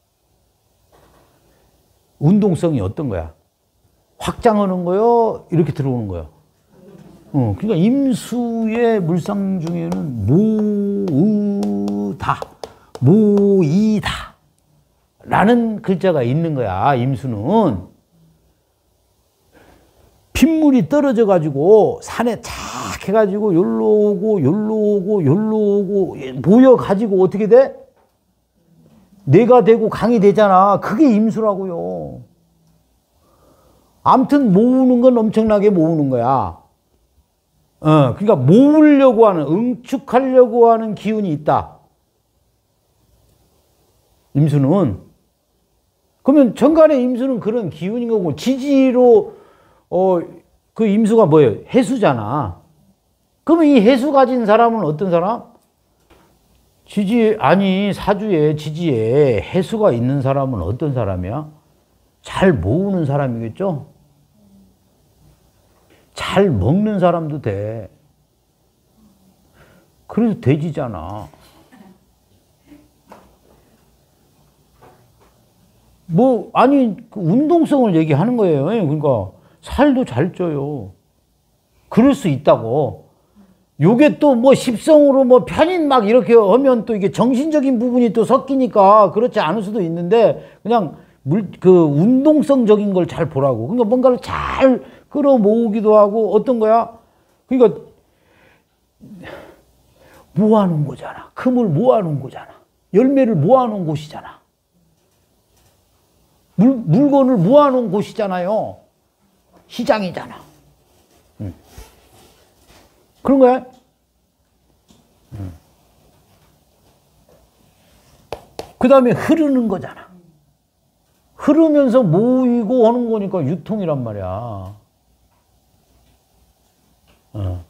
운동성이 어떤 거야? 확장하는 거요? 이렇게 들어오는 거요? 어, 그러니까 임수의 물상 중에는 모으다, 모이다 라는 글자가 있는 거야. 임수는 빗물이 떨어져 가지고 산에 착 해가지고 열로 오고 열로 오고 열로 오고 모여 가지고 어떻게 돼? 내가 되고 강이 되잖아. 그게 임수라고요. 아무튼 모으는 건 엄청나게 모으는 거야. 어, 그러니까 모으려고 하는, 응축하려고 하는 기운이 있다. 임수는. 그러면 정간의 임수는 그런 기운인 거고, 지지로, 어, 그 임수가 뭐예요? 해수잖아. 그러면 이 해수 가진 사람은 어떤 사람? 지지, 아니, 사주에, 지지에 해수가 있는 사람은 어떤 사람이야? 잘 모으는 사람이겠죠? 잘 먹는 사람도 돼. 그래서 돼지잖아. 뭐, 아니, 그 운동성을 얘기하는 거예요. 그러니까, 살도 잘 쪄요. 그럴 수 있다고. 요게 또 뭐 십성으로 뭐 편인 막 이렇게 하면 또 이게 정신적인 부분이 또 섞이니까 그렇지 않을 수도 있는데, 그냥 물, 그 운동성적인 걸 잘 보라고. 그러니까 뭔가를 잘 끌어모으기도 하고, 어떤 거야? 그러니까, 모아놓은 거잖아. 금을 모아놓은 거잖아. 열매를 모아놓은 곳이잖아. 물, 물건을 모아놓은 곳이잖아요. 시장이잖아. 응. 그런 거야? 응. 그 다음에 흐르는 거잖아. 흐르면서 모이고 하는 거니까 유통이란 말이야. 어.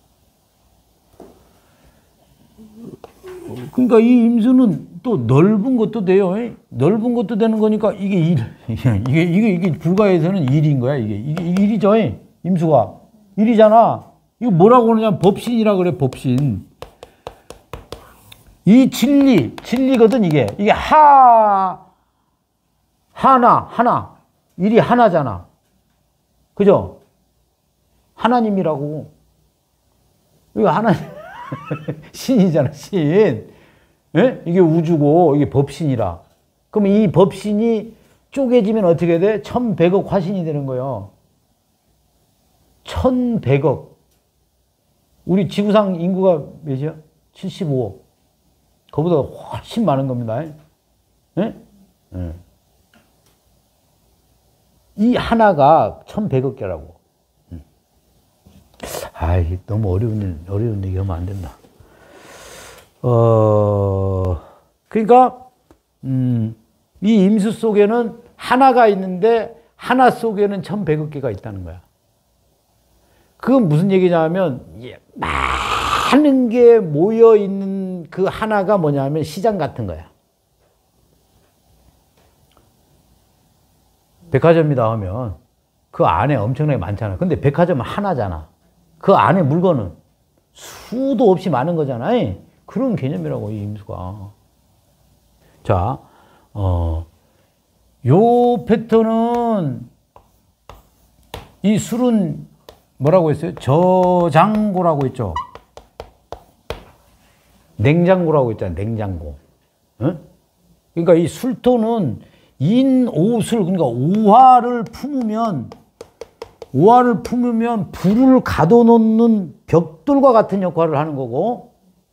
그러니까 이 임수는 또 넓은 것도 돼요. 넓은 것도 되는 거니까 이게 일, 이게, 이게, 이게 불가에서는 일인 거야. 이게, 이게 일이죠. 임수가. 일이잖아. 이거 뭐라고 그러냐면 법신이라 그래, 법신. 이 진리, 진리거든, 이게. 이게 하, 하나, 하나. 일이 하나잖아. 그죠? 하나님이라고. 이거 하나님. 신이잖아, 신. 예? 이게 우주고, 이게 법신이라. 그럼 이 법신이 쪼개지면 어떻게 돼? 천백억 화신이 되는 거예요. 천백억. 우리 지구상 인구가 몇이야? 칠십오억. 그보다 훨씬 많은 겁니다. 예? 예. 이 하나가 천백억 개라고. 아이, 너무 어려운, 어려운 얘기 하면 안 된다. 어, 그러니까, 음, 이 임수 속에는 하나가 있는데, 하나 속에는 천백억 개가 있다는 거야. 그건 무슨 얘기냐면, 많은 게 모여있는 그 하나가 뭐냐면 시장 같은 거야. 백화점이다 하면 그 안에 엄청나게 많잖아. 근데 백화점은 하나잖아. 그 안에 물건은 수도 없이 많은 거잖아. 그런 개념이라고, 이 임수가. 자, 어, 요 패턴은, 이 술은 뭐라고 했어요? 저장고라고 했죠. 냉장고라고 했잖아요. 냉장고. 응? 그러니까 이 술토는 인오술, 그러니까 오화를 품으면, 오화를 품으면 불을 가둬놓는 벽돌과 같은 역할을 하는 거고,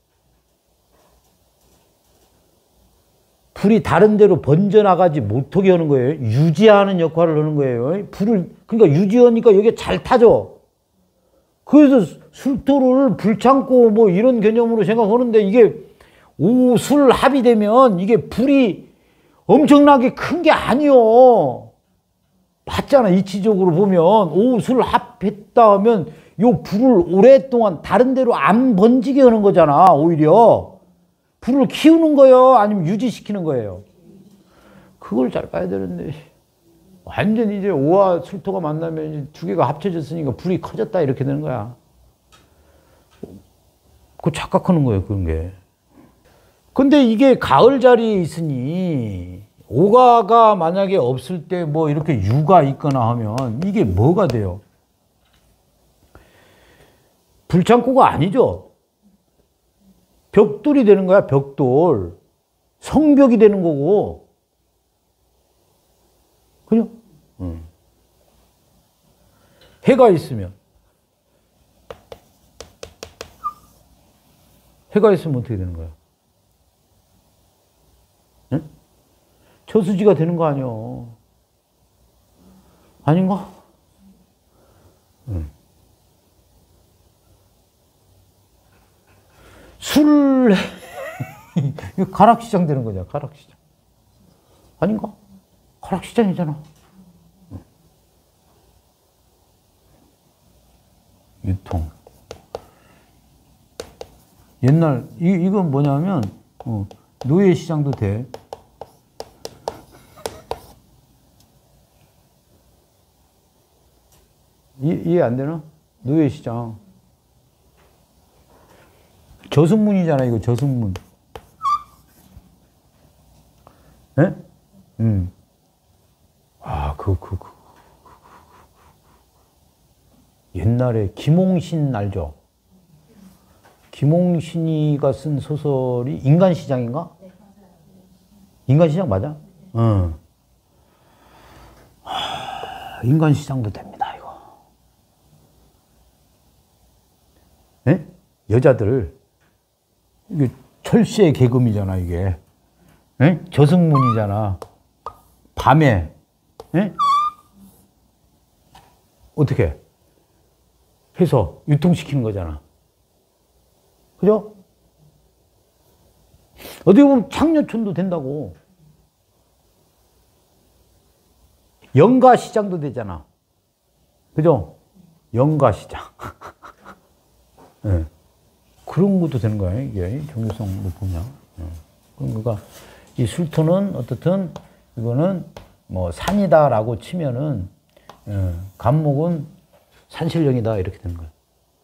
불이 다른 데로 번져나가지 못하게 하는 거예요. 유지하는 역할을 하는 거예요. 불을, 그러니까 유지하니까 여기에 잘 타죠. 그래서 술토를 불참고 뭐 이런 개념으로 생각하는데, 이게 오술 합이 되면 이게 불이 엄청나게 큰 게 아니요. 봤잖아. 이치적으로 보면 오술 합했다 하면 요 불을 오랫동안 다른 데로 안 번지게 하는 거잖아. 오히려 불을 키우는 거예요, 아니면 유지시키는 거예요? 그걸 잘 봐야 되는데, 완전 이제 오와 술토가 만나면 이제 두 개가 합쳐졌으니까 불이 커졌다 이렇게 되는 거야. 그거 착각하는 거예요, 그런 게. 근데 이게 가을 자리에 있으니 오가가 만약에 없을 때 뭐 이렇게 유가 있거나 하면 이게 뭐가 돼요? 불창고가 아니죠. 벽돌이 되는 거야, 벽돌. 성벽이 되는 거고. 그죠? 응. 해가 있으면. 해가 있으면 어떻게 되는 거야? 응? 저수지가 되는 거 아니야. 아닌가? 응. 술, 이거 가락시장 되는 거잖아, 가락시장. 아닌가? 가락시장이잖아. 응. 유통. 옛날, 이, 이건 뭐냐면, 어, 노예시장도 돼. 이, 이해 안 되나? 노예시장. 저승문이잖아, 이거 저승문. 예? 음. 그, 그, 그. 옛날에 김홍신 알죠? 김홍신이가 쓴 소설이 인간시장인가? 인간시장 맞아? 응. 하, 인간시장도 됩니다, 이거. 예? 여자들, 이게 철새 계급이잖아, 이게. 예? 저승문이잖아. 밤에, 예? 어떻게 해서 유통시키는 거잖아. 그죠? 어떻게 보면 창녀촌도 된다고. 영가시장도 되잖아. 그죠? 영가시장. 네. 그런 것도 되는 거야, 이게. 정교성도 보면. 네. 그러니까 이 술토는 어떻든 이거는 뭐 산이다라고 치면은 예, 간목은 산신령이다 이렇게 되는 거예요.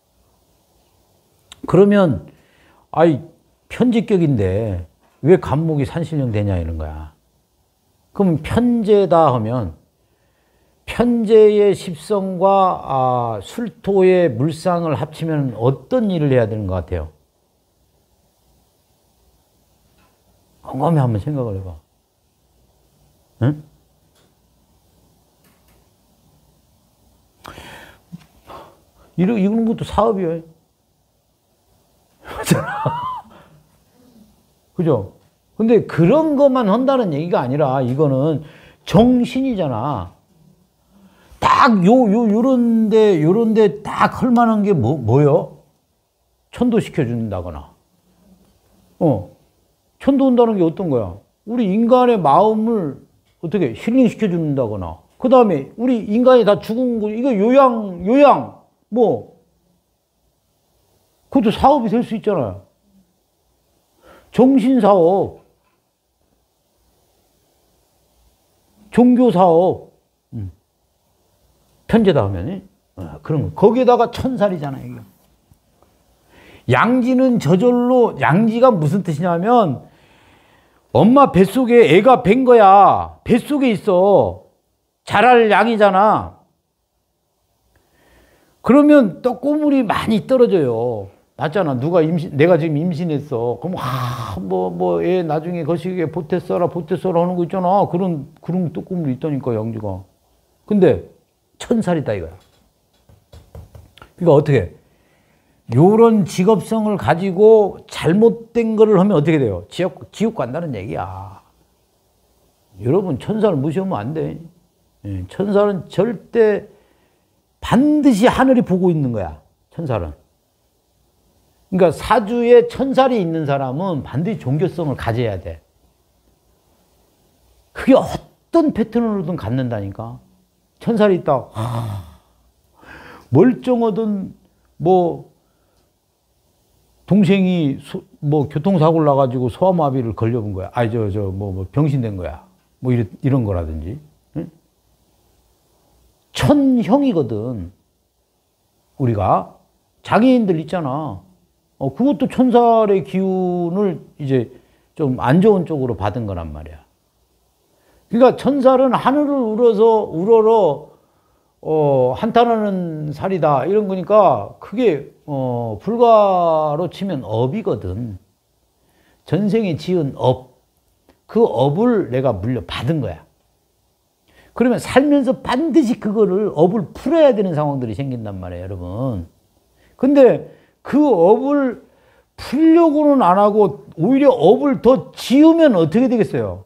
그러면 아이 편제격인데 왜 간목이 산신령 되냐 이런 거야. 그럼 편제다 하면 편제의 십성과 아, 술토의 물상을 합치면 어떤 일을 해야 되는 것 같아요? 곰곰이 한번 생각을 해봐. 응? 이러, 이런 것도 사업이에요. 그죠? 근데 그런 것만 한다는 얘기가 아니라 이거는 정신이잖아. 딱 요, 요, 요런데, 요런데 딱 할 만한 게 뭐, 뭐요? 천도시켜준다거나. 어. 천도한다는 게 어떤 거야? 우리 인간의 마음을 어떻게 힐링시켜준다거나. 그 다음에 우리 인간이 다 죽은 거, 이거 요양, 요양, 뭐. 그것도 사업이 될 수 있잖아요. 정신사업, 종교사업, 음. 편제다 하면, 어, 그런 거. 거기에다가 천살이잖아요, 이게. 양지는 저절로, 양지가 무슨 뜻이냐면, 엄마 뱃속에 애가 밴 거야. 뱃속에 있어. 자랄 양이잖아. 그러면 떡고물이 많이 떨어져요. 맞잖아. 누가 임신, 내가 지금 임신했어. 그럼, 아, 뭐, 뭐, 애 나중에 거시기에 보태 써라, 보태 써라 하는 거 있잖아. 그런, 그런 떡고물이 있다니까, 양지가. 근데, 천살이다, 이거야. 그러니까 어떻게, 요런 직업성을 가지고 잘못된 거를 하면 어떻게 돼요? 지옥, 지옥 간다는 얘기야. 여러분, 천사를 무시하면 안 돼. 천사는 절대 반드시 하늘이 보고 있는 거야. 천사는. 그러니까 사주에 천살이 있는 사람은 반드시 종교성을 가져야 돼. 그게 어떤 패턴으로든 갖는다니까. 천살이 있다. 아, 멀쩡하던 뭐 동생이 소, 뭐 교통사고를 나가지고 소아마비를 걸려본 거야. 아니 저 저 뭐 뭐 병신된 거야. 뭐 이런 이런 거라든지. 응? 천형이거든. 우리가 장애인들 있잖아. 어 그것도 천살의 기운을 이제 좀 안 좋은 쪽으로 받은 거란 말이야. 그러니까 천살은 하늘을 우러서 우러러 어, 한탄하는 살이다 이런 거니까 그게 어, 불가로 치면 업이거든. 전생에 지은 업, 그 업을 내가 물려받은 거야. 그러면 살면서 반드시 그거를 업을 풀어야 되는 상황들이 생긴단 말이에요, 여러분. 근데 그 업을 풀려고는 안 하고 오히려 업을 더 지으면 어떻게 되겠어요?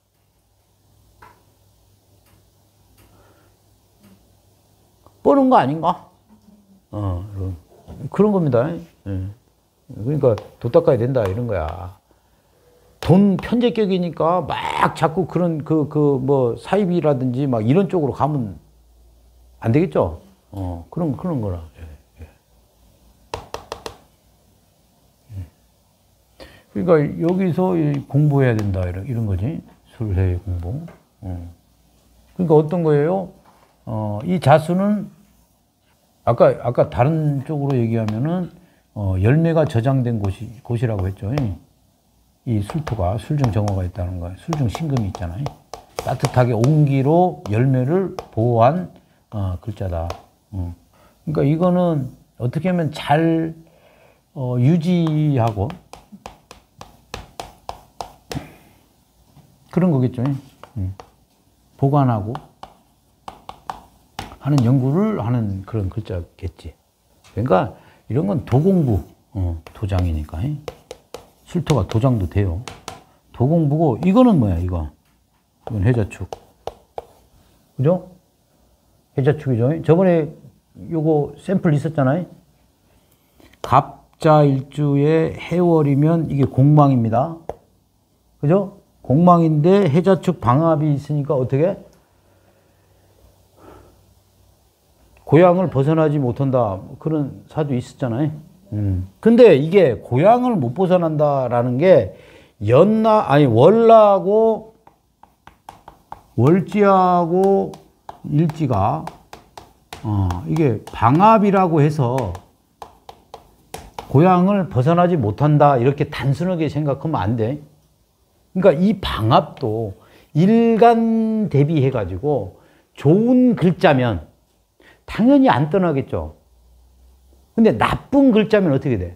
뻔한 거 아닌가? 어, 그런 겁니다. 예. 그러니까 돈 닦아야 된다 이런 거야. 돈 편제격이니까 막 자꾸 그런 그 그 뭐 사입이라든지 막 이런 쪽으로 가면 안 되겠죠? 어, 그런 그런 거라. 예, 예. 그러니까 여기서 공부해야 된다 이런 이런 거지. 술해 공부. 어. 그러니까 어떤 거예요? 어, 이 자수는 아까 아까 다른 쪽으로 얘기하면은 어, 열매가 저장된 곳이 곳이라고 했죠. 이 술토가 술중 정화가 있다는 거예요. 술중 신금이 있잖아요. 따뜻하게 온기로 열매를 보호한 어, 글자다. 어. 그러니까 이거는 어떻게 하면 잘 어, 유지하고 그런 거겠죠. 음. 보관하고 하는 연구를 하는 그런 글자겠지. 그러니까 이런 건 도공부 어, 도장이니까. 술토가 도장도 돼요. 도공부고 이거는 뭐야 이거. 이건 해자축. 그죠? 해자축이죠. 저번에 요거 샘플 있었잖아요. 갑자일주의 해월이면 이게 공망입니다. 그죠? 공망인데 해자축 방압이 있으니까 어떻게? 고향을 벗어나지 못한다. 그런 사도 있었잖아요. 음. 근데 이게 고향을 못 벗어난다라는 게 연나, 아니, 월나고 월지하고 일지가, 어, 이게 방압이라고 해서 고향을 벗어나지 못한다. 이렇게 단순하게 생각하면 안 돼. 그러니까 이 방압도 일간 대비해가지고 좋은 글자면 당연히 안 떠나겠죠. 근데 나쁜 글자면 어떻게 돼?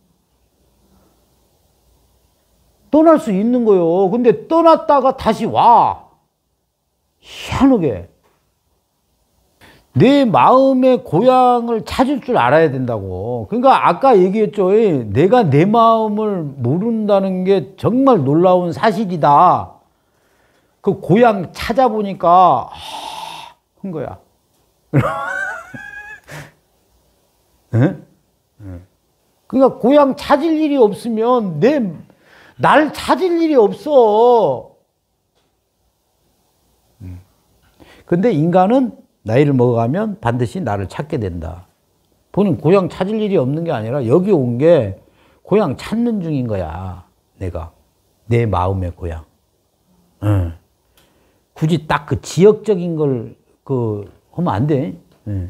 떠날 수 있는 거요. 근데 떠났다가 다시 와. 희한하게. 내 마음의 고향을 찾을 줄 알아야 된다고. 그러니까 아까 얘기했죠. 내가 내 마음을 모른다는 게 정말 놀라운 사실이다. 그 고향 찾아보니까 한 거야. 네? 그러니까 고향 찾을 일이 없으면 내, 날 찾을 일이 없어. 근데 인간은 나이를 먹어가면 반드시 나를 찾게 된다. 본인 고향 찾을 일이 없는 게 아니라 여기 온 게 고향 찾는 중인 거야. 내가. 내 마음의 고향. 응. 굳이 딱 그 지역적인 걸 그 하면 안 돼. 응.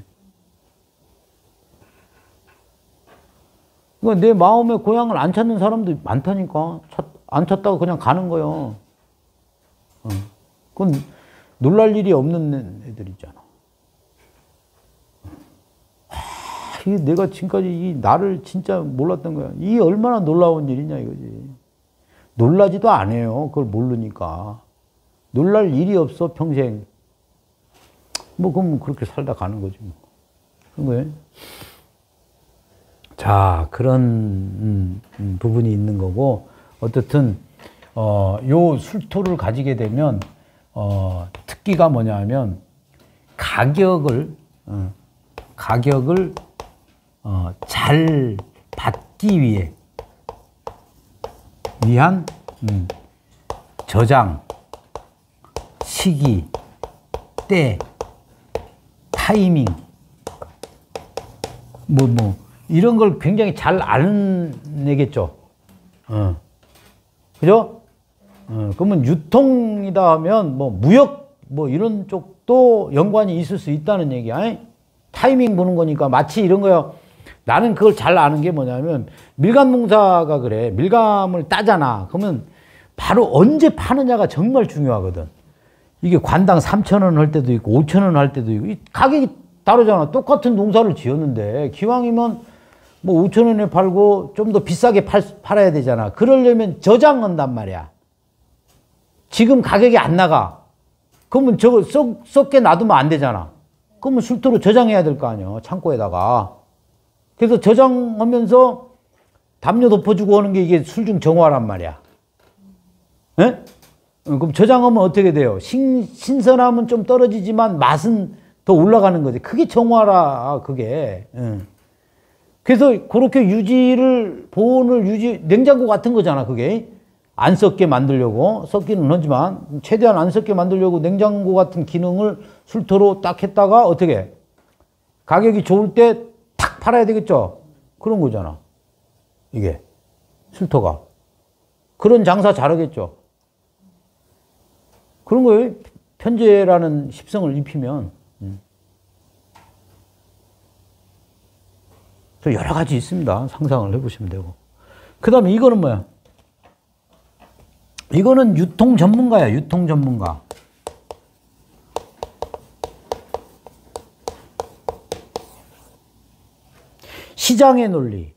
그러니까 내 마음의 고향을 안 찾는 사람도 많다니까. 찾, 안 찾다가 그냥 가는 거요. 응. 그건 놀랄 일이 없는 애들이잖아. 이게 내가 지금까지 이 나를 진짜 몰랐던 거야. 이게 얼마나 놀라운 일이냐 이거지. 놀라지도 않아요. 그걸 모르니까. 놀랄 일이 없어 평생. 뭐 그럼 그렇게 살다 가는 거지. 뭐. 그런 거예요. 자, 그런 음, 음, 부분이 있는 거고 어떻든 어, 요 술토를 가지게 되면 어, 특기가 뭐냐면 가격을 어, 가격을 어, 잘 받기 위해 위한 음, 저장, 시기, 때, 타이밍, 뭐, 뭐, 이런 걸 굉장히 잘 아는 애겠죠. 어. 그죠? 어, 그러면 유통이다 하면 뭐, 무역, 뭐, 이런 쪽도 연관이 있을 수 있다는 얘기야. 타이밍 보는 거니까 마치 이런 거요. 나는 그걸 잘 아는 게 뭐냐면 밀감 농사가 그래. 밀감을 따잖아. 그러면 바로 언제 파느냐가 정말 중요하거든. 이게 관당 삼천 원 할 때도 있고 오천 원 할 때도 있고 이 가격이 다르잖아. 똑같은 농사를 지었는데 기왕이면 뭐 오천 원에 팔고 좀 더 비싸게 팔, 팔아야 되잖아. 그러려면 저장한단 말이야. 지금 가격이 안 나가. 그러면 저거 썩, 썩게 놔두면 안 되잖아. 그러면 술토로 저장해야 될 거 아니야. 창고에다가. 그래서 저장하면서 담요 덮어주고 하는 게 이게 술중 정화란 말이야. 예? 그럼 저장하면 어떻게 돼요? 신, 신선함은 좀 떨어지지만 맛은 더 올라가는 거지. 그게 정화라, 그게. 예. 그래서 그렇게 유지를, 보온을 유지, 냉장고 같은 거잖아, 그게. 안 썩게 만들려고. 썩기는 하지만, 최대한 안 썩게 만들려고 냉장고 같은 기능을 술토로 딱 했다가 어떻게? 가격이 좋을 때 탁 팔아야 되겠죠? 그런 거잖아. 이게. 술토가. 그런 장사 잘하겠죠? 그런 거예요. 편제라는 십성을 입히면. 여러 가지 있습니다. 상상을 해보시면 되고. 그 다음에 이거는 뭐야? 이거는 유통 전문가야, 유통 전문가. 시장의 논리.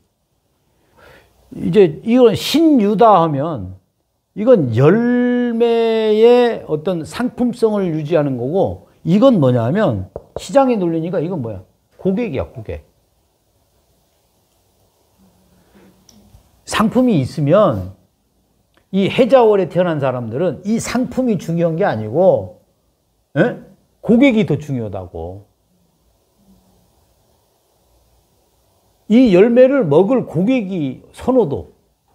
이제 이건 신유다 하면 이건 열매의 어떤 상품성을 유지하는 거고, 이건 뭐냐면 시장의 논리니까 이건 뭐야? 고객이야, 고객. 상품이 있으면 이 해자월에 태어난 사람들은 이 상품이 중요한 게 아니고, 에? 고객이 더 중요하다고. 이 열매를 먹을 고객이 선호도.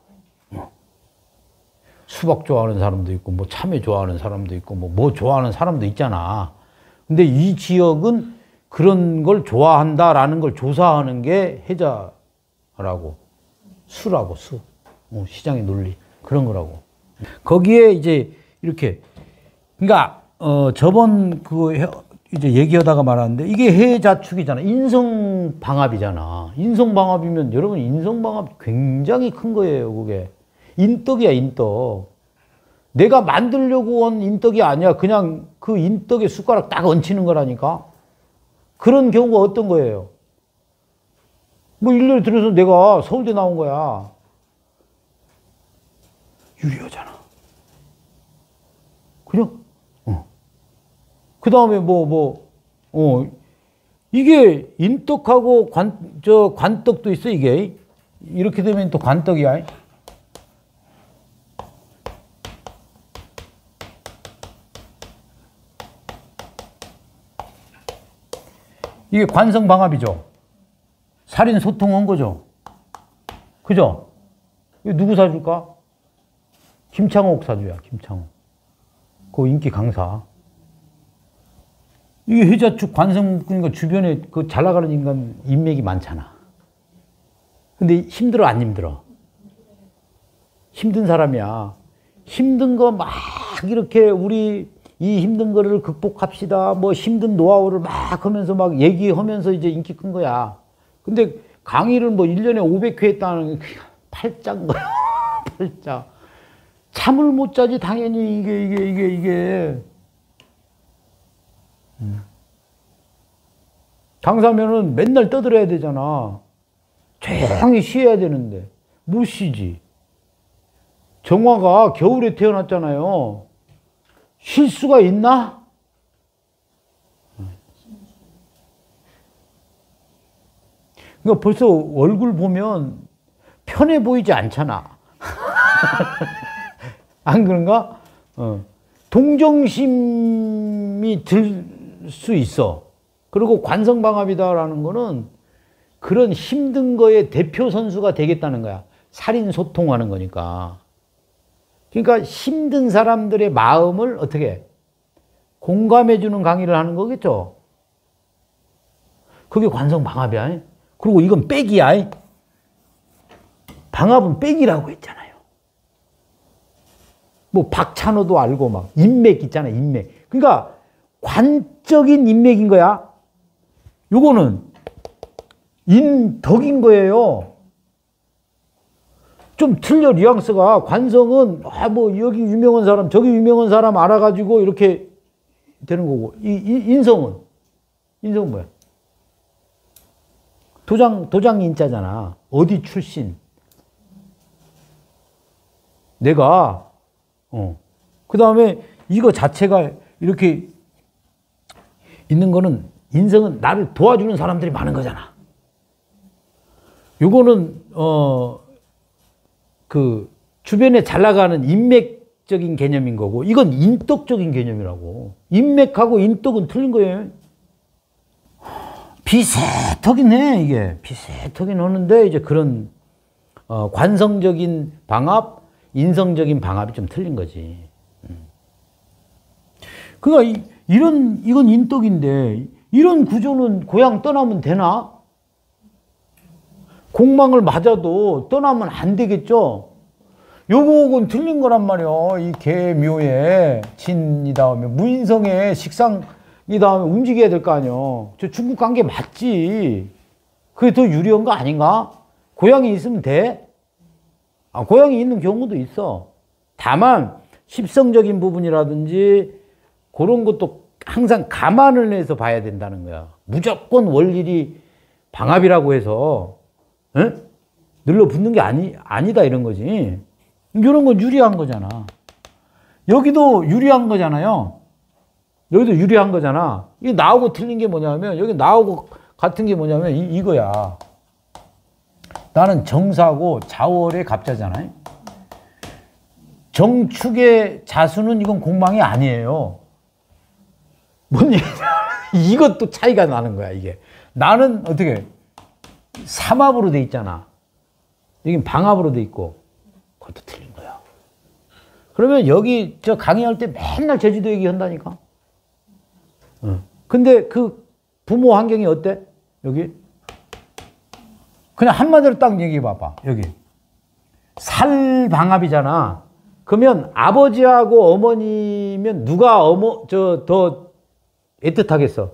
수박 좋아하는 사람도 있고, 뭐 참외 좋아하는 사람도 있고, 뭐, 뭐 좋아하는 사람도 있잖아. 근데 이 지역은 그런 걸 좋아한다라는 걸 조사하는 게 해자라고. 수라고, 수. 어, 시장의 논리. 그런 거라고. 거기에 이제 이렇게, 그러니까, 어, 저번 그, 이제 얘기하다가 말하는데, 이게 해자축이잖아. 인성방합이잖아. 인성방합이면, 여러분, 인성방합 굉장히 큰 거예요, 그게. 인덕이야, 인덕. 내가 만들려고 한 인덕이 아니야. 그냥 그 인덕에 숟가락 딱 얹히는 거라니까. 그런 경우가 어떤 거예요? 뭐, 일년에 들어서 내가 서울대 나온 거야. 유리하잖아. 그죠? 어. 그 다음에 뭐, 뭐, 어, 이게 인덕하고 관, 저, 관덕도 있어, 이게. 이렇게 되면 또 관덕이야. 이게 관성방합이죠. 살인소통한 거죠. 그죠? 이거 누구 사줄까? 김창옥 사주야, 김창옥. 그 인기 강사. 이게 해자축 관성, 그러니까 주변에 그 잘 나가는 인간 인맥이 많잖아. 근데 힘들어, 안 힘들어? 힘든 사람이야. 힘든 거 막 이렇게 우리 이 힘든 거를 극복합시다. 뭐 힘든 노하우를 막 하면서 막 얘기하면서 이제 인기 큰 거야. 근데 강의를 뭐 일 년에 오백 회 했다는 게 팔짱 거야. 팔짱. 잠을 못 자지, 당연히 이게, 이게, 이게, 이게. 음. 강사면은 맨날 떠들어야 되잖아. 조용히 쉬어야 되는데. 못 쉬지. 정화가 겨울에 태어났잖아요. 쉴 수가 있나? 그러니까 벌써 얼굴 보면 편해 보이지 않잖아. 안 그런가? 어. 동정심이 들 수 있어. 그리고 관성방합이다라는 거는 그런 힘든 거의 대표 선수가 되겠다는 거야. 살인소통하는 거니까. 그러니까 힘든 사람들의 마음을 어떻게 공감해주는 강의를 하는 거겠죠. 그게 관성방합이야. 그리고 이건 백이야. 방합은 백이라고 했잖아요. 뭐 박찬호도 알고 막 인맥 있잖아, 인맥. 그러니까 관적인 인맥인 거야. 요거는 인덕인 거예요. 좀 틀려, 뉘앙스가. 관성은 아 뭐 여기 유명한 사람 저기 유명한 사람 알아가지고 이렇게 되는 거고, 이, 이 인성은 인성은 뭐야? 도장 도장 인자잖아. 어디 출신. 내가 어. 그 다음에 이거 자체가 이렇게 있는 거는, 인성은 나를 도와주는 사람들이 많은 거잖아. 요거는 어 그 주변에 잘 나가는 인맥적인 개념인 거고, 이건 인덕적인 개념이라고. 인맥하고 인덕은 틀린 거예요. 비슷하긴 해, 이게. 비슷하긴 하는데, 이제 그런, 어, 관성적인 방합, 인성적인 방합이 좀 틀린 거지. 음. 그러니까, 이, 이런, 이건 인덕인데, 이런 구조는 고향 떠나면 되나? 공망을 맞아도 떠나면 안 되겠죠? 요거는 틀린 거란 말이야. 이 개묘에 진이 다음에 무인성에 식상이 다음에 움직여야 될 거 아니야. 저 중국 관계 맞지. 그게 더 유리한 거 아닌가? 고향이 있으면 돼? 아, 고향이 있는 경우도 있어. 다만 십성적인 부분이라든지 그런 것도 항상 감안을 해서 봐야 된다는 거야. 무조건 월일이 방합이라고 해서 에? 늘러붙는 게 아니, 아니다 이런 거지. 이런 건 유리한 거잖아. 여기도 유리한 거잖아요. 여기도 유리한 거잖아. 이게 나하고 틀린 게 뭐냐면 여기 나하고 같은 게 뭐냐면 이, 이거야. 나는 정사고 자월의 갑자잖아요. 정축의 자수는 이건 공망이 아니에요. 뭔 얘기냐. 이것도 차이가 나는 거야, 이게. 나는 어떻게, 삼합으로 돼 있잖아. 여긴 방합으로 돼 있고. 그것도 틀린 거야. 그러면 여기 저 강의할 때 맨날 제주도 얘기한다니까. 어. 근데 그 부모 환경이 어때? 여기? 그냥 한마디로 딱 얘기해 봐봐. 여기. 살방합이잖아. 그러면 아버지하고 어머니면 누가 어머, 저, 더 애틋하겠어?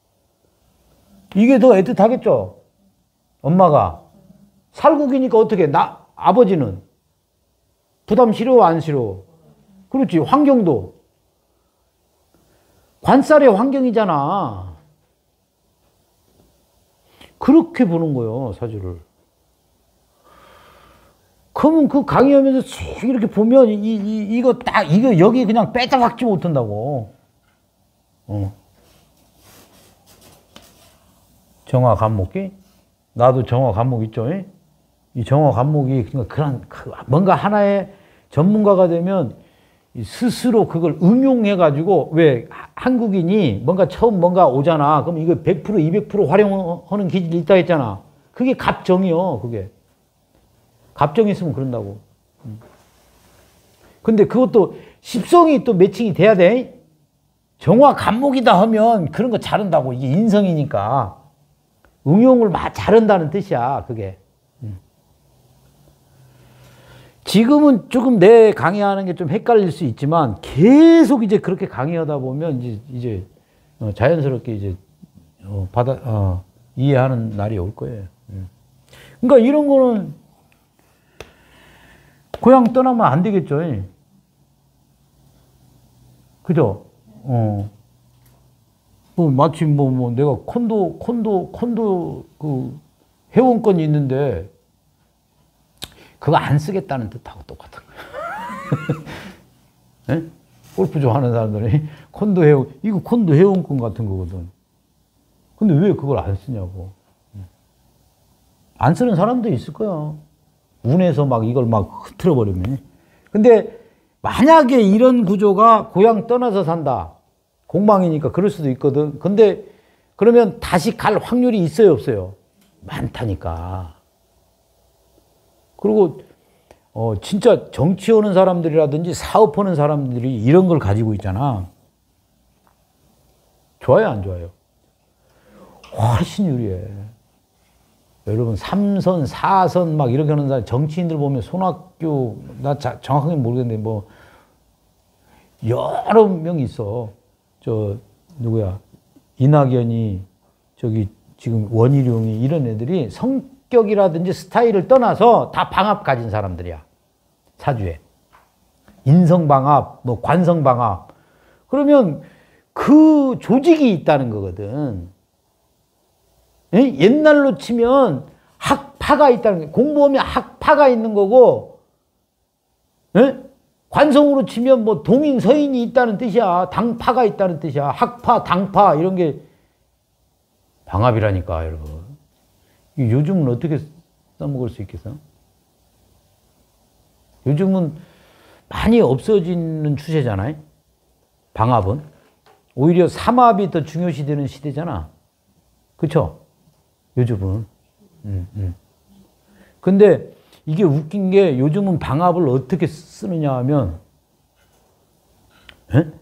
이게 더 애틋하겠죠? 엄마가. 살국이니까 어떻게, 나, 아버지는? 부담 싫어, 안 싫어? 그렇지, 환경도. 관살의 환경이잖아. 그렇게 보는 거예요, 사주를. 그러면 그 강의하면서 쭉 이렇게 보면, 이, 이, 이거 딱, 이거 여기 그냥 빼다박지 못한다고. 어. 정화 간목기? 나도 정화 간목 있죠? 이 정화 간목이, 그러니까 그런, 뭔가 하나의 전문가가 되면 스스로 그걸 응용해가지고, 왜 한국인이 뭔가 처음 뭔가 오잖아. 그럼 이거 백 퍼센트, 이백 퍼센트 활용하는 기질이 있다 했잖아. 그게 갑정이요, 그게. 갑정이 있으면 그런다고. 근데 그것도 십성이 또 매칭이 돼야 돼. 정화 간목이다 하면 그런 거 잘한다고. 이게 인성이니까. 응용을 막 잘한다는 뜻이야, 그게. 지금은 조금 내 강의하는 게 좀 헷갈릴 수 있지만 계속 이제 그렇게 강의하다 보면 이제, 이제 자연스럽게 이제 받아, 어, 이해하는 날이 올 거예요. 그러니까 이런 거는 고향 떠나면 안 되겠죠. 그죠? 어. 뭐, 마침 뭐, 뭐, 내가 콘도, 콘도, 콘도, 그, 회원권이 있는데, 그거 안 쓰겠다는 뜻하고 똑같은 거야. 네? 골프 좋아하는 사람들이 콘도 회원, 이거 콘도 회원권 같은 거거든. 근데 왜 그걸 안 쓰냐고. 안 쓰는 사람도 있을 거야. 운에서 막 이걸 막 흐트러 버리면. 근데 만약에 이런 구조가 고향 떠나서 산다. 공망이니까 그럴 수도 있거든. 근데 그러면 다시 갈 확률이 있어요, 없어요? 많다니까. 그리고 어 진짜 정치하는 사람들이라든지 사업하는 사람들이 이런 걸 가지고 있잖아. 좋아요, 안 좋아요? 훨씬 유리해. 여러분 삼선, 사선 막 이렇게 하는 사람, 정치인들 보면 손학규, 나 자, 정확하게 모르겠는데 뭐 여러 명 있어. 저 누구야, 이낙연이, 저기 지금 원희룡이, 이런 애들이 성격이라든지 스타일을 떠나서 다 방합 가진 사람들이야. 사주에. 인성방합, 뭐 관성방합. 그러면 그 조직이 있다는 거거든. 에? 옛날로 치면 학파가 있다는 거예요. 공부하면 학파가 있는 거고, 에? 관성으로 치면 뭐 동인, 서인이 있다는 뜻이야. 당파가 있다는 뜻이야. 학파, 당파 이런 게 방합이라니까, 여러분. 요즘은 어떻게 써먹을 수 있겠어? 요즘은 많이 없어지는 추세잖아요. 방합은. 오히려 삼합이 더 중요시 되는 시대잖아. 그쵸? 요즘은. 음, 음. 근데 이게 웃긴 게 요즘은 방합을 어떻게 쓰느냐 하면, 에?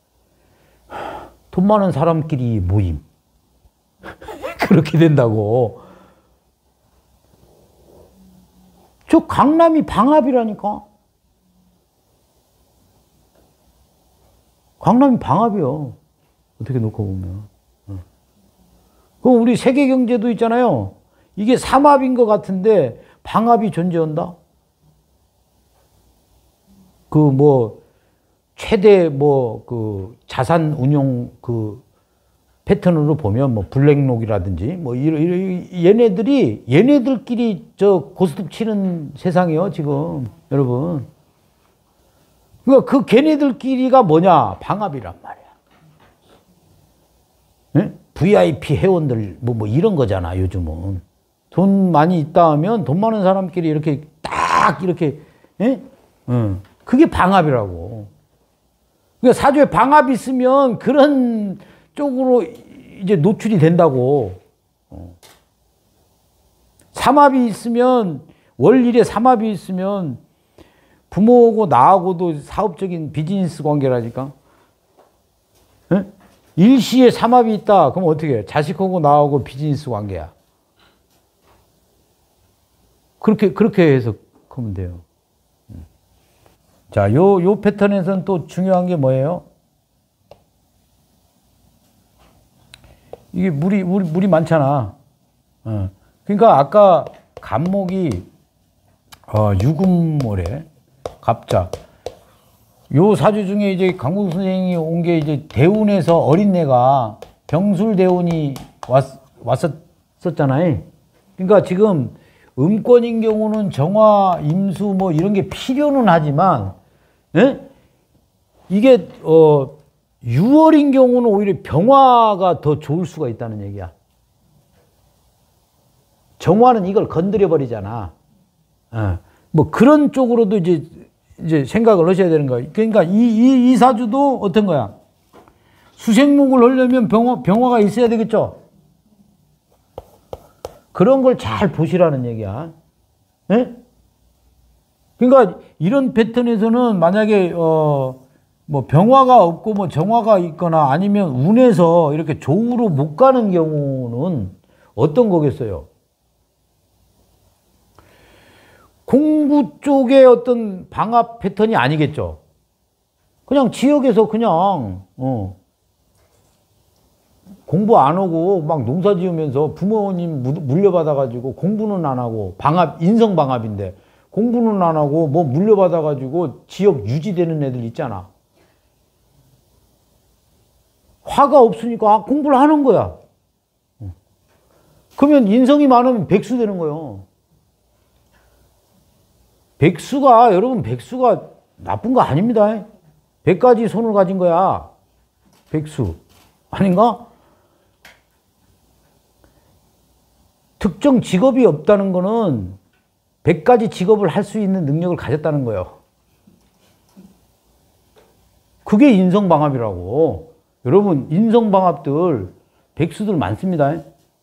돈 많은 사람끼리 모임. 그렇게 된다고. 저 강남이 방합이라니까. 강남이 방합이요. 어떻게 놓고 보면. 그럼 우리 세계 경제도 있잖아요. 이게 삼합인 것 같은데 방합이 존재한다? 그 뭐 최대 뭐 그 자산 운용 그 패턴으로 보면 뭐 블랙록이라든지 뭐 이런, 이런 얘네들이 얘네들끼리 저 고스톱 치는 세상이요 지금 여러분. 그러니까 그 걔네들끼리가 뭐냐 방합이란 말이야. 네? 브이아이피 회원들 뭐, 뭐 이런 거잖아 요즘은. 돈 많이 있다 하면 돈 많은 사람끼리 이렇게 딱 이렇게 예? 응. 그게 방합이라고. 그러니까 사주에 방합이 있으면 그런 쪽으로 이제 노출이 된다고. 어. 삼합이 있으면 월일에 삼합이 있으면 부모하고 나하고도 사업적인 비즈니스 관계라니까. 예? 일시에 삼합이 있다. 그럼 어떻게 해? 자식하고 나하고 비즈니스 관계야. 그렇게 그렇게 해석하면 돼요. 자, 요, 요 패턴에서는 또 중요한 게 뭐예요? 이게 물이, 물이, 물이 많잖아. 어. 그러니까 아까 간목이, 어, 유금월에, 갑자. 요 사주 중에 이제 강국 선생님이 온 게 이제 대운에서 어린애가 병술대운이 왔, 왔었잖아요. 그러니까 지금 음권인 경우는 정화, 임수 뭐 이런 게 필요는 하지만, 예? 이게, 어, 유월인 경우는 오히려 병화가 더 좋을 수가 있다는 얘기야. 정화는 이걸 건드려 버리잖아. 예. 뭐 그런 쪽으로도 이제, 이제 생각을 하셔야 되는 거야. 그러니까 이, 이, 이 사주도 어떤 거야? 수생목을 하려면 병화, 병화가 있어야 되겠죠? 그런 걸 잘 보시라는 얘기야. 예? 그러니까 이런 패턴에서는 만약에 어 뭐 병화가 없고 뭐 정화가 있거나 아니면 운에서 이렇게 조우로 못 가는 경우는 어떤 거겠어요? 공부 쪽의 어떤 방합 패턴이 아니겠죠. 그냥 지역에서 그냥 어 공부 안 하고 막 농사 지으면서 부모님 물려받아가지고 공부는 안 하고 방합, 인성 방합인데 공부는 안 하고 뭐 물려받아가지고 지역 유지되는 애들 있잖아. 화가 없으니까 아, 공부를 하는 거야. 그러면 인성이 많으면 백수 되는 거예요. 백수가, 여러분 백수가 나쁜 거 아닙니다. 백 가지 손을 가진 거야. 백수. 아닌가? 특정 직업이 없다는 거는 백 가지 직업을 할 수 있는 능력을 가졌다는 거예요. 그게 인성방합이라고. 여러분 인성방합들 백수들 많습니다.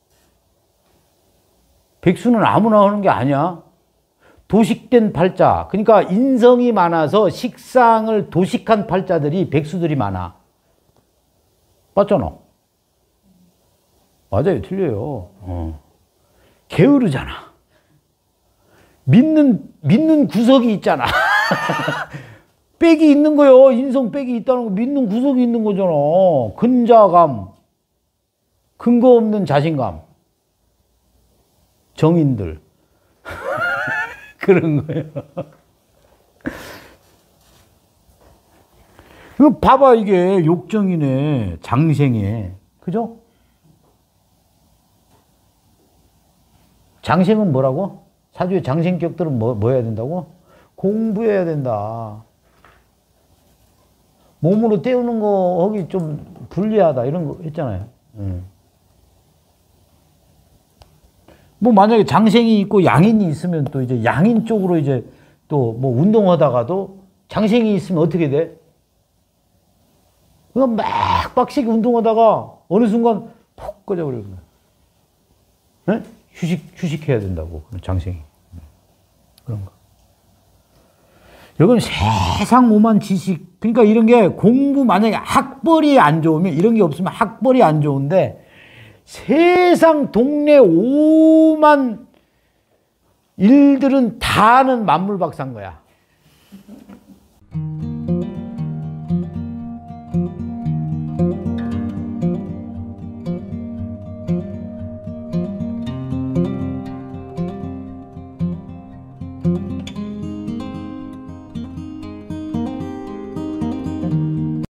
백수는 아무나 하는 게 아니야. 도식된 팔자. 그러니까 인성이 많아서 식상을 도식한 팔자들이 백수들이 많아. 맞잖아. 맞아요. 틀려요. 어. 게으르잖아. 믿는, 믿는 구석이 있잖아. 빽이 있는 거요. 인성 빽이 있다는 거 믿는 구석이 있는 거잖아. 근자감. 근거 없는 자신감. 정인들. 그런 거예요. 이거 봐봐, 이게 욕정이네. 장생에. 그죠? 장생은 뭐라고? 사주의 장생격들은 뭐, 뭐 해야 된다고? 공부해야 된다. 몸으로 때우는 거 하기 좀 불리하다. 이런 거 했잖아요. 음. 뭐 만약에 장생이 있고 양인이 있으면 또 이제 양인 쪽으로 이제 또 뭐 운동하다가도 장생이 있으면 어떻게 돼? 그냥 막 빡시게 운동하다가 어느 순간 푹 꺼져버리는 거야. 네? 휴식, 휴식해야 된다고. 장생이. 그런 거. 여러분 세상 오만 지식. 그러니까 이런 게 공부 만약에 학벌이 안 좋으면 이런 게 없으면 학벌이 안 좋은데 세상 동네 오만 일들은 다 아는 만물박사인 거야.